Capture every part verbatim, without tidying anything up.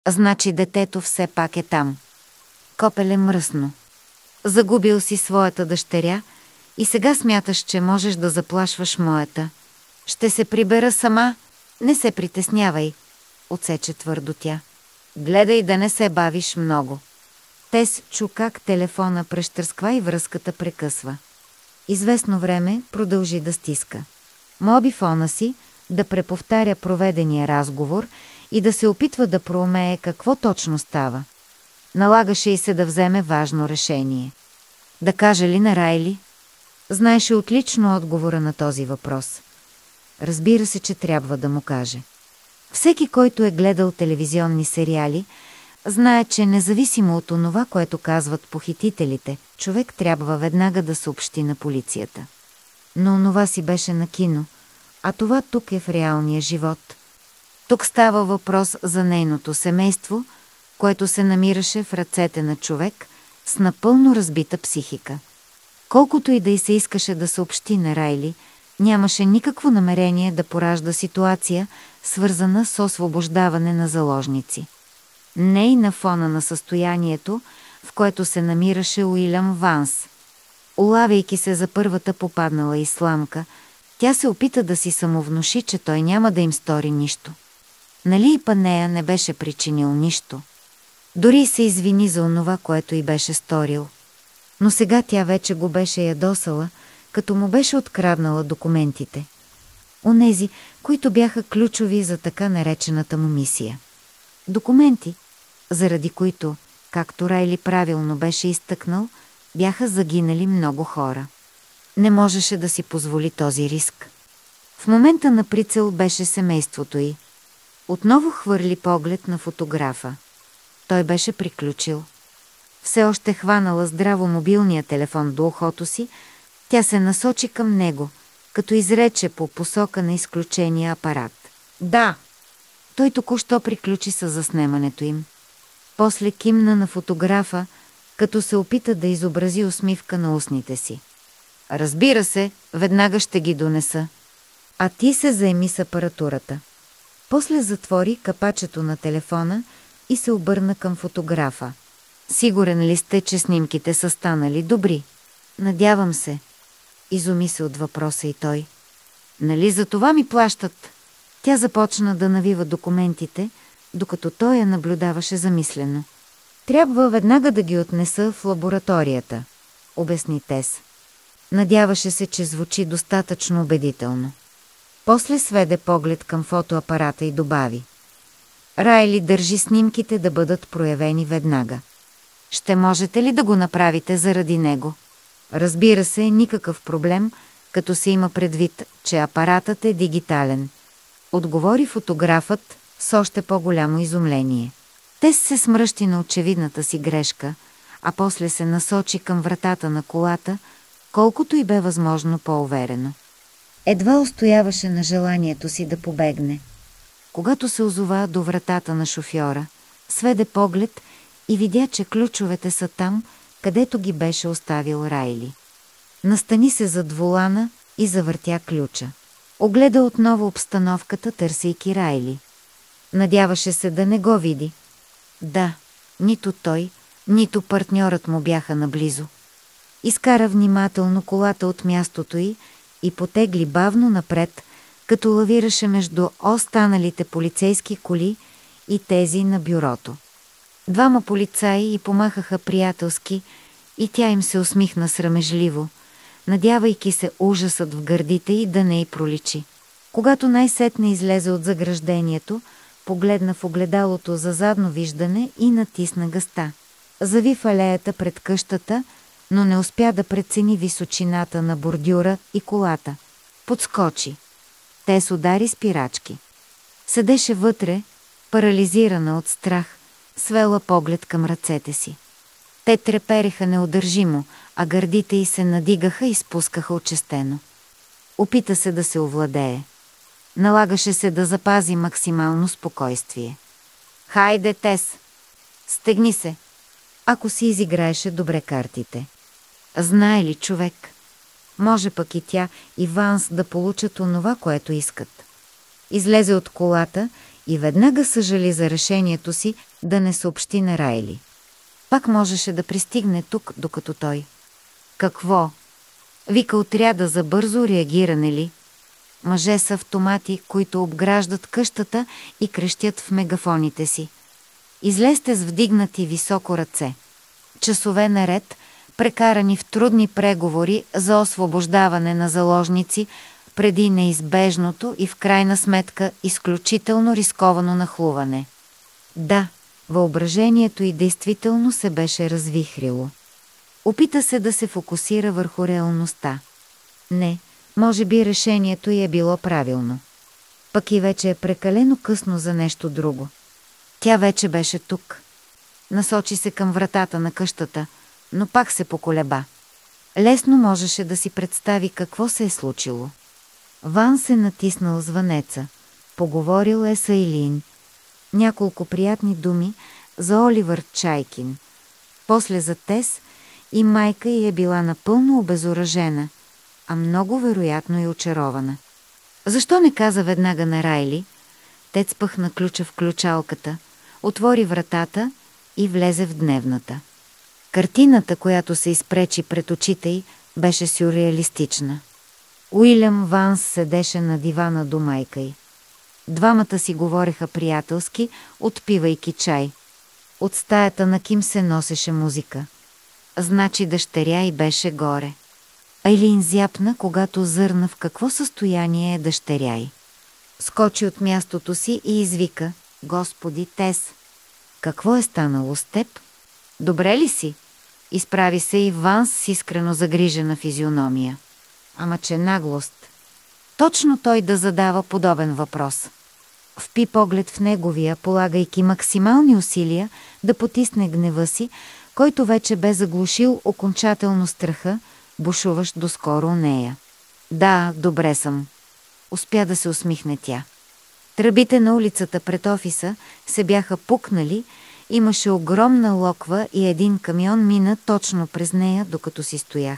Значи детето все пак е там. Копеле мръсно. Загубил си своята дъщеря и сега смяташ, че можеш да заплашваш моята. Ще се прибера сама, не се притеснявай, отсече твърдо тя. Гледай да не се бавиш много. Тес чу как телефона прещърсква и връзката прекъсва. Известно време продължи да стиска мобифона си, да преповтаря проведения разговор и да се опитва да проумее какво точно става. Налагаше и се да вземе важно решение. Да каже ли на Райли? Знаеше отлично отговора на този въпрос. Разбира се, че трябва да му каже. Всеки, който е гледал телевизионни сериали, знае, че независимо от онова, което казват похитителите, човек трябва веднага да съобщи на полицията. Но онова си беше на кино, а това тук е в реалния живот. Тук става въпрос за нейното семейство, което се намираше в ръцете на човек с напълно разбита психика. Колкото и да й се искаше да съобщи на Райли, нямаше никакво намерение да поражда ситуация, свързана с освобождаване на заложници. Не и на фона на състоянието, в което се намираше Уилям Ванс. Улавяйки се за първата попаднала исламка, тя се опита да си самовнуши, че той няма да им стори нищо. Нали и па нея не беше причинил нищо. Дори се извини за онова, което й беше сторил. Но сега тя вече го беше ядосала, като му беше откраднала документите. Онези, които бяха ключови за така наречената му мисия. Документи, заради които, както Райли правилно беше изтъкнал, бяха загинали много хора. Не можеше да си позволи този риск. В момента на прицел беше семейството й. Отново хвърли поглед на фотографа. Той беше приключил. Все още хванала здраво мобилния телефон до ухото си, тя се насочи към него, като изрече по посока на изключения апарат. Да! Той току-що приключи с заснемането им. После кимна на фотографа, като се опита да изобрази усмивка на устните си. Разбира се, веднага ще ги донеса. А ти се заеми с апаратурата. После затвори капачето на телефона и се обърна към фотографа. Сигурен ли сте, че снимките са станали добри? Надявам се. Изуми се от въпроса и той. Нали за това ми плащат? Тя започна да навива документите, докато той я наблюдаваше замислено. Трябва веднага да ги отнеса в лабораторията, обясни Тес. Надяваше се, че звучи достатъчно убедително. После сведе поглед към фотоапарата и добави. Райли държи снимките да бъдат проявени веднага. Ще можете ли да го направите заради него? Разбира се, никакъв проблем, като се има предвид, че апаратът е дигитален. Отговори фотографът с още по-голямо изумление. Тес се смръщи на очевидната си грешка, а после се насочи към вратата на колата, колкото и бе възможно по-уверено. Едва устояваше на желанието си да побегне. Когато се озова до вратата на шофьора, сведе поглед и видя, че ключовете са там, където ги беше оставил Райли. Настани се зад волана и завъртя ключа. Огледа отново обстановката, търсейки Райли. Надяваше се да не го види. Да, нито той, нито партньорът му бяха наблизо. Изкара внимателно колата от мястото й и потегли бавно напред, като лавираше между останалите полицейски коли и тези на бюрото. Двама полицаи й помахаха приятелски и тя им се усмихна срамежливо, надявайки се ужасът в гърдите й да не й проличи. Когато най-сетне излезе от заграждението, погледна в огледалото за задно виждане и натисна гъста. Зави в алеята пред къщата, но не успя да прецени височината на бордюра и колата. Подскочи. Те с удари спирачки. Седеше вътре, парализирана от страх, свела поглед към ръцете си. Те трепереха неудържимо, а гърдите й се надигаха и спускаха очестено. Опита се да се овладее. Налагаше се да запази максимално спокойствие. Хайде, Тес! Стегни се! Ако си изиграеше добре картите. Знае ли човек? Може пък и тя и Ванс да получат онова, което искат. Излезе от колата и веднага съжали за решението си, да не съобщи на Райли. Пак можеше да пристигне тук, докато той. Какво? Вика отряда за бързо реагиране ли? Мъже с автомати, които обграждат къщата и крещят в мегафоните си. Излезте с вдигнати високо ръце. Часове наред, прекарани в трудни преговори за освобождаване на заложници преди неизбежното и в крайна сметка изключително рисковано нахлуване. Да, въображението й действително се беше развихрило. Опита се да се фокусира върху реалността. Не, може би решението й е било правилно. Пък и вече е прекалено късно за нещо друго. Тя вече беше тук. Насочи се към вратата на къщата, но пак се поколеба. Лесно можеше да си представи какво се е случило. Ван се натиснал звънеца. Поговорил е с Айлин. Няколко приятни думи за Оливър Чайкин. После за Тес и майка й е била напълно обезоръжена, а много вероятно и очарована. Защо не каза веднага на Райли? Тец пъхна ключа в ключалката, отвори вратата и влезе в дневната. Картината, която се изпречи пред очите й, беше сюрреалистична. Уилям Ванс седеше на дивана до майка й. Двамата си говореха приятелски, отпивайки чай. От стаята на Ким се носеше музика. Значи дъщеря й беше горе. Айлин зяпна, когато зърна в какво състояние е дъщеря й. Скочи от мястото си и извика: Господи, Тес! Какво е станало с теб? Добре ли си? Изправи се и Ванс с искрено загрижена физиономия. Ама че наглост. Точно той да задава подобен въпрос. Впи поглед в неговия, полагайки максимални усилия да потисне гнева си, който вече бе заглушил окончателно страха, бушуващ доскоро у нея. Да, добре съм. Успя да се усмихне тя. Тръбите на улицата пред офиса се бяха пукнали, имаше огромна локва и един камион мина точно през нея, докато си стоях.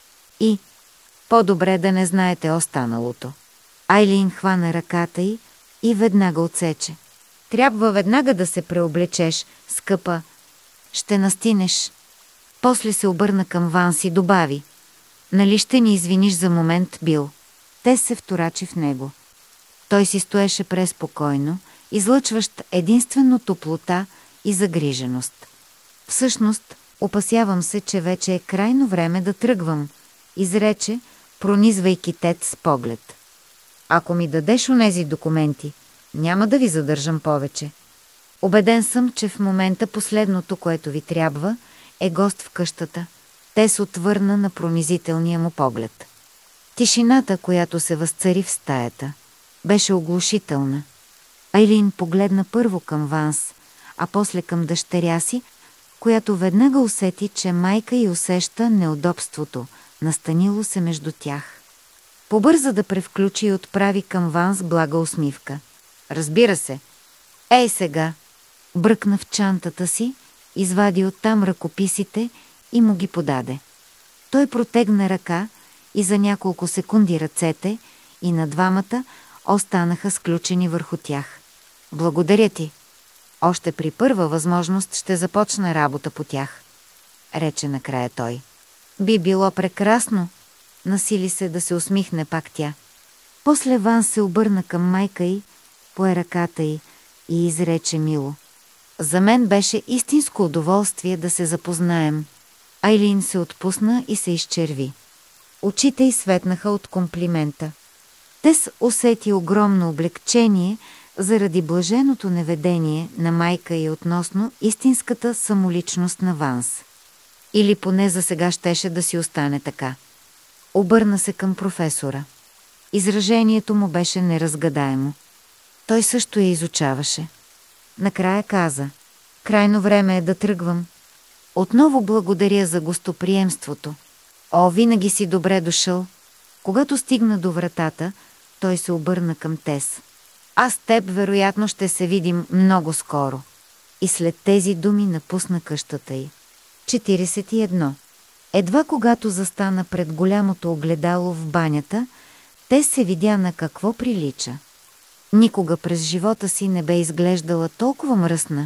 И по-добре да не знаете останалото. Айлин хвана ръката й и веднага отсече. Трябва веднага да се преоблечеш, скъпа. Ще настинеш. После се обърна към Ванс и добави: нали ще ни извиниш за момент, Бил? Те се вторачи в него. Той си стоеше преспокойно, излъчващ единствено топлота и загриженост. Всъщност, опасявам се, че вече е крайно време да тръгвам, изрече, пронизвайки Тед с поглед. Ако ми дадеш онези документи, няма да ви задържам повече. Убеден съм, че в момента последното, което ви трябва, е гост в къщата. Те се отвърна на пронизителния му поглед. Тишината, която се възцари в стаята, беше оглушителна. Айлин погледна първо към Ванс, а после към дъщеря си, която веднага усети, че майка й усеща неудобството, настанило се между тях. Побърза да превключи и отправи към Ванс блага усмивка. Разбира се. Ей сега! Бръкна в чантата си, извади оттам ръкописите и му ги подаде. Той протегна ръка и за няколко секунди ръцете и на двамата останаха сключени върху тях. Благодаря ти. Още при първа възможност ще започна работа по тях, рече накрая той. Би било прекрасно. Насили се да се усмихне пак тя. После Ван се обърна към майка й, пое ръката й и изрече мило: за мен беше истинско удоволствие да се запознаем. Айлин се отпусна и се изчерви. Очите й светнаха от комплимента. Тес усети огромно облегчение заради блаженото неведение на майка й относно истинската самоличност на Ванс. Или поне за сега щеше да си остане така. Обърна се към професора. Изражението му беше неразгадаемо. Той също я изучаваше. Накрая каза: крайно време е да тръгвам. Отново благодаря за гостоприемството. О, винаги си добре дошъл. Когато стигна до вратата, той се обърна към Тес. Аз теб вероятно ще се видим много скоро. И след тези думи напусна къщата й. четиридесет и едно. Едва когато застана пред голямото огледало в банята, Тес се видя на какво прилича. Никога през живота си не бе изглеждала толкова мръсна,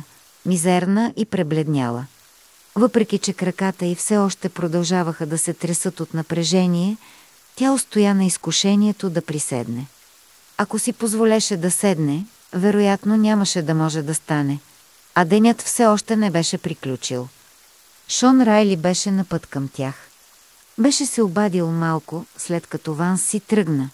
мизерна и пребледняла. Въпреки че краката й все още продължаваха да се тресат от напрежение, тя устоя на изкушението да приседне. Ако си позволеше да седне, вероятно нямаше да може да стане, а денят все още не беше приключил. Шон Райли беше на път към тях. Беше се обадил малко, след като Ванс си тръгна.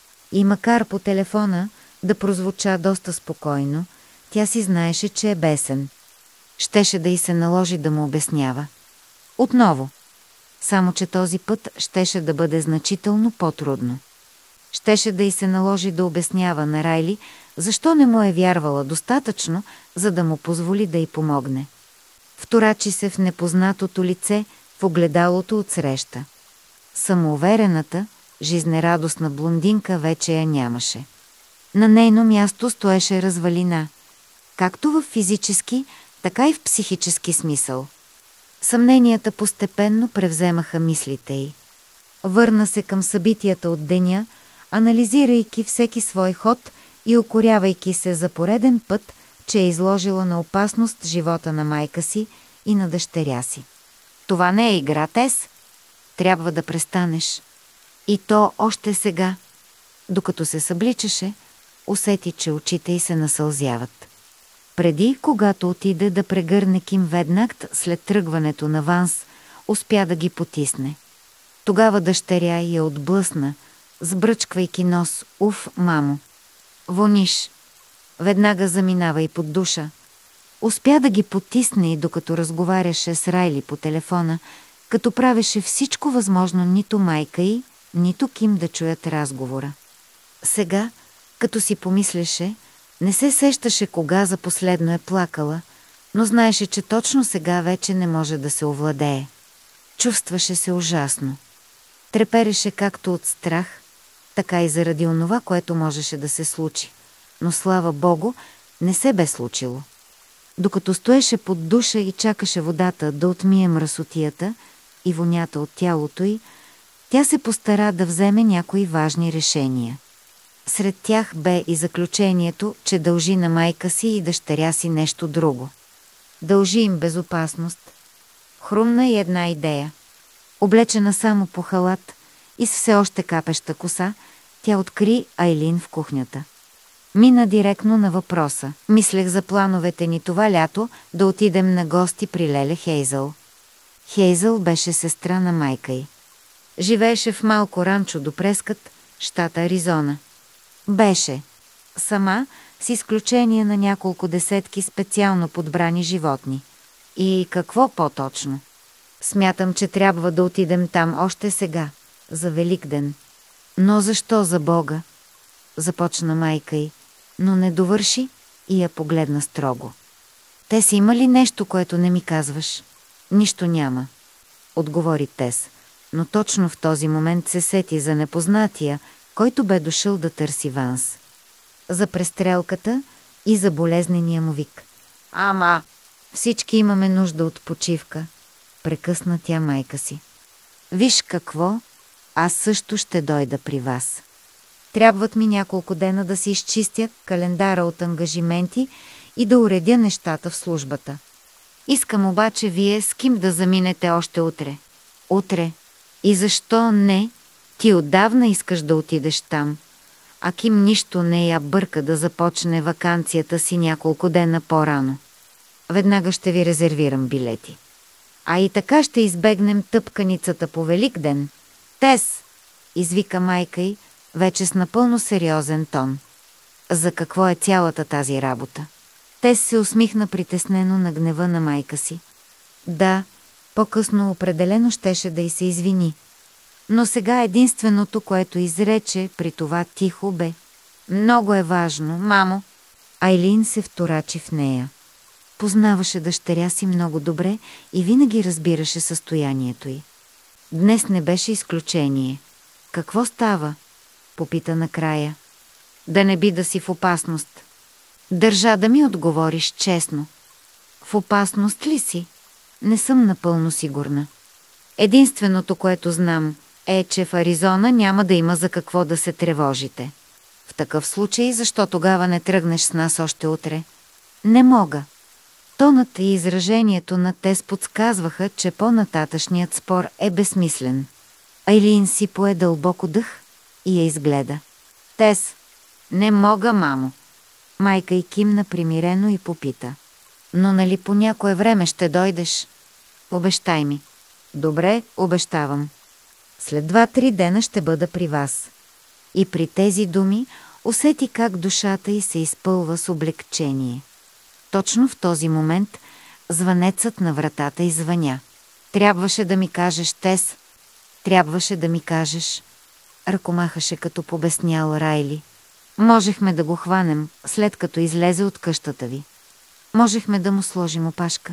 И макар по телефона да прозвуча доста спокойно, тя си знаеше, че е бесен. Щеше да й се наложи да му обяснява. Отново. Само че този път щеше да бъде значително по-трудно. Щеше да й се наложи да обяснява на Райли, защо не му е вярвала достатъчно, за да му позволи да й помогне. Вторачи се в непознатото лице в огледалото отсреща. Самоуверената, жизнерадостна блондинка вече я нямаше. На нейно място стоеше развалина, както в физически, така и в психически смисъл. Съмненията постепенно превземаха мислите й. Върна се към събитията от деня, анализирайки всеки свой ход и укорявайки се за пореден път, че е изложила на опасност живота на майка си и на дъщеря си. Това не е игра, Тес. Трябва да престанеш. И то още сега. Докато се събличаше, усети, че очите й се насълзяват. Преди, когато отиде да прегърне Ким веднаг след тръгването на Ванс, успя да ги потисне. Тогава дъщеря я отблъсна, сбръчквайки нос. Уф, мамо! Вониш! Веднага заминава и под душа. Успя да ги потисне и докато разговаряше с Райли по телефона, като правеше всичко възможно нито майка й, нито Ким да чуят разговора. Сега, като си помислеше, не се сещаше кога за последно е плакала, но знаеше, че точно сега вече не може да се овладее. Чувстваше се ужасно. Трепереше както от страх, така и заради онова, което можеше да се случи. Но слава Богу, не се бе случило. Докато стоеше под душа и чакаше водата да отмие мръсотията и вонята от тялото й, тя се постара да вземе някои важни решения. Сред тях бе и заключението, че дължи на майка си и дъщеря си нещо друго. Дължи им безопасност. Хрумна и една идея. Облечена само по халат и с все още капеща коса, тя откри Айлин в кухнята. Мина директно на въпроса. Мислех за плановете ни това лято да отидем на гости при леля Хейзъл. Хейзъл беше сестра на майка й. Живееше в малко ранчо до Прескът, щата Аризона. Беше сама, с изключение на няколко десетки специално подбрани животни. И какво по-точно? Смятам, че трябва да отидем там още сега, за Великден. Но защо за Бога? Започна майка й, но не довърши и я погледна строго. Те си има ли нещо, което не ми казваш? Нищо няма, отговори Тес, но точно в този момент се сети за непознатия, който бе дошъл да търси Ванс. За престрелката и за болезнения му вик. Ама, всички имаме нужда от почивка, прекъсна тя майка си. Виж какво, аз също ще дойда при вас. Трябват ми няколко дена да си изчистя календара от ангажименти и да уредя нещата в службата. Искам обаче вие с Ким да заминете още утре. Утре. И защо не? Ти отдавна искаш да отидеш там. А Ким нищо не я бърка да започне ваканцията си няколко дена по-рано. Веднага ще ви резервирам билети. А и така ще избегнем тъпканицата по Великден. Тес! Извика майка й, вече с напълно сериозен тон. За какво е цялата тази работа? Тес се усмихна притеснено на гнева на майка си. Да, по-късно определено щеше да й се извини. Но сега единственото, което изрече при това тихо бе: много е важно, мамо. Айлин се вторачи в нея. Познаваше дъщеря си много добре и винаги разбираше състоянието й. Днес не беше изключение. Какво става? Попита накрая. Да не би да си в опасност. Държа да ми отговориш честно. В опасност ли си? Не съм напълно сигурна. Единственото, което знам, е, че в Аризона няма да има за какво да се тревожите. В такъв случай, защо тогава не тръгнеш с нас още утре? Не мога. Тонът и изражението на Тес подсказваха, че по-нататъчният спор е безсмислен. Айлин си пое дълбоко дъх и я изгледа. Тес, не мога, мамо. Майка й кимна примирено и попита. Но нали по някое време ще дойдеш? Обещай ми. Добре, обещавам. След два-три дена ще бъда при вас. И при тези думи усети как душата й се изпълва с облегчение. Точно в този момент звънецът на вратата извъня. Трябваше да ми кажеш, Тес. Трябваше да ми кажеш. Ръкомахаше като побеснял Райли. Можехме да го хванем, след като излезе от къщата ви. Можехме да му сложим опашка.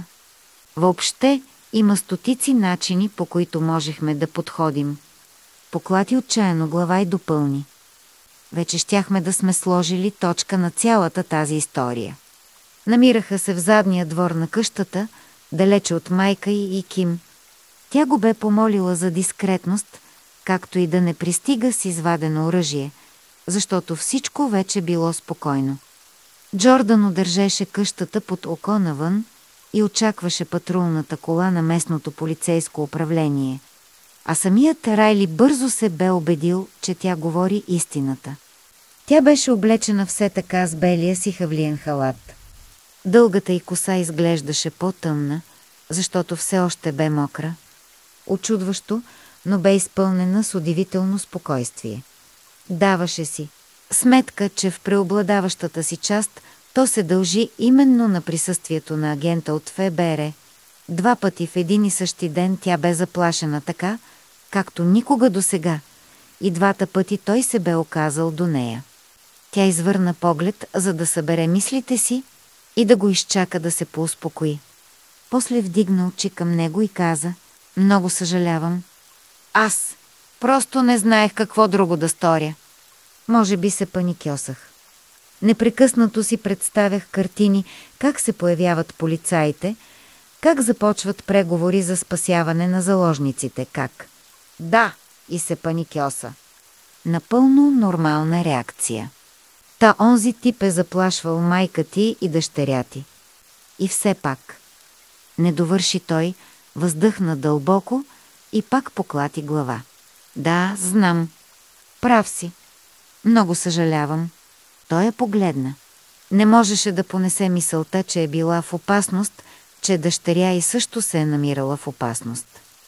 Въобще има стотици начини, по които можехме да подходим. Поклати отчаяно глава и допълни. Вече щяхме да сме сложили точка на цялата тази история. Намираха се в задния двор на къщата, далече от майка й и Ким. Тя го бе помолила за дискретност, както и да не пристига с извадено оръжие, защото всичко вече било спокойно. Джордан удържеше къщата под око навън и очакваше патрулната кола на местното полицейско управление, а самият Райли бързо се бе убедил, че тя говори истината. Тя беше облечена все така с белия си хавлиен халат. Дългата й коса изглеждаше по-тъмна, защото все още бе мокра. Очудващо, но бе изпълнена с удивително спокойствие. Даваше си сметка, че в преобладаващата си част то се дължи именно на присъствието на агента от ФБР. Два пъти в един и същи ден тя бе заплашена така, както никога досега, и двата пъти той се бе оказал до нея. Тя извърна поглед, за да събере мислите си и да го изчака да се поуспокои. После вдигна очи към него и каза: много съжалявам. Аз просто не знаех какво друго да сторя. Може би се паникьосах. Непрекъснато си представях картини, как се появяват полицаите, как започват преговори за спасяване на заложниците, как. Да, и се паникьоса. Напълно нормална реакция. Та онзи тип е заплашвал майка ти и дъщеря ти. И все пак. Не довърши той, въздъхна дълбоко и пак поклати глава. Да, знам. Прав си. Много съжалявам. Той я погледна. Не можеше да понесе мисълта, че е била в опасност, че дъщеря й също се е намирала в опасност.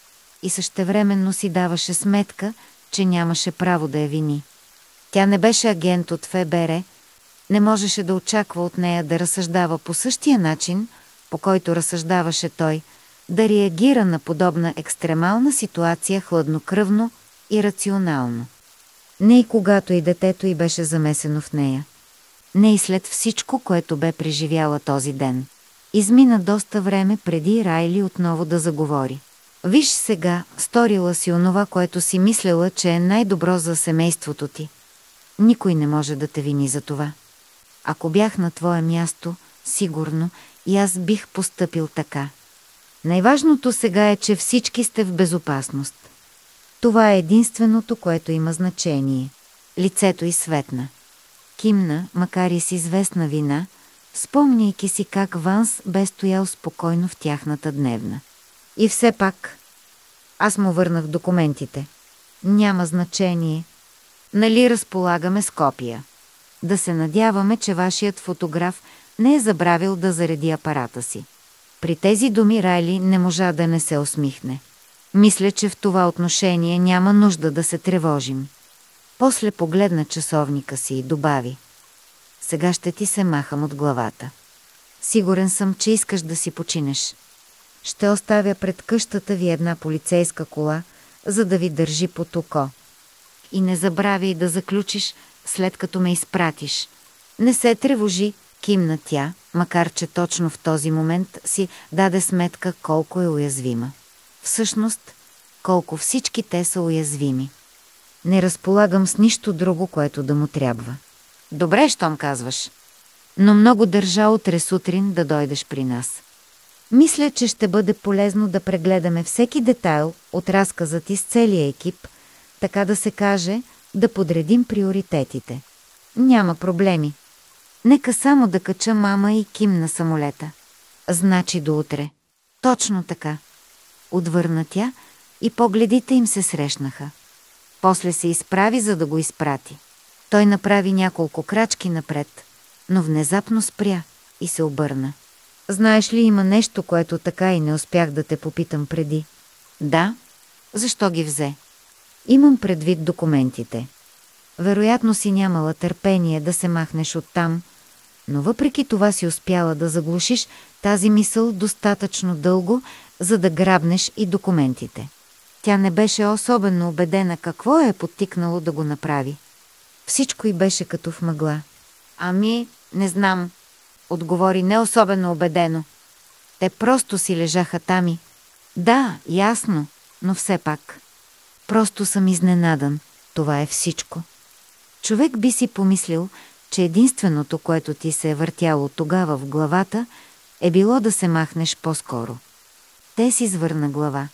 И същевременно си даваше сметка, че нямаше право да я вини. Тя не беше агент от ФБР, не можеше да очаква от нея да разсъждава по същия начин, по който разсъждаваше той, да реагира на подобна екстремална ситуация хладнокръвно и рационално. Не и когато и детето й беше замесено в нея. Не и след всичко, което бе преживяла този ден. Измина доста време преди Райли отново да заговори. Виж сега, сторила си онова, което си мислела, че е най-добро за семейството ти. Никой не може да те вини за това. Ако бях на твое място, сигурно и аз бих постъпил така. Най-важното сега е, че всички сте в безопасност. Това е единственото, което има значение. Лицето й светна. Кимна, макар и с известна вина, спомняйки си как Ванс бе стоял спокойно в тяхната дневна. И все пак, аз му върнах документите. Няма значение. Нали разполагаме с копия? Да се надяваме, че вашият фотограф не е забравил да зареди апарата си. При тези думи Райли не можа да не се усмихне. Мисля, че в това отношение няма нужда да се тревожим. После погледна часовника си и добави: сега ще ти се махам от главата. Сигурен съм, че искаш да си починеш. Ще оставя пред къщата ви една полицейска кола, за да ви държи под око. И не забравяй да заключиш, след като ме изпратиш. Не се тревожи, кимна тя, макар че точно в този момент си даде сметка колко е уязвима. Всъщност, колко всички те са уязвими. Не разполагам с нищо друго, което да му трябва. Добре, щом казваш. Но много държа утре сутрин да дойдеш при нас. Мисля, че ще бъде полезно да прегледаме всеки детайл от разказа ти с целия екип, така да се каже, да подредим приоритетите. Няма проблеми. Нека само да кача мама и Ким на самолета. Значи до утре. Точно така. Отвърна тя и погледите им се срещнаха. После се изправи, за да го изпрати. Той направи няколко крачки напред, но внезапно спря и се обърна. Знаеш ли, има нещо, което така и не успях да те попитам преди. Да? Защо ги взе? Имам предвид документите. Вероятно си нямала търпение да се махнеш оттам, но въпреки това си успяла да заглушиш тази мисъл достатъчно дълго, за да грабнеш и документите. Тя не беше особено убедена какво е подтикнало да го направи. Всичко й беше като в мъгла. Ами, не знам, отговори не особено убедено. Те просто си лежаха там и... Да, ясно, но все пак. Просто съм изненадан. Това е всичко. Човек би си помислил, че единственото, което ти се е въртяло тогава в главата, е било да се махнеш по-скоро. Те си звърна глава.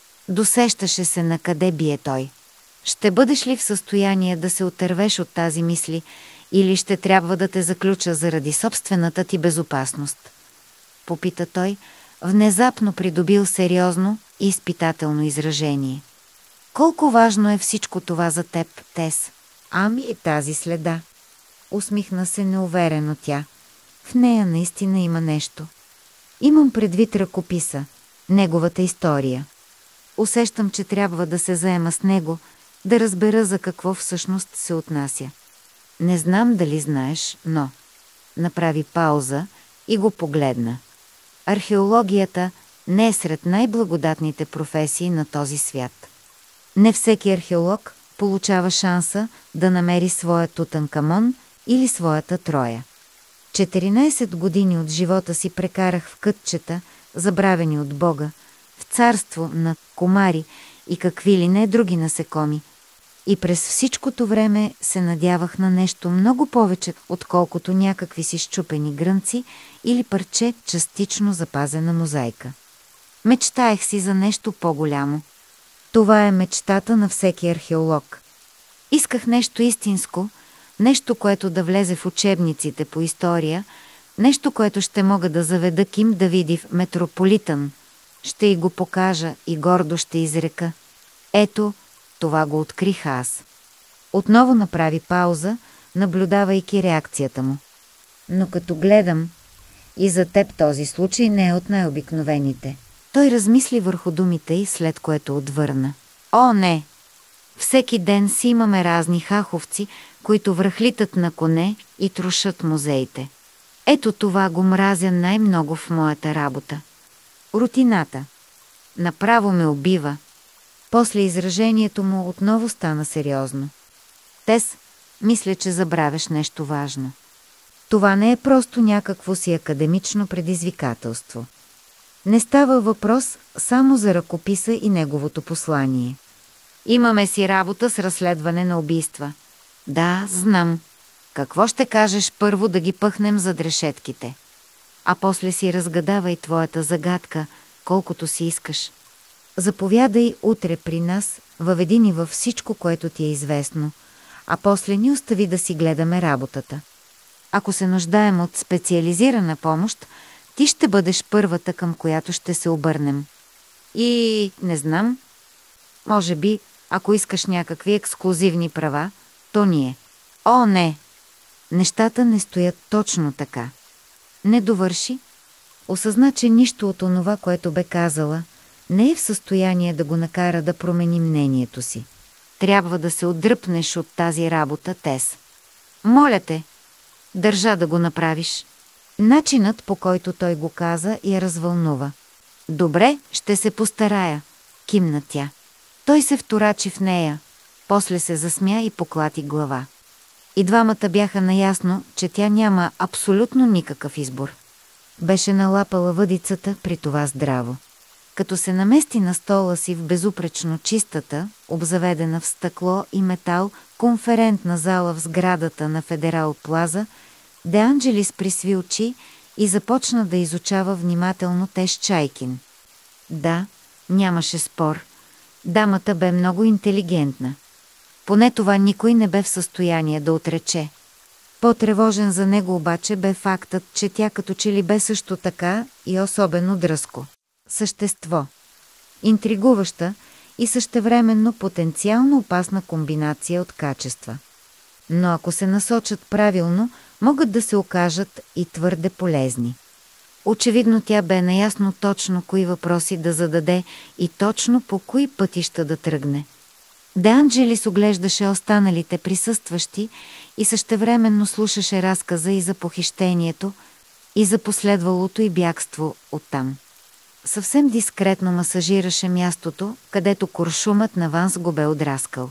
Досещаше се на къде бие той. Ще бъдеш ли в състояние да се отървеш от тази мисли или ще трябва да те заключа заради собствената ти безопасност? Попита той, внезапно придобил сериозно и изпитателно изражение. Колко важно е всичко това за теб, Тес? Ами и тази следа. Усмихна се неуверено тя. В нея наистина има нещо. Имам предвид ръкописа, неговата история. Усещам, че трябва да се заема с него, да разбера за какво всъщност се отнася. Не знам дали знаеш, но... Направи пауза и го погледна. Археологията не е сред най-благодатните професии на този свят. Не всеки археолог получава шанса да намери своя Тутанкамон или своята Троя. четиринайсет години от живота си прекарах в кътчета, забравени от Бога, в царство на комари и какви ли не други насекоми. И през всичкото време се надявах на нещо много повече, отколкото някакви си счупени грънци или парче частично запазена мозайка. Мечтаех си за нещо по-голямо. Това е мечтата на всеки археолог. Исках нещо истинско, нещо, което да влезе в учебниците по история, нещо, което ще мога да заведа Ким да види в Метрополитън. Ще й го покажа и гордо ще изрека. Ето, това го открих аз. Отново направи пауза, наблюдавайки реакцията му. Но като гледам, и за теб този случай не е от най-обикновените. Той размисли върху думите й, след което отвърна. О, не! Всеки ден си имаме разни хаховци, които връхлитат на коне и трошат музеите. Ето това го мразя най-много в моята работа. Рутината. Направо ме убива. После изражението му отново стана сериозно. Тес, мисля, че забравяш нещо важно. Това не е просто някакво си академично предизвикателство. Не става въпрос само за ръкописа и неговото послание. Имаме си работа с разследване на убийства. Да, знам. Какво ще кажеш първо да ги пъхнем зад решетките? А после си разгадавай твоята загадка, колкото си искаш. Заповядай утре при нас, въведи ни във всичко, което ти е известно, а после ни остави да си гледаме работата. Ако се нуждаем от специализирана помощ, ти ще бъдеш първата, към която ще се обърнем. И не знам, може би, ако искаш някакви ексклузивни права, то ние. О, не! Нещата не стоят точно така. Не довърши. Осъзна, че нищо от онова, което бе казала, не е в състояние да го накара да промени мнението си. Трябва да се отдръпнеш от тази работа, Тес. Моля те, държа да го направиш. Начинът, по който той го каза, я развълнува. Добре, ще се постарая, кимна тя. Той се вторачи в нея, после се засмя и поклати глава. И двамата бяха наясно, че тя няма абсолютно никакъв избор. Беше налапала въдицата, при това здраво. Като се намести на стола си в безупречно чистата, обзаведена в стъкло и метал, конферентна зала в сградата на Федерал Плаза, Де Анджелис присви очи и започна да изучава внимателно Тес Чайкин. Да, нямаше спор. Дамата бе много интелигентна. Поне това никой не бе в състояние да отрече. По-тревожен за него обаче бе фактът, че тя като че ли бе също така и особено дръзко същество. Интригуваща и същевременно потенциално опасна комбинация от качества. Но ако се насочат правилно, могат да се окажат и твърде полезни. Очевидно тя бе наясно точно кои въпроси да зададе и точно по кои пътища да тръгне. Де Анджелис оглеждаше останалите присъстващи и същевременно слушаше разказа и за похищението, и за последвалото и бягство оттам. Съвсем дискретно масажираше мястото, където куршумът на Ванс го бе отраскал.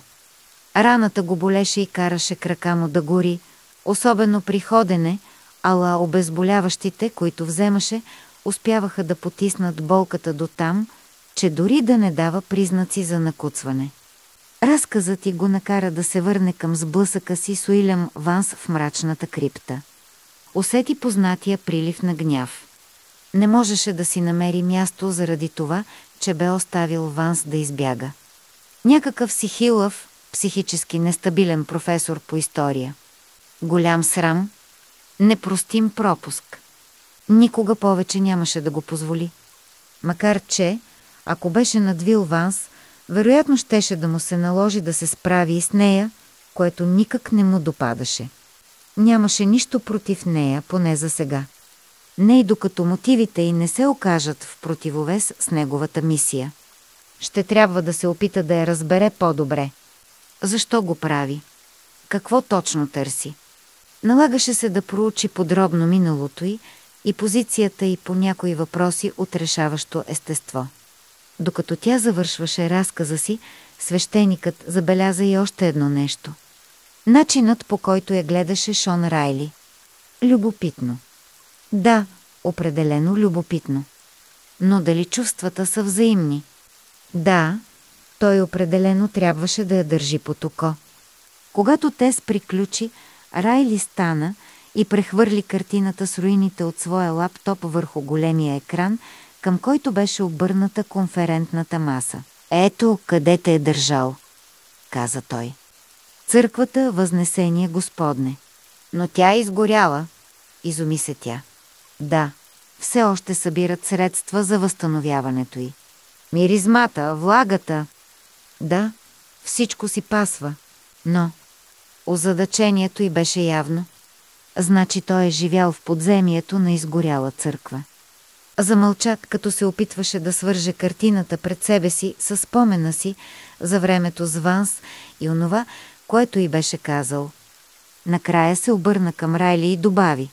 Раната го болеше и караше крака му да гори, особено при ходене, ала обезболяващите, които вземаше, успяваха да потиснат болката до там, че дори да не дава признаци за накуцване. Разказът й го накара да се върне към сблъсъка си с Уилям Ванс в мрачната крипта. Усети познатия прилив на гняв. Не можеше да си намери място заради това, че бе оставил Ванс да избяга. Някакъв си хилав, психически нестабилен професор по история. Голям срам, непростим пропуск. Никога повече нямаше да го позволи. Макар че, ако беше надвил Ванс, вероятно щеше да му се наложи да се справи и с нея, което никак не му допадаше. Нямаше нищо против нея, поне за сега. Не и докато мотивите й не се окажат в противовес с неговата мисия. Ще трябва да се опита да я разбере по-добре. Защо го прави? Какво точно търси? Налагаше се да проучи подробно миналото й и позицията й по някои въпроси от решаващо естество. Докато тя завършваше разказа си, свещеникът забеляза и още едно нещо. Начинът, по който я гледаше Шон Райли. Любопитно. Да, определено любопитно. Но дали чувствата са взаимни? Да, той определено трябваше да я държи под око. Когато Тес приключи, Райли стана и прехвърли картината с руините от своя лаптоп върху големия екран, към който беше обърната конферентната маса. Ето къде те е държал, каза той. Църквата Възнесение Господне. Но тя е изгоряла, изуми се тя. Да, все още събират средства за възстановяването й. Миризмата, влагата. Да, всичко си пасва, но озадачението й беше явно. Значи той е живял в подземието на изгоряла църква. Замълча, като се опитваше да свърже картината пред себе си със спомена си за времето с Ванс и онова, което й беше казал. Накрая се обърна към Райли и добави.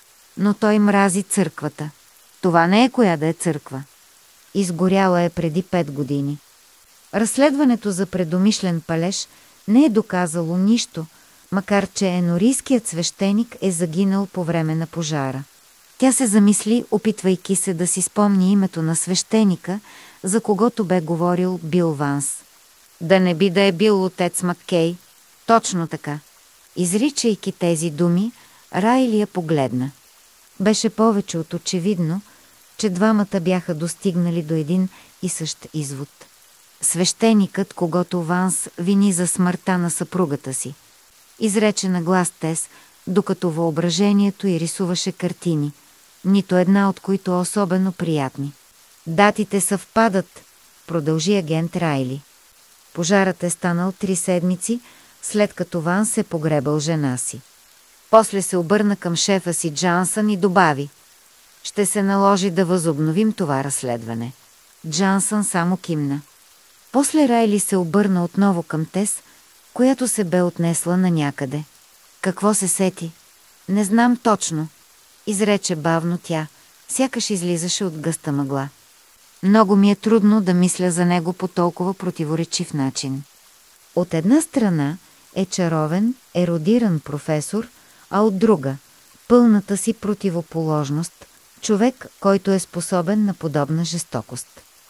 Но той мрази църквата. Това не е коя да е църква. Изгоряла е преди пет години. Разследването за предумишлен палеж не е доказало нищо, макар че енорийският свещеник е загинал по време на пожара. Тя се замисли, опитвайки се да си спомни името на свещеника, за когото бе говорил Бил Ванс. Да не би да е бил отец Маккей. Точно така. Изричайки тези думи, Райли я погледна. Беше повече от очевидно, че двамата бяха достигнали до един и същ извод. Свещеникът, когото Ванс вини за смъртта на съпругата си, изрече на глас Тес, докато въображението й рисуваше картини, нито една от които особено приятни. Датите съвпадат, продължи агент Райли. Пожарът е станал три седмици, след като Ванс е погребал жена си. После се обърна към шефа си Джансън и добави: ще се наложи да възобновим това разследване. Джансън само кимна. После Райли се обърна отново към Тес, която се бе отнесла на някъде. Какво се сети? Не знам точно, изрече бавно тя, сякаш излизаше от гъста мъгла. Много ми е трудно да мисля за него по толкова противоречив начин. От една страна е чаровен, ерудиран професор, а от друга – пълната си противоположност, човек, който е способен на подобна жестокост.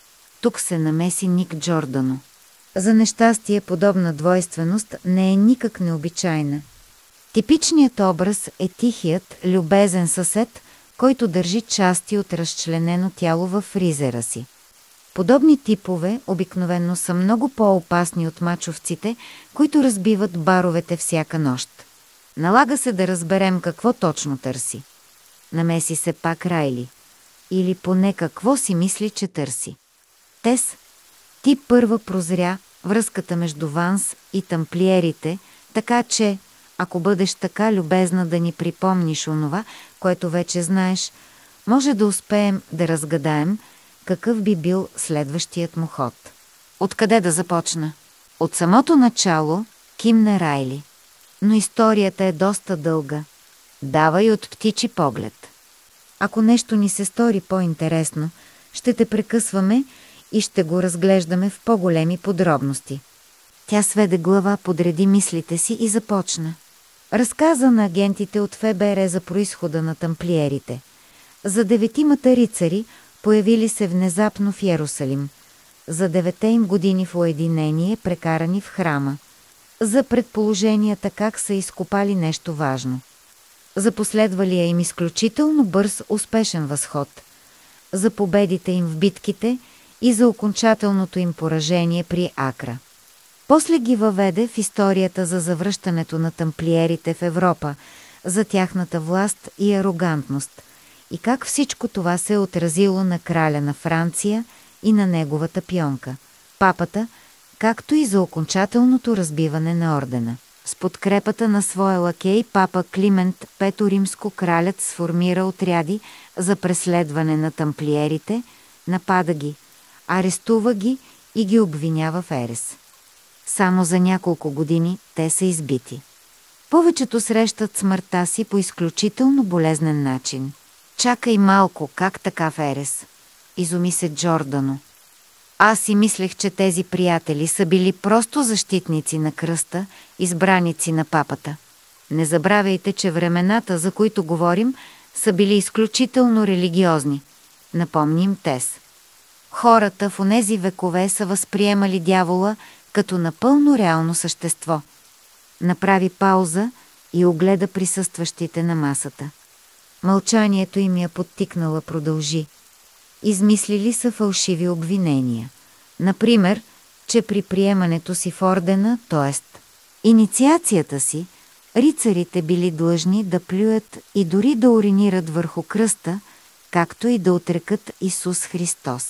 Тук се намеси Ник Джордано. За нещастие подобна двойственост не е никак необичайна. Типичният образ е тихият, любезен съсед, който държи части от разчленено тяло във фризера си. Подобни типове обикновено са много по-опасни от мачовците, които разбиват баровете всяка нощ. Налага се да разберем какво точно търси. Намеси се пак Райли. Или поне какво си мисли, че търси. Тес, ти първа прозря връзката между Ванс и тамплиерите, така че, ако бъдеш така любезна да ни припомниш онова, което вече знаеш, може да успеем да разгадаем какъв би бил следващият му ход. Откъде да започна? От самото начало кимна Райли. Но историята е доста дълга. Давай от птичи поглед. Ако нещо ни се стори по-интересно, ще те прекъсваме и ще го разглеждаме в по-големи подробности. Тя сведе глава, подреди мислите си и започна. Разказа на агентите от ФБР за произхода на тамплиерите. За деветимата рицари, появили се внезапно в Йерусалим. За девете им години в уединение, прекарани в храма. За предположенията как са изкопали нещо важно. За последвалия им изключително бърз, успешен възход. За победите им в битките и за окончателното им поражение при Акра. После ги въведе в историята за завръщането на тамплиерите в Европа, за тяхната власт и арогантност, и как всичко това се е отразило на краля на Франция и на неговата пионка, папата, както и за окончателното разбиване на ордена. С подкрепата на своя лакей папа Климент Пето Римско кралят сформира отряди за преследване на тамплиерите, напада ги, арестува ги и ги обвинява в ерес. Само за няколко години те са избити. Повечето срещат смъртта си по изключително болезнен начин. Чакай малко, как така в ерес? Изуми се Джордано. Аз си мислех, че тези приятели са били просто защитници на кръста, избраници на папата. Не забравяйте, че времената, за които говорим, са били изключително религиозни. Напомним Тес. Хората в онези векове са възприемали дявола като напълно реално същество. Направи пауза и огледа присъстващите на масата. Мълчанието им я подтикнала, продължи. Измислили са фалшиви обвинения. Например, че при приемането си в ордена, т.е. инициацията си, рицарите били длъжни да плюят и дори да уринират върху кръста, както и да отрекат Исус Христос.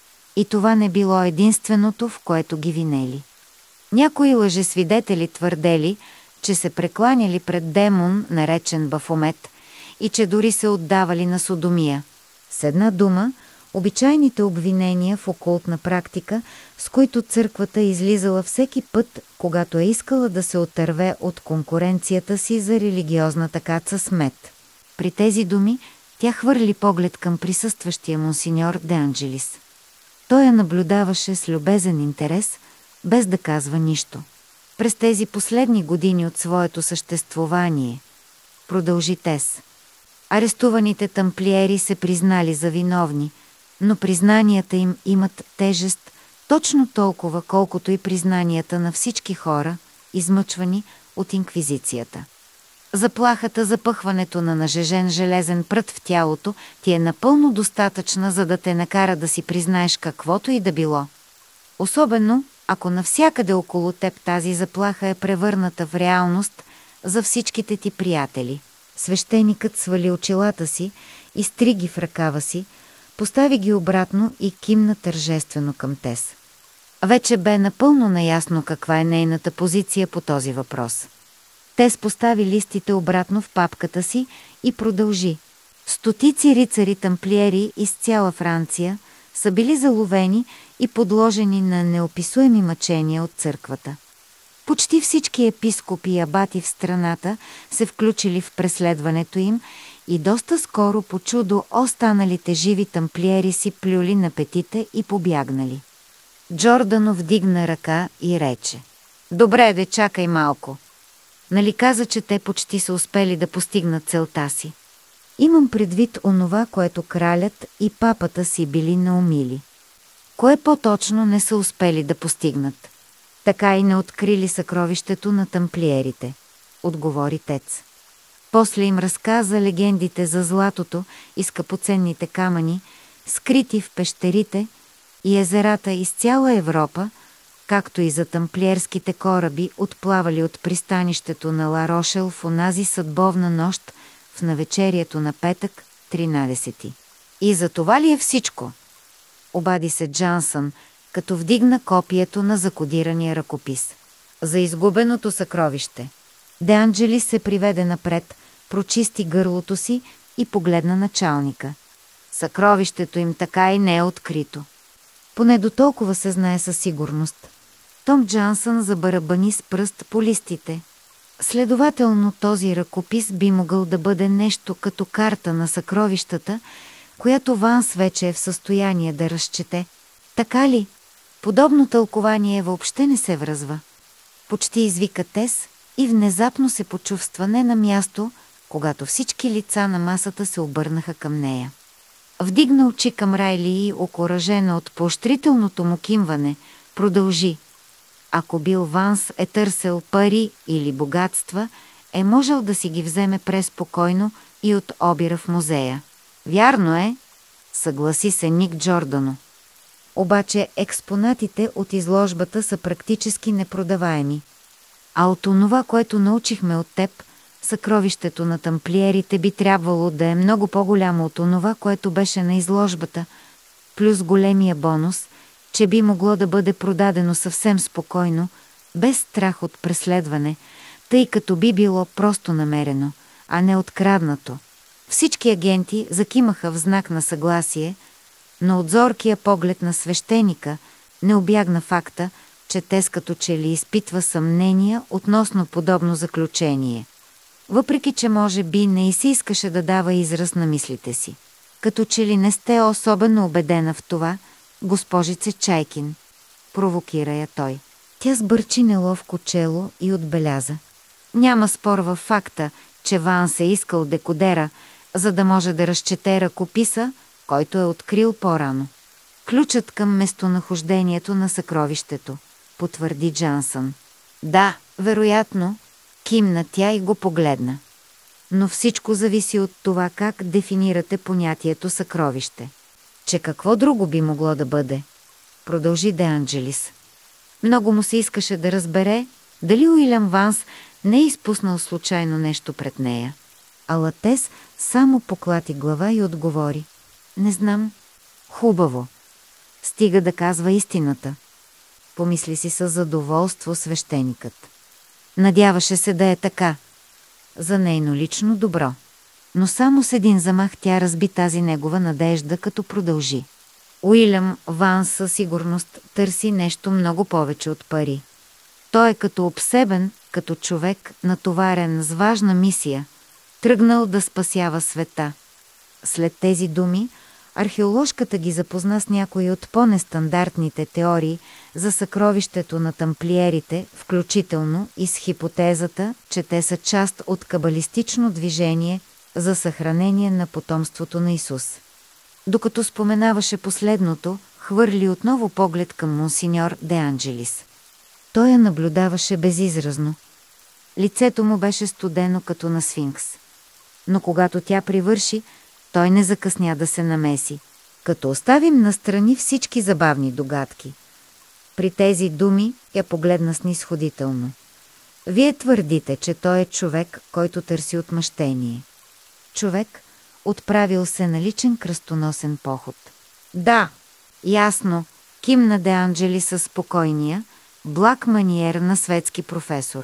И това не било единственото, в което ги винели. Някои лъжесвидетели твърдели, че се прекланяли пред демон, наречен Бафомет, и че дори се отдавали на содомия. С една дума, обичайните обвинения в окултна практика, с които църквата е излизала всеки път, когато е искала да се отърве от конкуренцията си за религиозната каца Смет. При тези думи тя хвърли поглед към присъстващия монсеньор Де Анджелис. Той я наблюдаваше с любезен интерес, без да казва нищо. През тези последни години от своето съществувание, продължи Тес, арестуваните тамплиери се признали за виновни, но признанията им имат тежест точно толкова, колкото и признанията на всички хора, измъчвани от инквизицията. Заплахата за пъхването на нажежен железен прът в тялото ти е напълно достатъчна, за да те накара да си признаеш каквото и да било. Особено, ако навсякъде около теб тази заплаха е превърната в реалност за всичките ти приятели. Свещеникът свали очилата си, изтри ги в ръкава си, постави ги обратно и кимна тържествено към Тес. Вече бе напълно наясно каква е нейната позиция по този въпрос. Тес постави листите обратно в папката си и продължи. Стотици рицари тамплиери из цяла Франция са били заловени и подложени на неописуеми мъчения от църквата. Почти всички епископи и абати в страната се включили в преследването им и доста скоро по чудо останалите живи тамплиери си плюли на петите и побягнали. Джордано вдигна ръка и рече: «Добре, де, чакай малко. Нали каза, че те почти са успели да постигнат целта си? Имам предвид онова, което кралят и папата си били наумили. Кое по-точно не са успели да постигнат? Така и не открили съкровището на тамплиерите», отговори Тец. После им разказа легендите за златото и скъпоценните камъни, скрити в пещерите и езерата из цяла Европа, както и за тамплиерските кораби, отплавали от пристанището на Ла Рошел в онази съдбовна нощ в навечерието на петък, тринадесети. И за това ли е всичко? Обади се Джансън, като вдигна копието на закодирания ръкопис. За изгубеното съкровище. Де Анджелис се приведе напред, прочисти гърлото си и погледна началника. Съкровището им така и не е открито. Поне до толкова се знае със сигурност. Том Джансън забарабани с пръст по листите. Следователно този ръкопис би могъл да бъде нещо като карта на съкровищата, която Ванс вече е в състояние да разчете. Така ли? Подобно тълкование въобще не се връзва. Почти извика Тес и внезапно се почувства не на място, когато всички лица на масата се обърнаха към нея. Вдигна очи към Райли и, окуражена от поощрителното му кимване, продължи. Ако Бил Ванс е търсил пари или богатства, е можел да си ги вземе преспокойно и от обира в музея. Вярно е, съгласи се Ник Джордано. Обаче експонатите от изложбата са практически непродаваеми. А от онова, което научихме от теб, съкровището на тамплиерите би трябвало да е много по-голямо от онова, което беше на изложбата, плюс големия бонус, че би могло да бъде продадено съвсем спокойно, без страх от преследване, тъй като би било просто намерено, а не откраднато. Всички агенти закимаха в знак на съгласие, но от зоркия поглед на свещеника не обягна факта, че Тес като че ли изпитва съмнения относно подобно заключение. Въпреки че може би не и си искаше да дава израз на мислите си. Като че ли не сте особено убедена в това, госпожице Чайкин, провокира я той. Тя сбърчи неловко чело и отбеляза. Няма спор във факта, че Ванс е искал декодера, за да може да разчете ръкописа, който е открил по-рано. Ключът към местонахождението на съкровището, потвърди Джансън. Да, вероятно, кимна тя и го погледна. Но всичко зависи от това как дефинирате понятието съкровище. Че какво друго би могло да бъде? Продължи Де Анджелис. Много му се искаше да разбере дали Уилям Ванс не е изпуснал случайно нещо пред нея. Ала Тес само поклати глава и отговори. Не знам. Хубаво. Стига да казва истината. Помисли си със задоволство свещеникът. Надяваше се да е така. За нейно лично добро. Но само с един замах тя разби тази негова надежда, като продължи. Уилям Ванс със сигурност търси нещо много повече от пари. Той е като обсебен, като човек, натоварен с важна мисия, тръгнал да спасява света. След тези думи, археоложката ги запозна с някои от по-нестандартните теории за съкровището на тамплиерите, включително и с хипотезата, че те са част от кабалистично движение за съхранение на потомството на Исус. Докато споменаваше последното, хвърли отново поглед към монсеньор Де Анджелис. Той я наблюдаваше безизразно. Лицето му беше студено като на сфинкс. Но когато тя привърши, той не закъсня да се намеси, като оставим настрани всички забавни догадки. При тези думи я погледна снисходително. Вие твърдите, че той е човек, който търси отмъщение. Човек, отправил се на личен кръстоносен поход. Да, ясно, кимна Де Анджелис със спокойния, благ маниер на светски професор.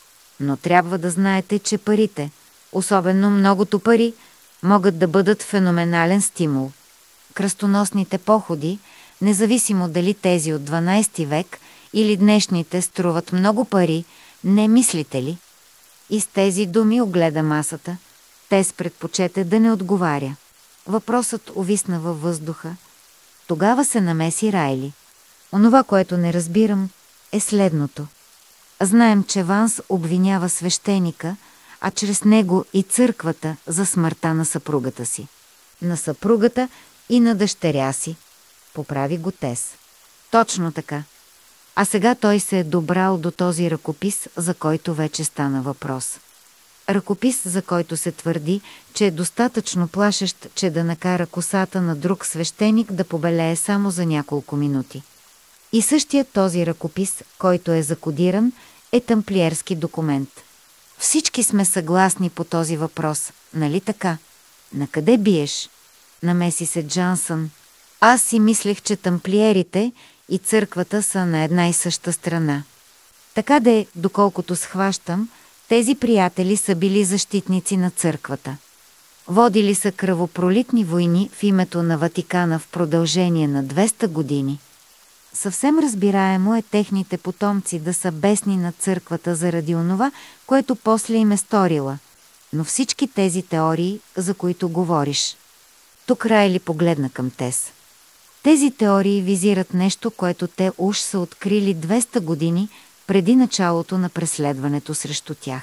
Но трябва да знаете, че парите, особено многото пари, могат да бъдат феноменален стимул. Кръстоносните походи, независимо дали тези от дванайсети век или днешните, струват много пари, не мислите ли? И с тези думи огледа масата. Тес предпочете да не отговаря. Въпросът увисна във въздуха. Тогава се намеси Райли. Онова, което не разбирам, е следното. Знаем, че Ванс обвинява свещеника, а чрез него и църквата за смъртта на съпругата си. На съпругата и на дъщеря си. Поправи го Тес. Точно така. А сега той се е добрал до този ръкопис, за който вече стана въпрос. Ръкопис, за който се твърди, че е достатъчно плашещ, че да накара косата на друг свещеник да побелее само за няколко минути. И същия този ръкопис, който е закодиран, е тамплиерски документ. Всички сме съгласни по този въпрос, нали така? Накъде биеш? Намеси се Джансън. Аз си мислех, че тамплиерите и църквата са на една и съща страна. Така де, доколкото схващам, тези приятели са били защитници на църквата. Водили са кръвопролитни войни в името на Ватикана в продължение на двеста години. Съвсем разбираемо е техните потомци да са бесни на църквата заради онова, което после им е сторила. Но всички тези теории, за които говориш. Тук Райли погледна към Тес. Тези теории визират нещо, което те уж са открили двеста години преди началото на преследването срещу тях.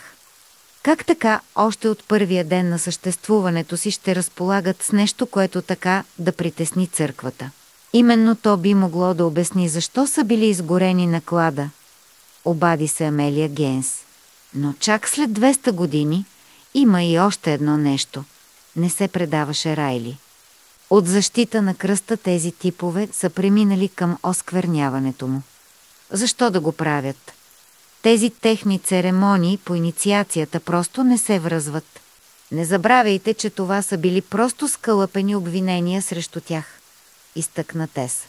Как така още от първия ден на съществуването си ще разполагат с нещо, което така да притесни църквата? Именно то би могло да обясни защо са били изгорени на клада. Обади се Амелия Гейнс. Но чак след двеста години има и още едно нещо. Не се предаваше Райли. От защита на кръста тези типове са преминали към оскверняването му. Защо да го правят? Тези техни церемонии по инициацията просто не се връзват. Не забравяйте, че това са били просто скълъпени обвинения срещу тях. Изтъкна Тес.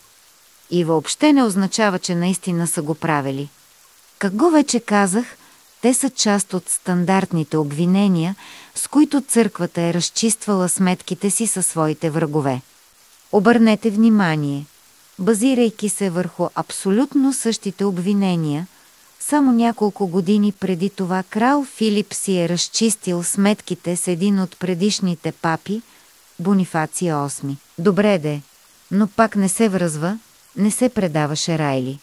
И въобще не означава, че наистина са го правили. Как го вече казах, те са част от стандартните обвинения, с които църквата е разчиствала сметките си със своите врагове. Обърнете внимание, базирайки се върху абсолютно същите обвинения, само няколко години преди това крал Филип си е разчистил сметките с един от предишните папи, Бонифаций осми. Добре де, но пак не се връзва, не се предаваше Райли.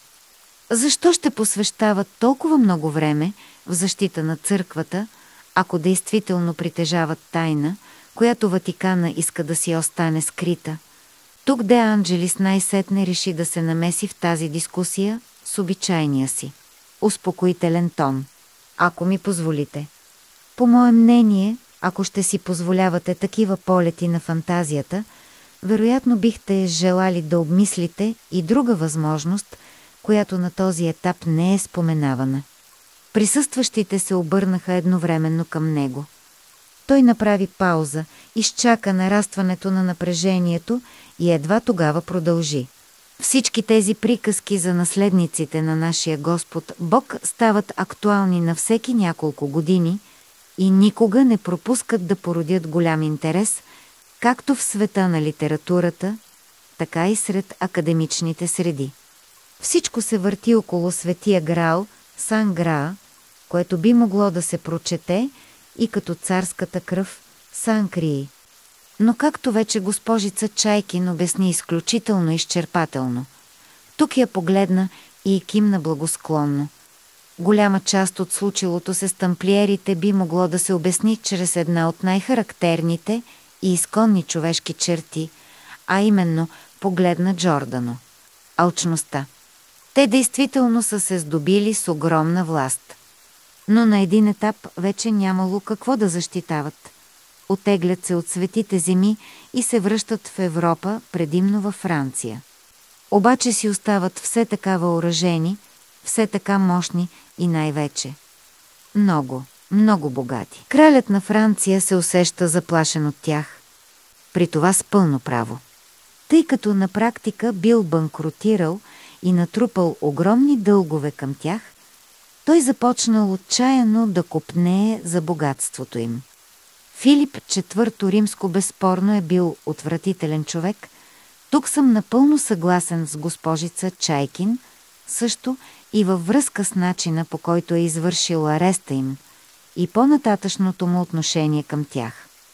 Защо ще посвещават толкова много време в защита на църквата, ако действително притежават тайна, която Ватикана иска да си остане скрита? Тук Де Анджелис най-сетне реши да се намеси в тази дискусия с обичайния си успокоителен тон. Ако ми позволите. По мое мнение, ако ще си позволявате такива полети на фантазията, вероятно бихте желали да обмислите и друга възможност, която на този етап не е споменавана. Присъстващите се обърнаха едновременно към него. Той направи пауза, изчака нарастването на напрежението и едва тогава продължи. Всички тези приказки за наследниците на нашия Господ Бог стават актуални на всеки няколко години и никога не пропускат да породят голям интерес, както в света на литературата, така и сред академичните среди. Всичко се върти около Светия Граал, Сан Граа, което би могло да се прочете и като царската кръв, Сан Крии. Но както вече госпожица Чайкин обясни изключително изчерпателно, тук я погледна и кимна благосклонно. Голяма част от случилото се с тамплиерите би могло да се обясни чрез една от най-характерните и изконни човешки черти, а именно погледна Джордано – алчността. Те действително са се здобили с огромна власт. Но на един етап вече нямало какво да защитават. Отеглят се от светите земи и се връщат в Европа, предимно във Франция. Обаче си остават все така въоръжени, все така мощни и най-вече много, много богати. Кралят на Франция се усеща заплашен от тях, при това с пълно право. Тъй като на практика бил банкротирал и натрупал огромни дългове към тях, той започнал отчаяно да копнее за богатството им. Филип четвърто Римско безспорно е бил отвратителен човек. Тук съм напълно съгласен с госпожица Чайкин, също и във връзка с начина, по който е извършил ареста им и по-нататъчното му отношение към тях.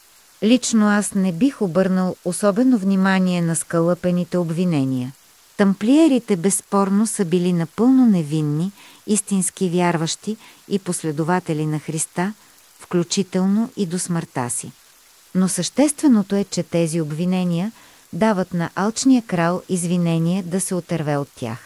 Лично аз не бих обърнал особено внимание на скалъпените обвинения. Тамплиерите безспорно са били напълно невинни, истински вярващи и последователи на Христа, включително и до смъртта си. Но същественото е, че тези обвинения дават на алчния крал извинение да се отърве от тях.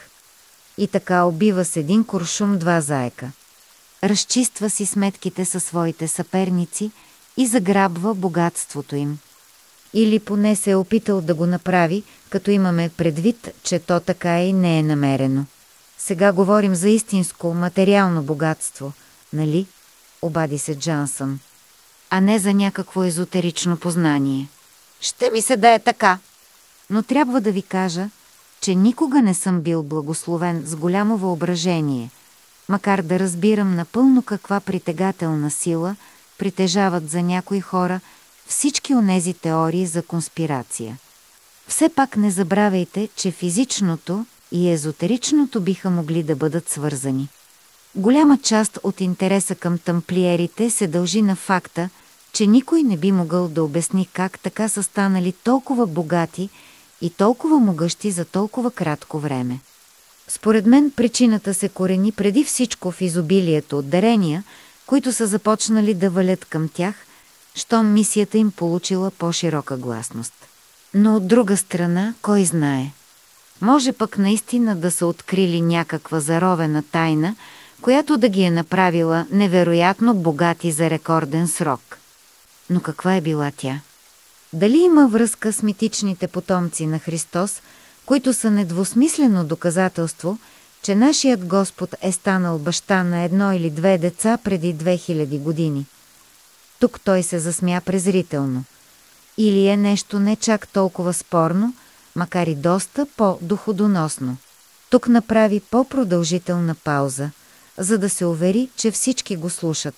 И така убива с един куршум два заека. Разчиства си сметките със своите съперници и заграбва богатството им. Или поне се е опитал да го направи, като имаме предвид, че то така и не е намерено. Сега говорим за истинско материално богатство, нали? Обади се Джансън. А не за някакво езотерично познание. Ще ми се да е така. Но трябва да ви кажа, че никога не съм бил благословен с голямо въображение, макар да разбирам напълно каква притегателна сила притежават за някои хора всички онези теории за конспирация. Все пак не забравяйте, че физичното и езотеричното биха могли да бъдат свързани. Голяма част от интереса към тамплиерите се дължи на факта, че никой не би могъл да обясни как така са станали толкова богати и толкова могъщи за толкова кратко време. Според мен причината се корени преди всичко в изобилието от дарения, които са започнали да валят към тях, щом мисията им получила по-широка гласност. Но от друга страна, кой знае? Може пък наистина да са открили някаква заровена тайна, която да ги е направила невероятно богати за рекорден срок. Но каква е била тя? Дали има връзка с митичните потомци на Христос, които са недвусмислено доказателство, че нашият Господ е станал баща на едно или две деца преди две хиляди години? Тук той се засмя презрително. Или е нещо не чак толкова спорно, макар и доста по-доходоносно. Тук направи по-продължителна пауза, за да се увери, че всички го слушат.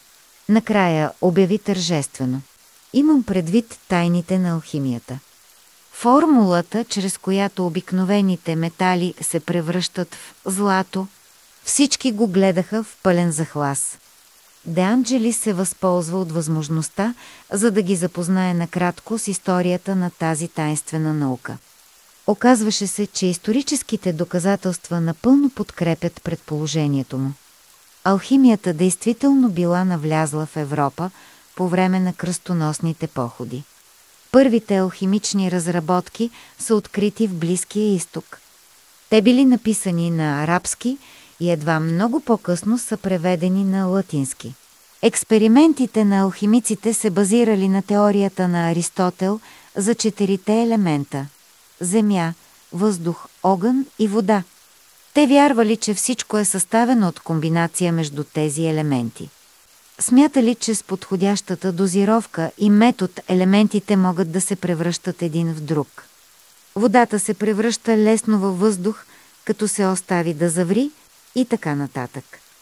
Накрая обяви тържествено. Имам предвид тайните на алхимията. Формулата, чрез която обикновените метали се превръщат в злато, всички го гледаха в пълен захлас. Де Анджелис се възползва от възможността, за да ги запознае накратко с историята на тази тайнствена наука. Оказваше се, че историческите доказателства напълно подкрепят предположението му. Алхимията действително била навлязла в Европа по време на кръстоносните походи. Първите алхимични разработки са открити в Близкия изток. Те били написани на арабски и едва много по-късно са преведени на латински. Експериментите на алхимиците се базирали на теорията на Аристотел за четирите елемента – земя, въздух, огън и вода. Те вярвали, че всичко е съставено от комбинация между тези елементи. Смятали, че с подходящата дозировка и метод елементите могат да се превръщат един в друг. Водата се превръща лесно във въздух, като се остави да заври и така нататък.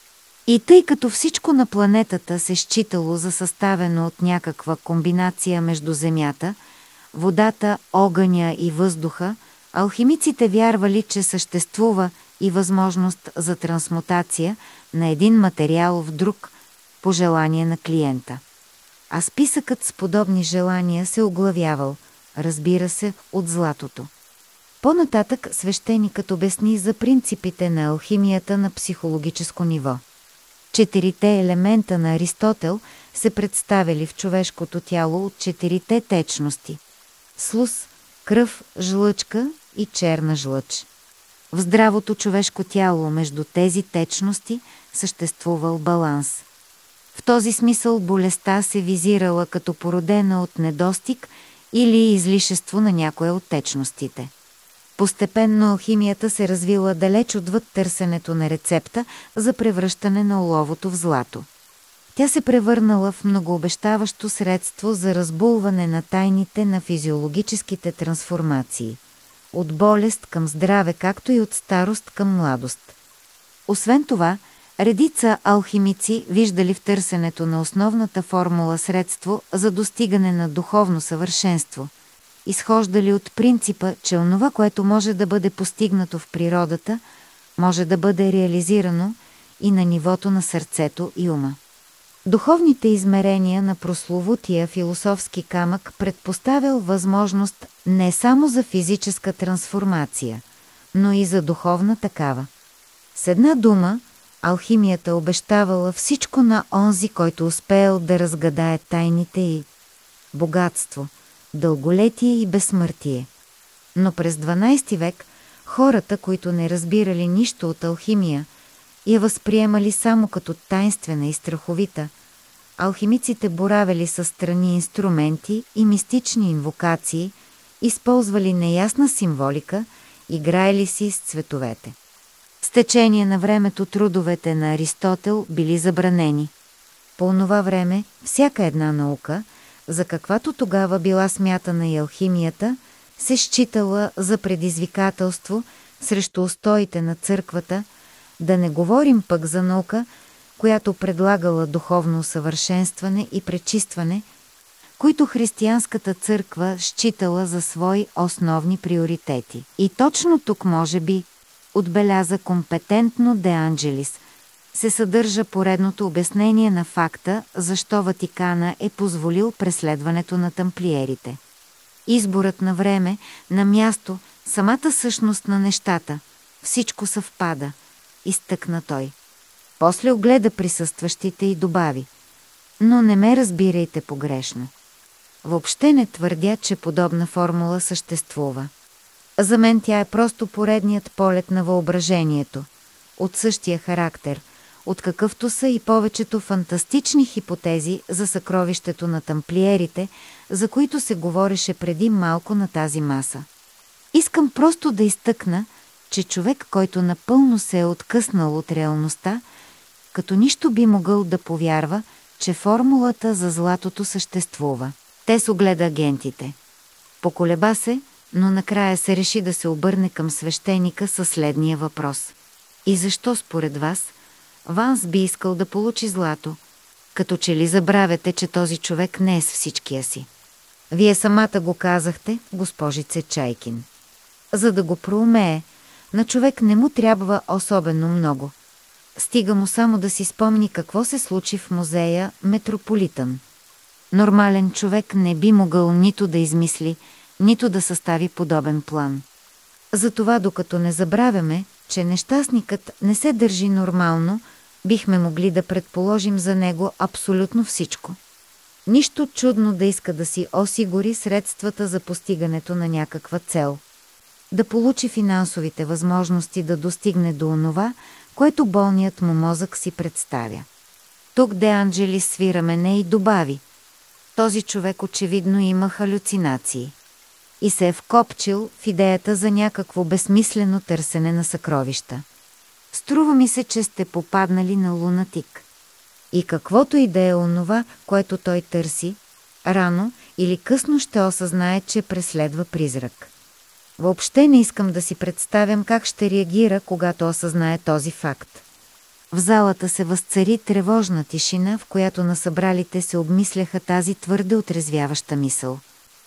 И тъй като всичко на планетата се считало за съставено от някаква комбинация между земята, водата, огъня и въздуха, алхимиците вярвали, че съществува и възможност за трансмутация на един материал в друг по желание на клиента. А списъкът с подобни желания се оглавявал, разбира се, от златото. По-нататък свещеникът обясни за принципите на алхимията на психологическо ниво. Четирите елемента на Аристотел се представили в човешкото тяло от четирите течности – слуз, кръв, жлъчка и черна жлъч. В здравото човешко тяло между тези течности съществувал баланс. В този смисъл болестта се визирала като породена от недостиг или излишество на някоя от течностите. Постепенно алхимията се развила далеч отвъд търсенето на рецепта за превръщане на оловото в злато. Тя се превърнала в многообещаващо средство за разбулване на тайните на физиологическите трансформации – от болест към здраве, както и от старост към младост. Освен това, редица алхимици виждали в търсенето на основната формула средство за достигане на духовно съвършенство, изхождали от принципа, че онова, което може да бъде постигнато в природата, може да бъде реализирано и на нивото на сърцето и ума. Духовните измерения на прословутия философски камък предпоставял възможност не само за физическа трансформация, но и за духовна такава. С една дума, алхимията обещавала всичко на онзи, който успеел да разгадае тайните й – богатство, дълголетие и безсмъртие. Но през дванайсети век хората, които не разбирали нищо от алхимия, я възприемали само като тайнствена и страховита. Алхимиците боравели със странни инструменти и мистични инвокации използвали неясна символика, играели си с цветовете. С течение на времето трудовете на Аристотел били забранени. По онова време всяка една наука, за каквато тогава била смятана и алхимията, се считала за предизвикателство срещу устоите на църквата, да не говорим пък за наука, която предлагала духовно усъвършенстване и пречистване, които християнската църква считала за свои основни приоритети. И точно тук, може би, отбеляза компетентно Де Анджелис, се съдържа поредното обяснение на факта, защо Ватикана е позволил преследването на тамплиерите. Изборът на време, на място, самата същност на нещата, всичко съвпада, изтъкна той. После огледа присъстващите и добави: но не ме разбирайте погрешно. Въобще не твърдя, че подобна формула съществува. За мен тя е просто поредният полет на въображението, от същия характер, от какъвто са и повечето фантастични хипотези за съкровището на тамплиерите, за които се говореше преди малко на тази маса. Искам просто да изтъкна, че човек, който напълно се е откъснал от реалността, като нищо би могъл да повярва, че формулата за златото съществува. Те с огледа агентите. Поколеба се, но накрая се реши да се обърне към свещеника със следния въпрос. И защо според вас Ванс би искал да получи злато, като че ли забравяте, че този човек не е с всичкия си? Вие самата го казахте, госпожице Чайкин. За да го проумее, на човек не му трябва особено много. Стига му само да си спомни какво се случи в музея Метрополитън. Нормален човек не би могъл нито да измисли, нито да състави подобен план. Затова, докато не забравяме, че нещастникът не се държи нормално, бихме могли да предположим за него абсолютно всичко. Нищо чудно да иска да си осигури средствата за постигането на някаква цел. Да получи финансовите възможности да достигне до онова, което болният му мозък си представя. Тук Де Анджелис свира мене и добави: този човек очевидно има халюцинации и се е вкопчил в идеята за някакво безсмислено търсене на съкровища. Струва ми се, че сте попаднали на лунатик. И каквото и да е онова, което той търси, рано или късно ще осъзнае, че преследва призрак. Въобще не искам да си представям как ще реагира, когато осъзнае този факт. В залата се възцари тревожна тишина, в която на събралите се обмисляха тази твърде отрезвяваща мисъл.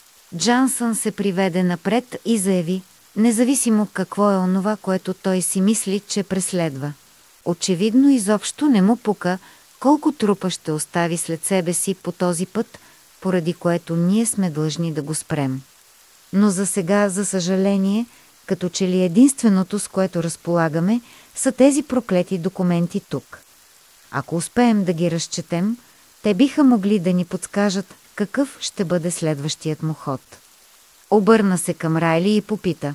Джансън се приведе напред и заяви, независимо какво е онова, което той си мисли, че преследва. Очевидно изобщо не му пука колко трупа ще остави след себе си по този път, поради което ние сме длъжни да го спрем. Но за сега, за съжаление, като че ли единственото, с което разполагаме, са тези проклети документи тук. Ако успеем да ги разчетем, те биха могли да ни подскажат какъв ще бъде следващият му ход. Обърна се към Райли и попита: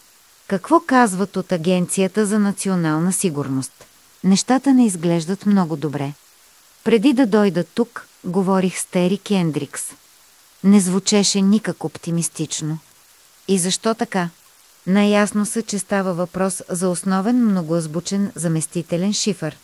какво казват от Агенцията за национална сигурност? Нещата не изглеждат много добре. Преди да дойда тук, говорих с Тери Кендрикс. Не звучеше никак оптимистично. И защо така? Наясно са, че става въпрос за основен многоазбучен заместителен шифър.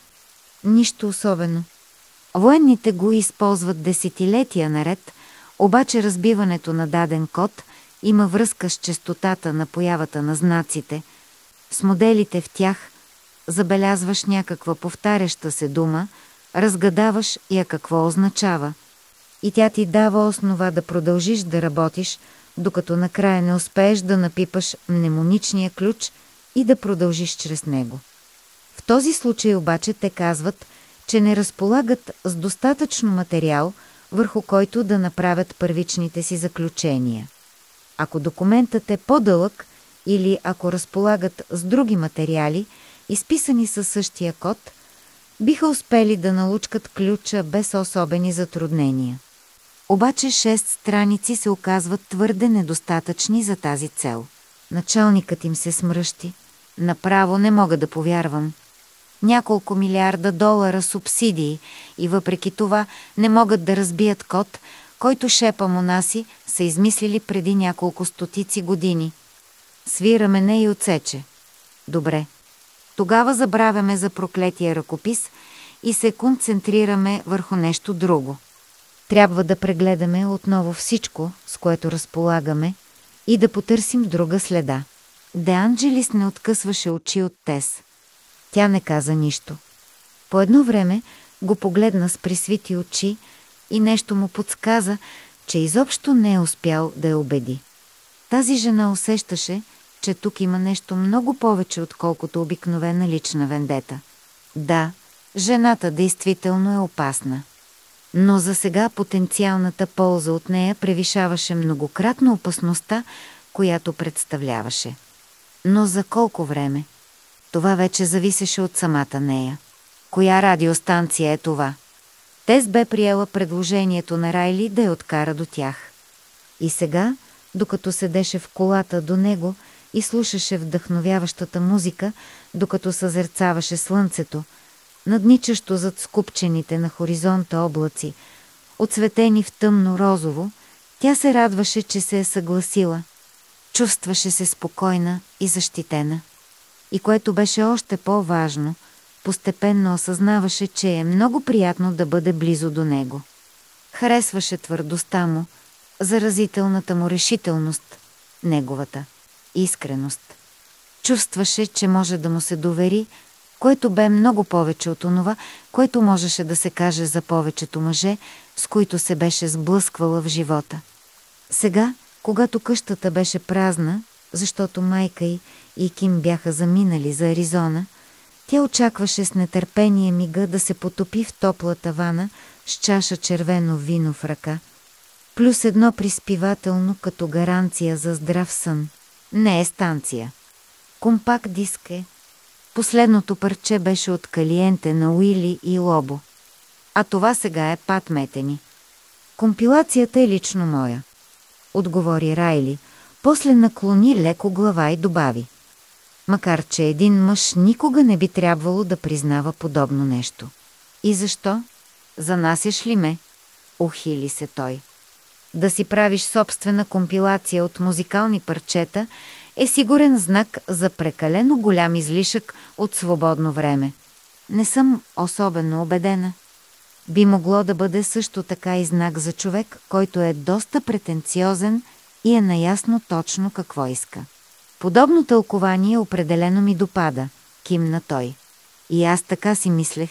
Нищо особено. Военните го използват десетилетия наред, обаче разбиването на даден код има връзка с честотата на появата на знаците, с моделите в тях, забелязваш някаква повтаряща се дума, разгадаваш я какво означава. И тя ти дава основа да продължиш да работиш, докато накрая не успееш да напипаш мнемоничния ключ и да продължиш чрез него. В този случай обаче те казват, че не разполагат с достатъчно материал, върху който да направят първичните си заключения. Ако документът е по-дълъг или ако разполагат с други материали, изписани със същия код, биха успели да налучкат ключа без особени затруднения. Обаче шест страници се оказват твърде недостатъчни за тази цел. Началникът им се смръщи. Направо не мога да повярвам. Няколко милиарда долара субсидии и въпреки това не могат да разбият код, който шепа монаси са измислили преди няколко стотици години. Свира мене и отсече. Добре. Тогава забравяме за проклетия ръкопис и се концентрираме върху нещо друго. Трябва да прегледаме отново всичко, с което разполагаме, и да потърсим друга следа. Де Анджелис не откъсваше очи от Тес. Тя не каза нищо. По едно време го погледна с присвити очи и нещо му подсказа, че изобщо не е успял да я убеди. Тази жена усещаше, че тук има нещо много повече, отколкото обикновена лична вендета. Да, жената действително е опасна. Но за сега потенциалната полза от нея превишаваше многократно опасността, която представляваше. Но за колко време? Това вече зависеше от самата нея. Коя радиостанция е това? Тес бе приела предложението на Райли да я откара до тях. И сега, докато седеше в колата до него и слушаше вдъхновяващата музика, докато съзерцаваше слънцето, надничащо зад скупчените на хоризонта облаци, оцветени в тъмно розово, тя се радваше, че се е съгласила. Чувстваше се спокойна и защитена. И което беше още по-важно, постепенно осъзнаваше, че е много приятно да бъде близо до него. Харесваше твърдостта му, заразителната му решителност, неговата искреност. Чувстваше, че може да му се довери, което бе много повече от онова, което можеше да се каже за повечето мъже, с които се беше сблъсквала в живота. Сега, когато къщата беше празна, защото майка й и Ким бяха заминали за Аризона, тя очакваше с нетърпение мига да се потопи в топлата вана с чаша червено вино в ръка. Плюс едно приспивателно като гаранция за здрав сън. Не е станция. Компакт диск е. Последното парче беше от Калиенте на Уили и Лобо. А това сега е Пат Метени. Компилацията е лично моя, отговори Райли, после наклони леко глава и добави. Макар че един мъж никога не би трябвало да признава подобно нещо. И защо? Занасяш ли ме? Ухили се той. Да си правиш собствена компилация от музикални парчета е сигурен знак за прекалено голям излишък от свободно време. Не съм особено убедена. Би могло да бъде също така и знак за човек, който е доста претенциозен и е наясно точно какво иска. Подобно тълкование определено ми допада, кимна той. И аз така си мислех,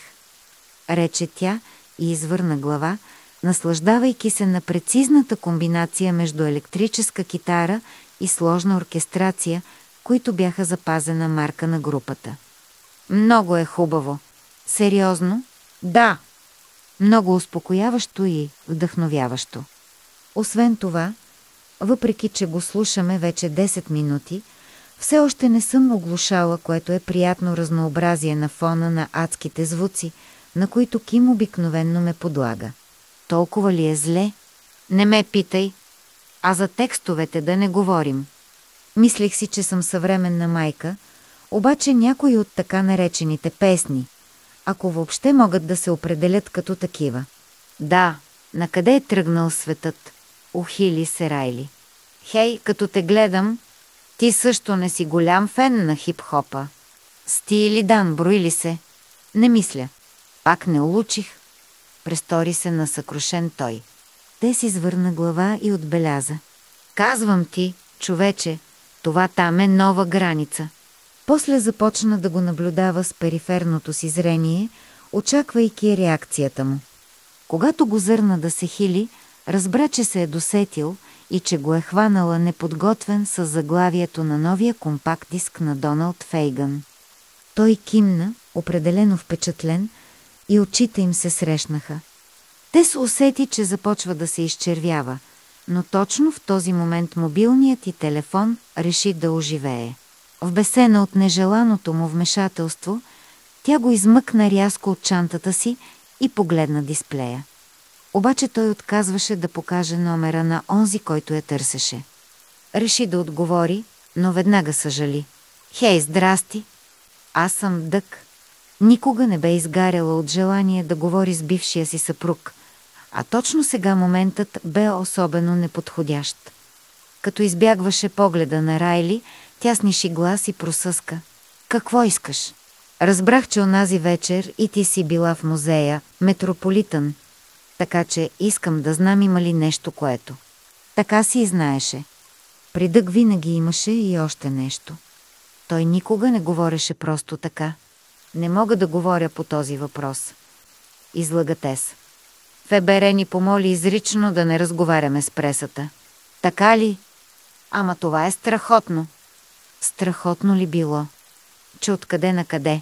рече тя и извърна глава, наслаждавайки се на прецизната комбинация между електрическа китара и сложна оркестрация, които бяха запазена марка на групата. Много е хубаво. Сериозно? Да. Много успокояващо и вдъхновяващо. Освен това, въпреки че го слушаме вече десет минути, все още не съм оглушала, което е приятно разнообразие на фона на адските звуци, на които Ким обикновенно ме подлага. Толкова ли е зле? Не ме питай. А за текстовете да не говорим. Мислех си, че съм съвременна майка, обаче някои от така наречените песни, ако въобще могат да се определят като такива. Да, накъде е тръгнал светът? Ухили се Райли. Хей, като те гледам, ти също не си голям фен на хип-хопа. Стили Дан, брои ли се? Не мисля. Пак не улучих. Престори се на съкрушен той. Те си звърна глава и отбеляза. Казвам ти, човече, това там е нова граница. После започна да го наблюдава с периферното си зрение, очаквайки реакцията му. Когато го зърна да се хили, разбра, че се е досетил и че го е хванала неподготвен с заглавието на новия компакт диск на Доналд Фейгън. Той кимна, определено впечатлен, и очите им се срещнаха. Те се усети, че започва да се изчервява, но точно в този момент мобилният и телефон реши да оживее. В бесена от нежеланото му вмешателство, тя го измъкна рязко от чантата си и погледна дисплея. Обаче той отказваше да покаже номера на онзи, който я търсеше. Реши да отговори, но веднага съжали. Хей, здрасти! Аз съм Дък. Никога не бе изгаряла от желание да говори с бившия си съпруг, А точно сега моментът бе особено неподходящ. Като избягваше погледа на Райли, тя сниши глас и просъска: „Какво искаш?“ „Разбрах, че онази вечер и ти си била в музея Метрополитън, така че искам да знам има ли нещо, което…“ Така си и знаеше. При Дъг винаги имаше и още нещо. Той никога не говореше просто така. „Не мога да говоря по този въпрос“, излъга Тес. „ФБР ни помоли изрично да не разговаряме с пресата.“ „Така ли? Ама това е страхотно.“ Страхотно ли било? Че откъде на къде?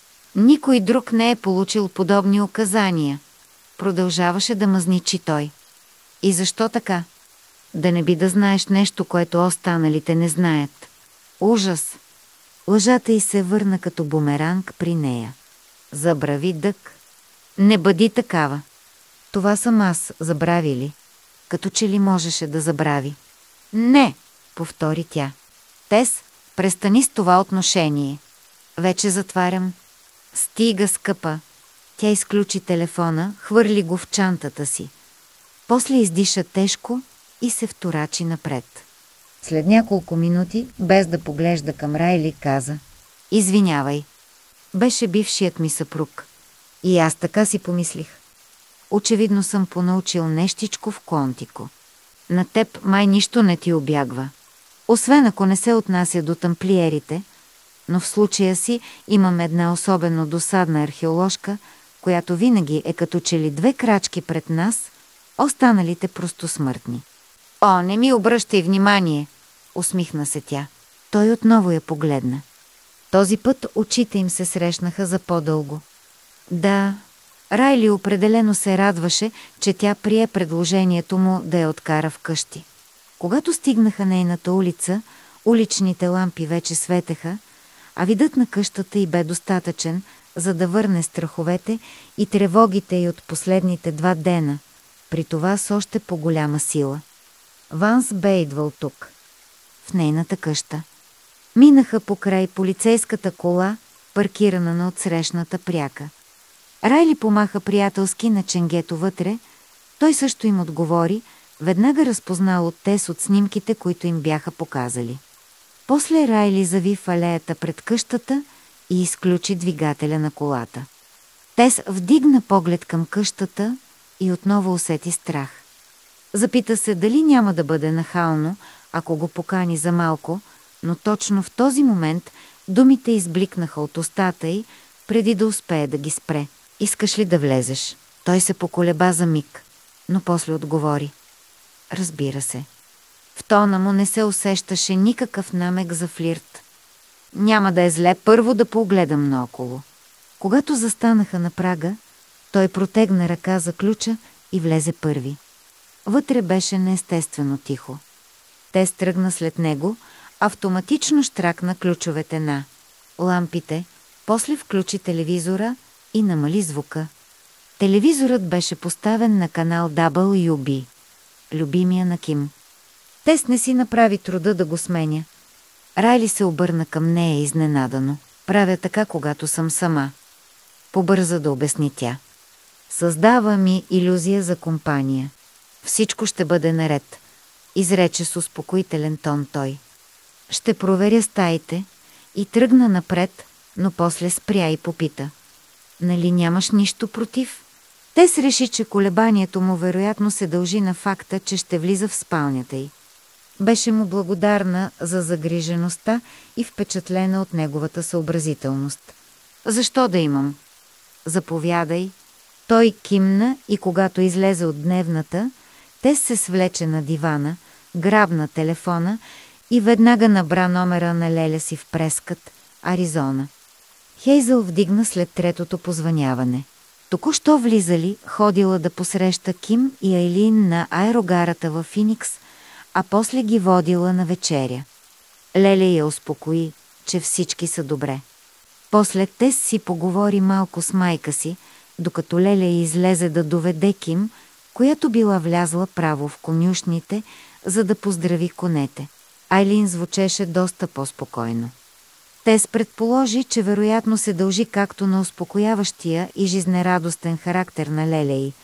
Никой друг не е получил подобни указания. Продължаваше да мъзничи той. И защо така? Да не би да знаеш нещо, което останалите не знаят. Ужас! Лъжата й се върна като бумеранг при нея. Забрави Дъг. „Не бъди такава.“ „Това съм аз, забрави ли?“ Като че ли можеше да забрави. „Не!“ повтори тя. „Тес, престани с това отношение. Вече затварям.“ „Стига, скъпа!“ Тя изключи телефона, хвърли го в чантата си. После издиша тежко и се вторачи напред. След няколко минути, без да поглежда към Райли, каза: „Извинявай. Беше бившият ми съпруг. И аз така си помислих. Очевидно съм понаучил нещичко в Контико. На теб май нищо не ти обягва. Освен ако не се отнася до тамплиерите, но в случая си имам една особено досадна археоложка, която винаги е като че ли две крачки пред нас, останалите просто смъртни.“ „О, не ми обръщай внимание!“ усмихна се тя. Той отново я погледна. Този път очите им се срещнаха за по-дълго. Да, Райли определено се радваше, че тя прие предложението му да я откара вкъщи. Когато стигнаха нейната улица, уличните лампи вече светеха, а видът на къщата й бе достатъчен, за да върне страховете и тревогите й от последните два дена, при това с още по-голяма сила. Ванс бе идвал тук, в нейната къща. Минаха покрай полицейската кола, паркирана на отсрещната пряка. Райли помаха приятелски на ченгето вътре, той също им отговори, веднага разпознал от Тес от снимките, които им бяха показали. После Райли зави в алеята пред къщата и изключи двигателя на колата. Тес вдигна поглед към къщата и отново усети страх. Запита се дали няма да бъде нахално, ако го покани за малко, но точно в този момент думите избликнаха от устата й, преди да успее да ги спре. „Искаш ли да влезеш?“ Той се поколеба за миг, но после отговори: „Разбира се.“ В тона му не се усещаше никакъв намек за флирт. „Няма да е зле първо да погледам наоколо.“ Когато застанаха на прага, той протегна ръка за ключа и влезе първи. Вътре беше неестествено тихо. Те стръгна след него, автоматично щракна ключовете на лампите, после включи телевизора и намали звука. Телевизорът беше поставен на канал Дабъл Ю Би, любимия на Ким. Тес не си направи труда да го сменя. Райли се обърна към нея изненадано. „Правя така, когато съм сама“, побърза да обясни тя. „Създава ми илюзия за компания. Всичко ще бъде наред“, изрече с успокоителен тон той. „Ще проверя стаите“, и тръгна напред, но после спря и попита: „Нали нямаш нищо против?“ Тес реши, че колебанието му вероятно се дължи на факта, че ще влиза в спалнята й. Беше му благодарна за загрижеността и впечатлена от неговата съобразителност. „Защо да имам?“ „Заповядай.“ Той кимна и когато излезе от дневната, Тес се свлече на дивана, грабна телефона и веднага набра номера на леля си в Прескът, Аризона. Хейзъл вдигна след третото позвъняване. Току-що влизали, ходила да посреща Ким и Айлин на аерогарата във Финикс, а после ги водила на вечеря. Леля я успокои, че всички са добре. После Тес си поговори малко с майка си, докато Леля излезе да доведе Ким, която била влязла право в конюшните, за да поздрави конете. Айлин звучеше доста по-спокойно. Тес предположи, че вероятно се дължи както на успокояващия и жизнерадостен характер на Леля й,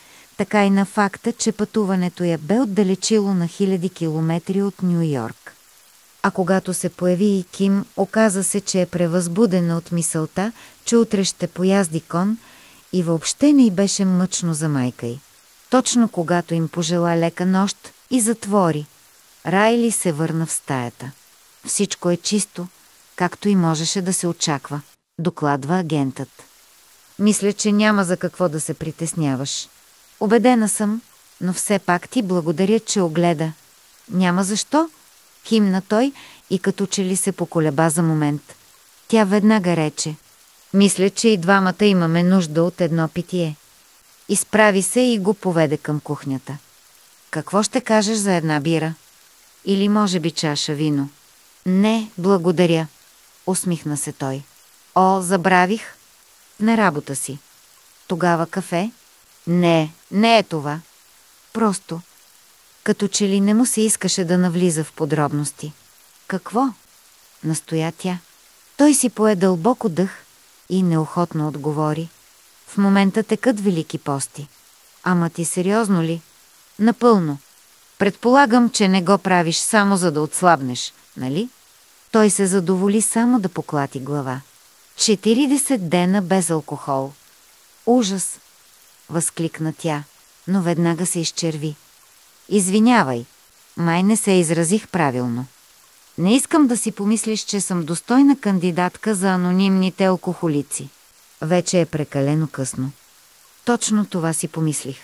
така и на факта, че пътуването я бе отдалечило на хиляди километри от Ню Йорк. А когато се появи и Ким, оказа се, че е превъзбудена от мисълта, че утре ще поязди кон и въобще не й беше мъчно за майка й. Точно когато им пожела лека нощ и затвори, Райли се върна в стаята. Всичко е чисто, както и можеше да се очаква, докладва агентът. Мисля, че няма за какво да се притесняваш. Убедена съм, но все пак ти благодаря, че огледа. Няма защо, кимна той и като че ли се поколеба за момент. Тя веднага рече: мисля, че и двамата имаме нужда от едно питие. Изправи се и го поведе към кухнята. Какво ще кажеш за една бира? Или може би чаша вино? Не, благодаря, усмихна се той. О, забравих. На работа си. Тогава кафе? Не, не е това. Просто. Като че ли не му се искаше да навлиза в подробности. Какво? Настоя тя. Той си пое дълбоко дъх и неохотно отговори. В момента текат велики пости. Ама ти сериозно ли? Напълно. Предполагам, че не го правиш само за да отслабнеш, нали? Той се задоволи само да поклати глава. четиридесет дена без алкохол. Ужас! Възкликна тя, но веднага се изчерви. Извинявай, май не се изразих правилно. Не искам да си помислиш, че съм достойна кандидатка за анонимните алкохолици. Вече е прекалено късно. Точно това си помислих.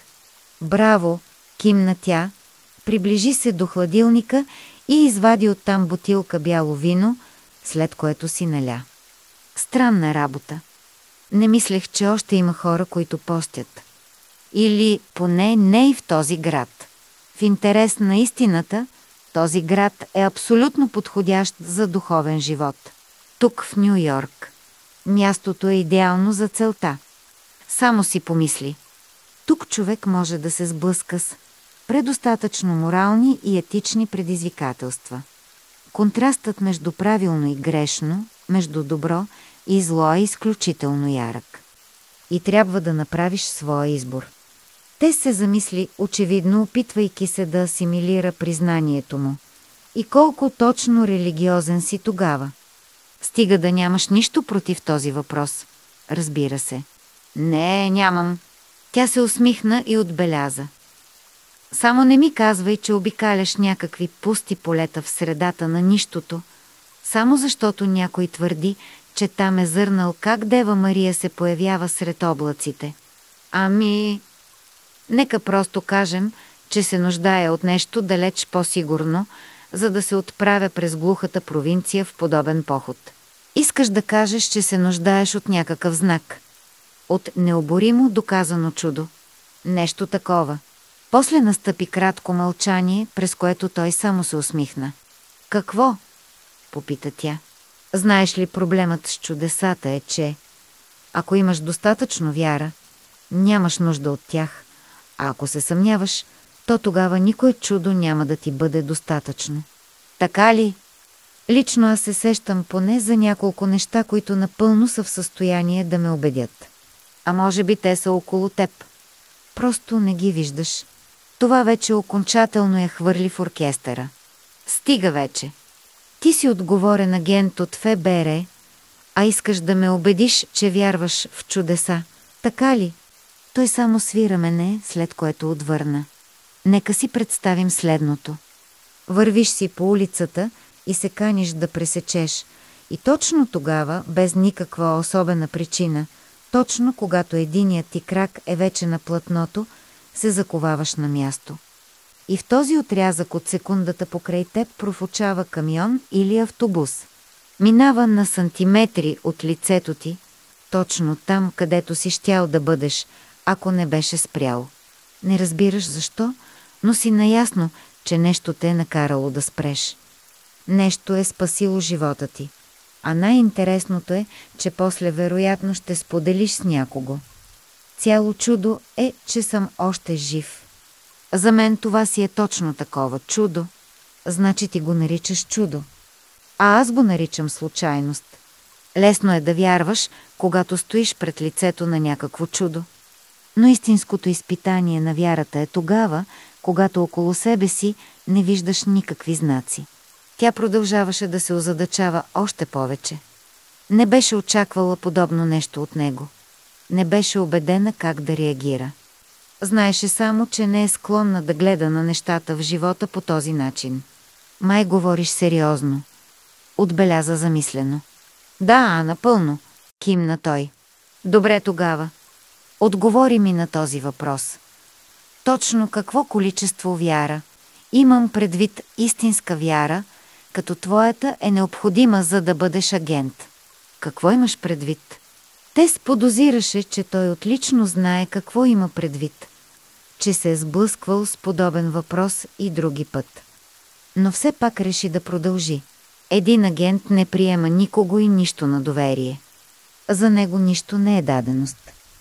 Браво, кимна тя, приближи се до хладилника и извади оттам бутилка бяло вино, след което си наля. Странна работа. Не мислех, че още има хора, които постят. Или поне не и в този град. В интерес на истината, този град е абсолютно подходящ за духовен живот. Тук в Ню Йорк. Мястото е идеално за целта. Само си помисли. Тук човек може да се сблъска с предостатъчно морални и етични предизвикателства. Контрастът между правилно и грешно, между добро и зло е изключително ярък. И трябва да направиш своя избор. Те се замисли, очевидно опитвайки се да асимилира признанието му. И колко точно религиозен си тогава. Стига да нямаш нищо против този въпрос. Разбира се. Не, нямам. Тя се усмихна и отбеляза. Само не ми казвай, че обикаляш някакви пусти полета в средата на нищото, само защото някой твърди, че там е зърнал как Дева Мария се появява сред облаците. Ами... Нека просто кажем, че се нуждае от нещо далеч по-сигурно, за да се отправя през глухата провинция в подобен поход. Искаш да кажеш, че се нуждаеш от някакъв знак. От необоримо доказано чудо. Нещо такова. После настъпи кратко мълчание, през което той само се усмихна. Какво? Попита тя. Знаеш ли, проблемът с чудесата е, че ако имаш достатъчно вяра, нямаш нужда от тях, а ако се съмняваш, то тогава никое чудо няма да ти бъде достатъчно. Така ли? Лично аз се сещам поне за няколко неща, които напълно са в състояние да ме убедят. А може би те са около теб. Просто не ги виждаш. Това вече окончателно я хвърли в оркестъра. Стига вече. Ти си отговорен агент от Ф Б Р, а искаш да ме убедиш, че вярваш в чудеса. Така ли? Той само свира мене, след което отвърна. Нека си представим следното. Вървиш си по улицата и се каниш да пресечеш. И точно тогава, без никаква особена причина, точно когато единият ти крак е вече на платното, се заковаваш на място. И в този отрязък от секундата покрай теб профучава камион или автобус. Минава на сантиметри от лицето ти, точно там, където си щял да бъдеш, ако не беше спрял. Не разбираш защо, но си наясно, че нещо те е накарало да спреш. Нещо е спасило живота ти. А най-интересното е, че после вероятно ще споделиш с някого. Цяло чудо е, че съм още жив. За мен това си е точно такова чудо. Значи ти го наричаш чудо. А аз го наричам случайност. Лесно е да вярваш, когато стоиш пред лицето на някакво чудо. Но истинското изпитание на вярата е тогава, когато около себе си не виждаш никакви знаци. Тя продължаваше да се озадачава още повече. Не беше очаквала подобно нещо от него. Не беше убедена как да реагира. Знаеше само, че не е склонна да гледа на нещата в живота по този начин. Май говориш сериозно, отбеляза замислено. Да, напълно, кимна той. Добре тогава. Отговори ми на този въпрос. Точно какво количество вяра? Имам предвид истинска вяра, като твоята е необходима, за да бъдеш агент. Какво имаш предвид? Те сподозираше, че той отлично знае какво има предвид, че се е сблъсквал с подобен въпрос и други път. Но все пак реши да продължи. Един агент не приема никого и нищо на доверие. За него нищо не е даденост.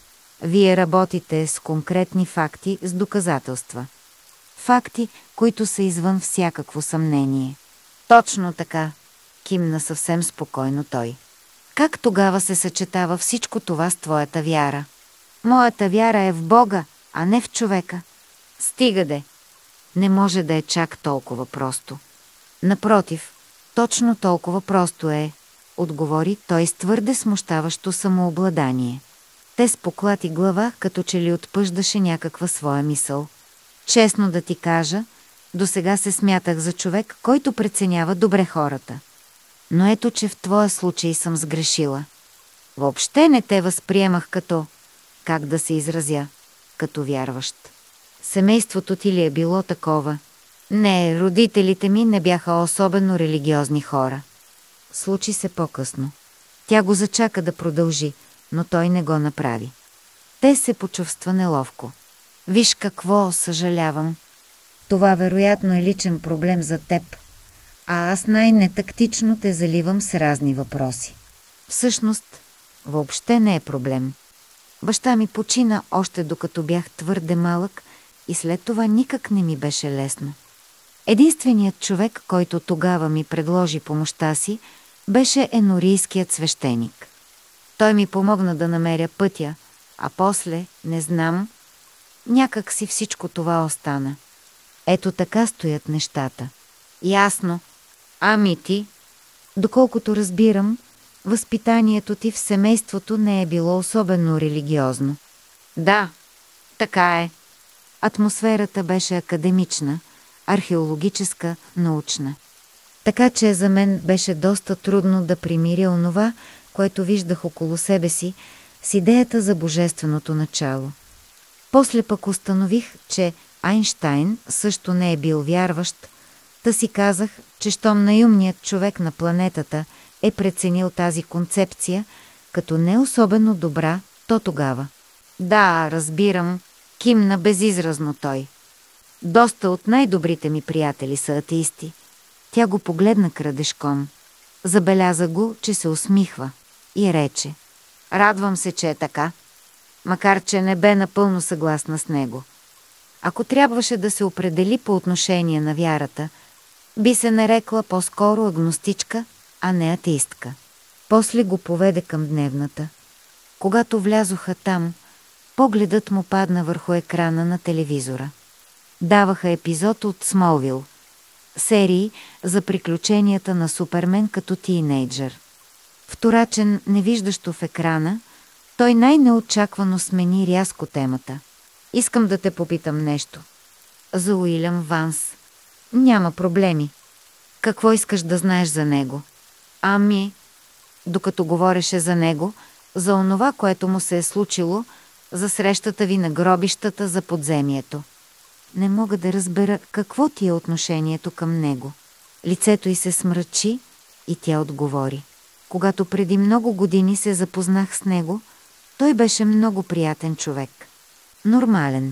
Вие работите с конкретни факти, с доказателства. Факти, които са извън всякакво съмнение. Точно така, кимна съвсем спокойно той. Как тогава се съчетава всичко това с твоята вяра? Моята вяра е в Бога, а не в човека. Стига де. Не може да е чак толкова просто. Напротив, точно толкова просто е, отговори той с твърде смущаващо самообладание. Те с поклати глава, като че ли отпъждаше някаква своя мисъл. Честно да ти кажа, досега се смятах за човек, който преценява добре хората. Но ето, че в твоя случай съм сгрешила. Въобще не те възприемах като, как да се изразя, като вярващ. Семейството ти ли е било такова? Не, родителите ми не бяха особено религиозни хора. Случи се по-късно. Тя го зачака да продължи, но той не го направи. Те се почувства неловко. Виж какво, съжалявам. Това вероятно е личен проблем за теб, а аз най-нетактично те заливам с разни въпроси. Всъщност, въобще не е проблем. Баща ми почина още докато бях твърде малък и след това никак не ми беше лесно. Единственият човек, който тогава ми предложи помощта си, беше енорийският свещеник. Той ми помогна да намеря пътя, а после, не знам, някак си всичко това остана. Ето така стоят нещата. Ясно. Ами ти? Доколкото разбирам, възпитанието ти в семейството не е било особено религиозно. Да, така е. Атмосферата беше академична, археологическа, научна. Така че за мен беше доста трудно да примиря онова, което виждах около себе си, с идеята за божественото начало. После пък установих, че Айнщайн също не е бил вярващ, та си казах, че щом най-умният човек на планетата е преценил тази концепция като не особено добра, то тогава. Да, разбирам, кимна безизразно той. Доста от най-добрите ми приятели са атеисти. Тя го погледна крадешком. Забеляза го, че се усмихва и рече: радвам се, че е така, макар че не бе напълно съгласна с него. Ако трябваше да се определи по отношение на вярата, би се нарекла по-скоро агностичка, а не атеистка. После го поведе към дневната. Когато влязоха там, погледът му падна върху екрана на телевизора. Даваха епизод от Смолвил, серии за приключенията на Супермен като тийнейджър. Вторачен, невиждащо в екрана, той най-неочаквано смени рязко темата. Искам да те попитам нещо. За Уилям Ванс. Няма проблеми. Какво искаш да знаеш за него? Ами, докато говореше за него, за онова, което му се е случило, за срещата ви на гробищата за подземието. Не мога да разбера какво ти е отношението към него. Лицето й се смрачи и тя отговори. Когато преди много години се запознах с него, той беше много приятен човек. Нормален.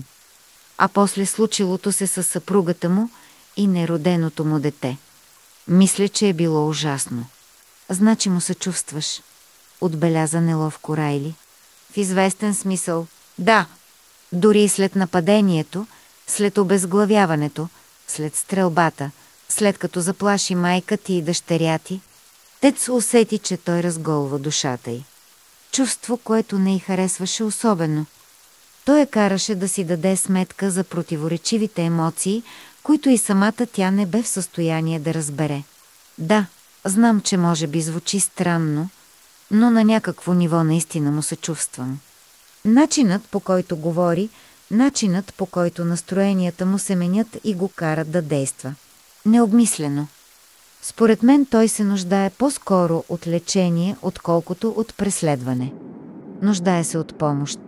А после случилото се със съпругата му и нероденото му дете. Мисля, че е било ужасно. Значи му се чувстваш, отбеляза неловко Райли. В известен смисъл, да. Дори и след нападението, след обезглавяването, след стрелбата, след като заплаши майка ти и дъщеря ти, Тец усети, че той разголва душата й. Чувство, което не й харесваше особено. Той я караше да си даде сметка за противоречивите емоции, които и самата тя не бе в състояние да разбере. Да, знам, че може би звучи странно, но на някакво ниво наистина му се чувствам. Начинът, по който говори, начинът, по който настроенията му се менят и го карат да действа. Необмислено. Според мен той се нуждае по-скоро от лечение, отколкото от преследване. Нуждае се от помощ.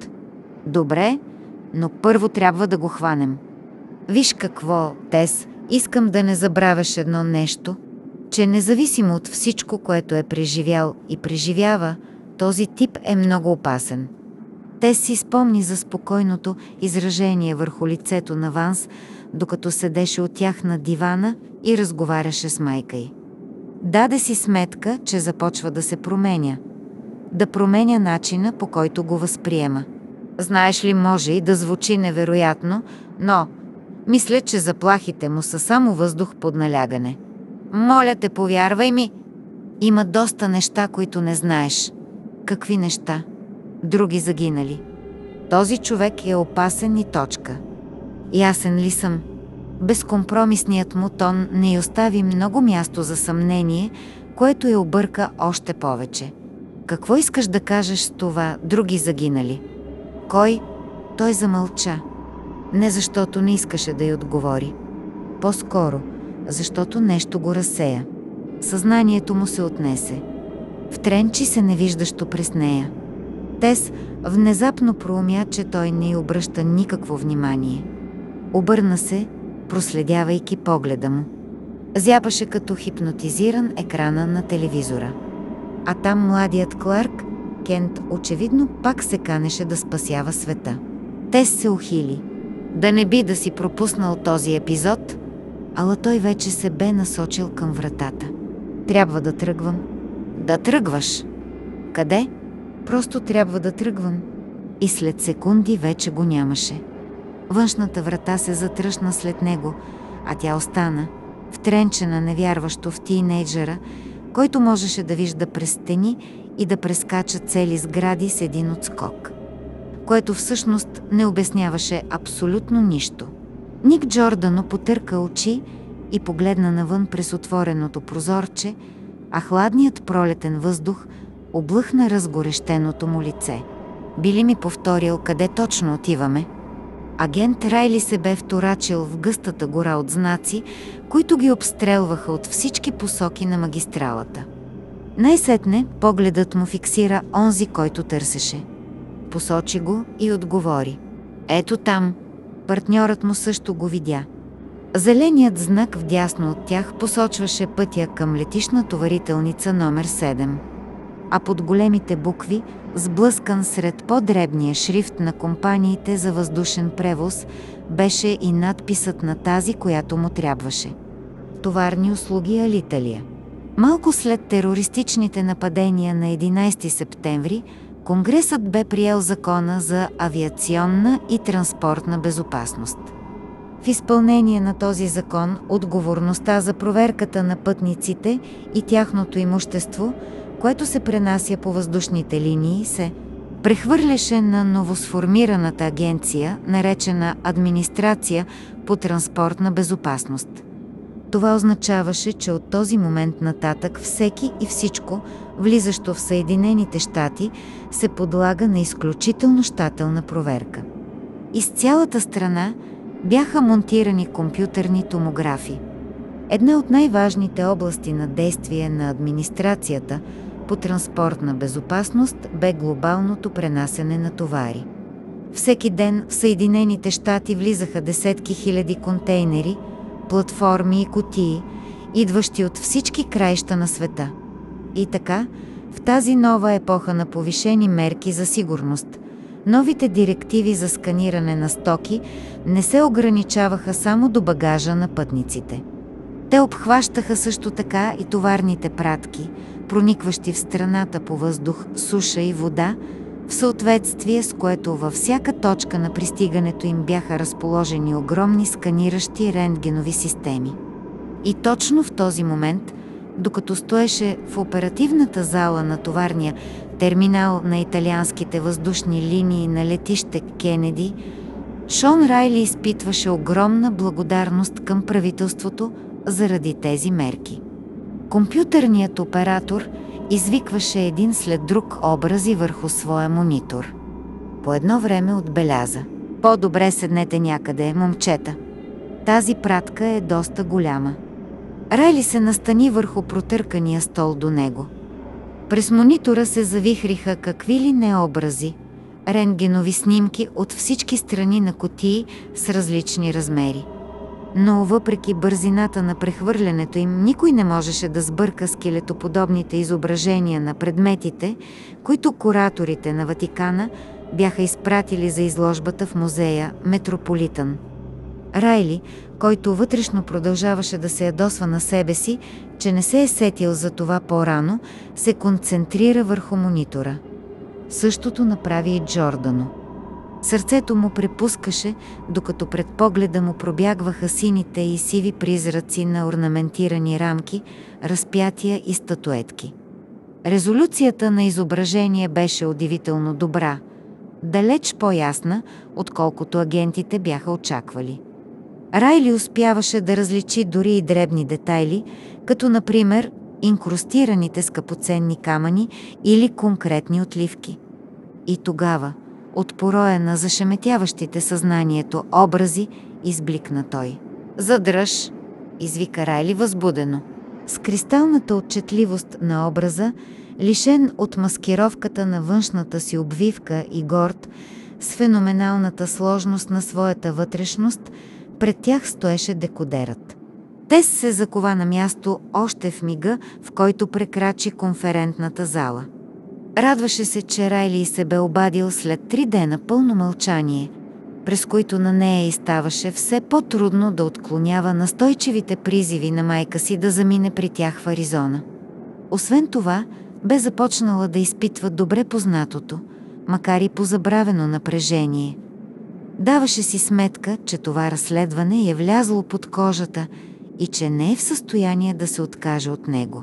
Добре, но първо трябва да го хванем. Виж какво, Тес, искам да не забравяш едно нещо, че независимо от всичко, което е преживял и преживява, този тип е много опасен. Тес си спомни за спокойното изражение върху лицето на Ванс, докато седеше от тях на дивана и разговаряше с майка й. Даде си сметка, че започва да се променя. Да променя начина, по който го възприема. Знаеш ли, може и да звучи невероятно, но мисля, че заплахите му са само въздух под налягане. Моля те, повярвай ми. Има доста неща, които не знаеш. Какви неща? Други загинали. Този човек е опасен и точка. Ясен ли съм? Безкомпромисният му тон не й остави много място за съмнение, което я обърка още повече. Какво искаш да кажеш с това, други загинали? Кой? Той замълча. Не защото не искаше да й отговори. По-скоро, защото нещо го разсея. Съзнанието му се отнесе. Втренчи се невиждащо през нея. Тес внезапно проумя, че той не й обръща никакво внимание. Обърна се, проследявайки погледа му. Зяпаше като хипнотизиран екрана на телевизора. А там младият Кларк, Кент, очевидно пак се канеше да спасява света. Тес се ухили. Да не би да си пропуснал този епизод, ала той вече се бе насочил към вратата. Трябва да тръгвам. Да тръгваш. Къде? Просто трябва да тръгвам. И след секунди вече го нямаше. Външната врата се затръшна след него, а тя остана, втренчена невярващо в тийнейджера, който можеше да вижда през стени и да прескача цели сгради с един отскок. Което всъщност не обясняваше абсолютно нищо. Ник Джордано потърка очи и погледна навън през отвореното прозорче, а хладният пролетен въздух облъхна разгорещеното му лице. Би ли ми повторил къде точно отиваме? Агент Райли се бе вторачил в гъстата гора от знаци, които ги обстрелваха от всички посоки на магистралата. Най-сетне погледът му фиксира онзи, който търсеше. Посочи го и отговори. Ето там. Партньорът му също го видя. Зеленият знак вдясно от тях посочваше пътя към летищна товарителница номер седем. А под големите букви, сблъскан сред по-дребния шрифт на компаниите за въздушен превоз, беше и надписът на тази, която му трябваше. Товарни услуги Алиталия. Малко след терористичните нападения на единайсети септември, Конгресът бе приел закона за авиационна и транспортна безопасност. В изпълнение на този закон, отговорността за проверката на пътниците и тяхното имущество, което се пренася по въздушните линии, се прехвърляше на новосформираната агенция, наречена Администрация по транспортна безопасност. Това означаваше, че от този момент нататък всеки и всичко, влизащо в Съединените щати, се подлага на изключително щателна проверка. Из цялата страна бяха монтирани компютърни томографи. Една от най-важните области на действие на администрацията по транспортна безопасност бе глобалното пренасене на товари. Всеки ден в Съединените щати влизаха десетки хиляди контейнери, платформи и кутии, идващи от всички краища на света. И така, в тази нова епоха на повишени мерки за сигурност, новите директиви за сканиране на стоки не се ограничаваха само до багажа на пътниците. Те обхващаха също така и товарните пратки, проникващи в страната по въздух, суша и вода, в съответствие с което във всяка точка на пристигането им бяха разположени огромни сканиращи рентгенови системи. И точно в този момент, докато стоеше в оперативната зала на товарния терминал на италианските въздушни линии на летище Кенеди, Шон Райли изпитваше огромна благодарност към правителството заради тези мерки. Компютърният оператор извикваше един след друг образи върху своя монитор. По едно време отбеляза: „По-добре седнете някъде, момчета. Тази пратка е доста голяма.“ Райли се настани върху протъркания стол до него. През монитора се завихриха какви ли не образи, рентгенови снимки от всички страни на кутии с различни размери. Но въпреки бързината на прехвърлянето им, никой не можеше да сбърка скелетоподобните изображения на предметите, които кураторите на Ватикана бяха изпратили за изложбата в музея Метрополитън. Райли, който вътрешно продължаваше да се ядосва на себе си, че не се е сетил за това по-рано, се концентрира върху монитора. Същото направи и Джордано. Сърцето му препускаше, докато пред погледа му пробягваха сините и сиви призраци на орнаментирани рамки, разпятия и статуетки. Резолюцията на изображение беше удивително добра, далеч по-ясна, отколкото агентите бяха очаквали. Райли успяваше да различи дори и дребни детайли, като например инкрустираните скъпоценни камъни или конкретни отливки. И тогава, от пороя на зашеметяващите съзнанието образи, избликна той. „Задръж!“ извика Райли възбудено. С кристалната отчетливост на образа, лишен от маскировката на външната си обвивка и горд, с феноменалната сложност на своята вътрешност, пред тях стоеше декодерът. Тес се закова на място още в мига, в който прекрачи конферентната зала. Радваше се, че Райли се бе обадил след три дена пълно мълчание, през които на нея й ставаше все по-трудно да отклонява настойчивите призиви на майка си да замине при тях в Аризона. Освен това, бе започнала да изпитва добре познатото, макар и позабравено напрежение. Даваше си сметка, че това разследване е влязло под кожата и че не е в състояние да се откаже от него.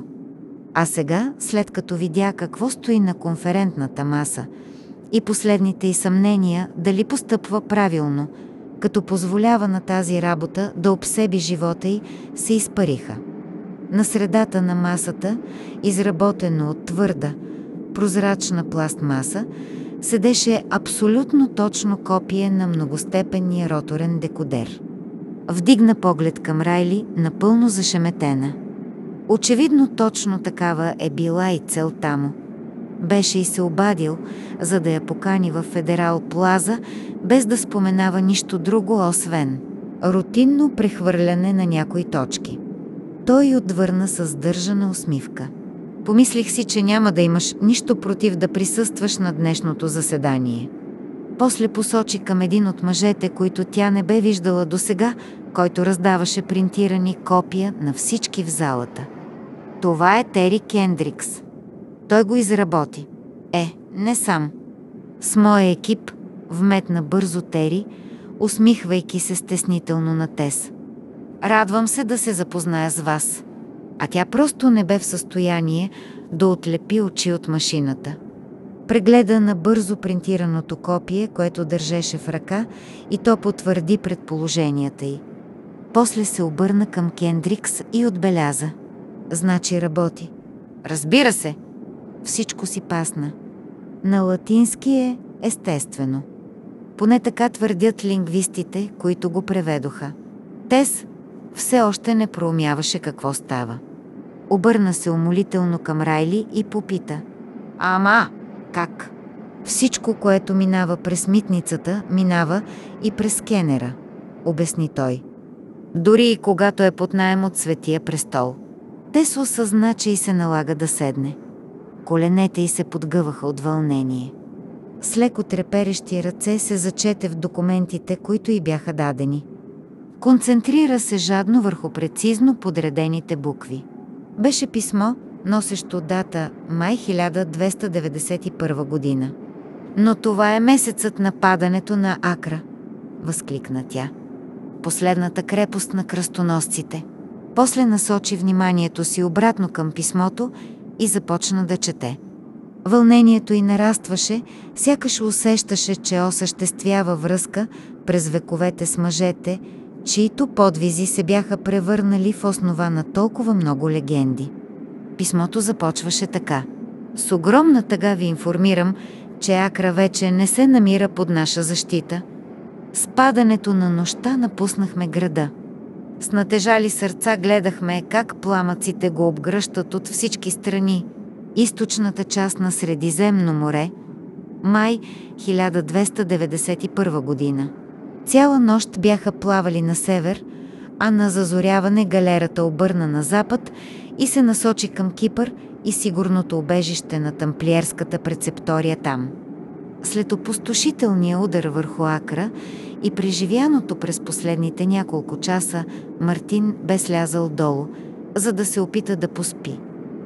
А сега, след като видя какво стои на конферентната маса и последните й съмнения дали постъпва правилно, като позволява на тази работа да обсеби живота й, се изпариха. На средата на масата, изработено от твърда, прозрачна пластмаса, седеше абсолютно точно копие на многостепенния роторен декодер. Вдигна поглед към Райли, напълно зашеметена. Очевидно точно такава е била и целта му. Беше и се обадил, за да я покани в Федерал Плаза, без да споменава нищо друго, освен рутинно прехвърляне на някои точки. Той отвърна с сдържана усмивка. „Помислих си, че няма да имаш нищо против да присъстваш на днешното заседание.“ После посочи към един от мъжете, които тя не бе виждала досега, който раздаваше принтирани копия на всички в залата. „Това е Тери Кендрикс. Той го изработи.“ „Е, не сам. С моя екип“, вметна бързо Тери, усмихвайки се стеснително на Тес. „Радвам се да се запозная с вас.“ А тя просто не бе в състояние да отлепи очи от машината. Прегледа набързо принтираното копие, което държеше в ръка, и то потвърди предположенията й. После се обърна към Кендрикс и отбеляза: „Значи работи.“ „Разбира се!“ Всичко си пасна. На латински е естествено. Поне така твърдят лингвистите, които го преведоха. Тес все още не проумяваше какво става. Обърна се умолително към Райли и попита: „Ама, как?“ „Всичко, което минава през митницата, минава и през скенера“, обясни той. „Дори и когато е под наем от Светия престол.“ Тес осъзна, че й се налага да седне. Коленете й се подгъваха от вълнение. С леко треперещи ръце се зачете в документите, които й бяха дадени. Концентрира се жадно върху прецизно подредените букви. Беше писмо, носещо дата май хиляда двеста деветдесет и първа година. „Но това е месецът на падането на Акра“, възкликна тя. „Последната крепост на кръстоносците.“ После насочи вниманието си обратно към писмото и започна да чете. Вълнението й нарастваше, сякаш усещаше, че осъществява връзка през вековете с мъжете, чието подвизи се бяха превърнали в основа на толкова много легенди. Писмото започваше така: „С огромна тъга ви информирам, че Акра вече не се намира под наша защита. С падането на нощта напуснахме града. С натежали сърца гледахме как пламъците го обгръщат от всички страни. Източната част на Средиземно море, май хиляда двеста деветдесет и първа година. Цяла нощ бяха плавали на север, а на зазоряване галерата обърна на запад и се насочи към Кипър и сигурното убежище на тамплиерската прецептория там. След опустошителния удар върху Акра и преживяното през последните няколко часа, Мартин бе слязал долу, за да се опита да поспи.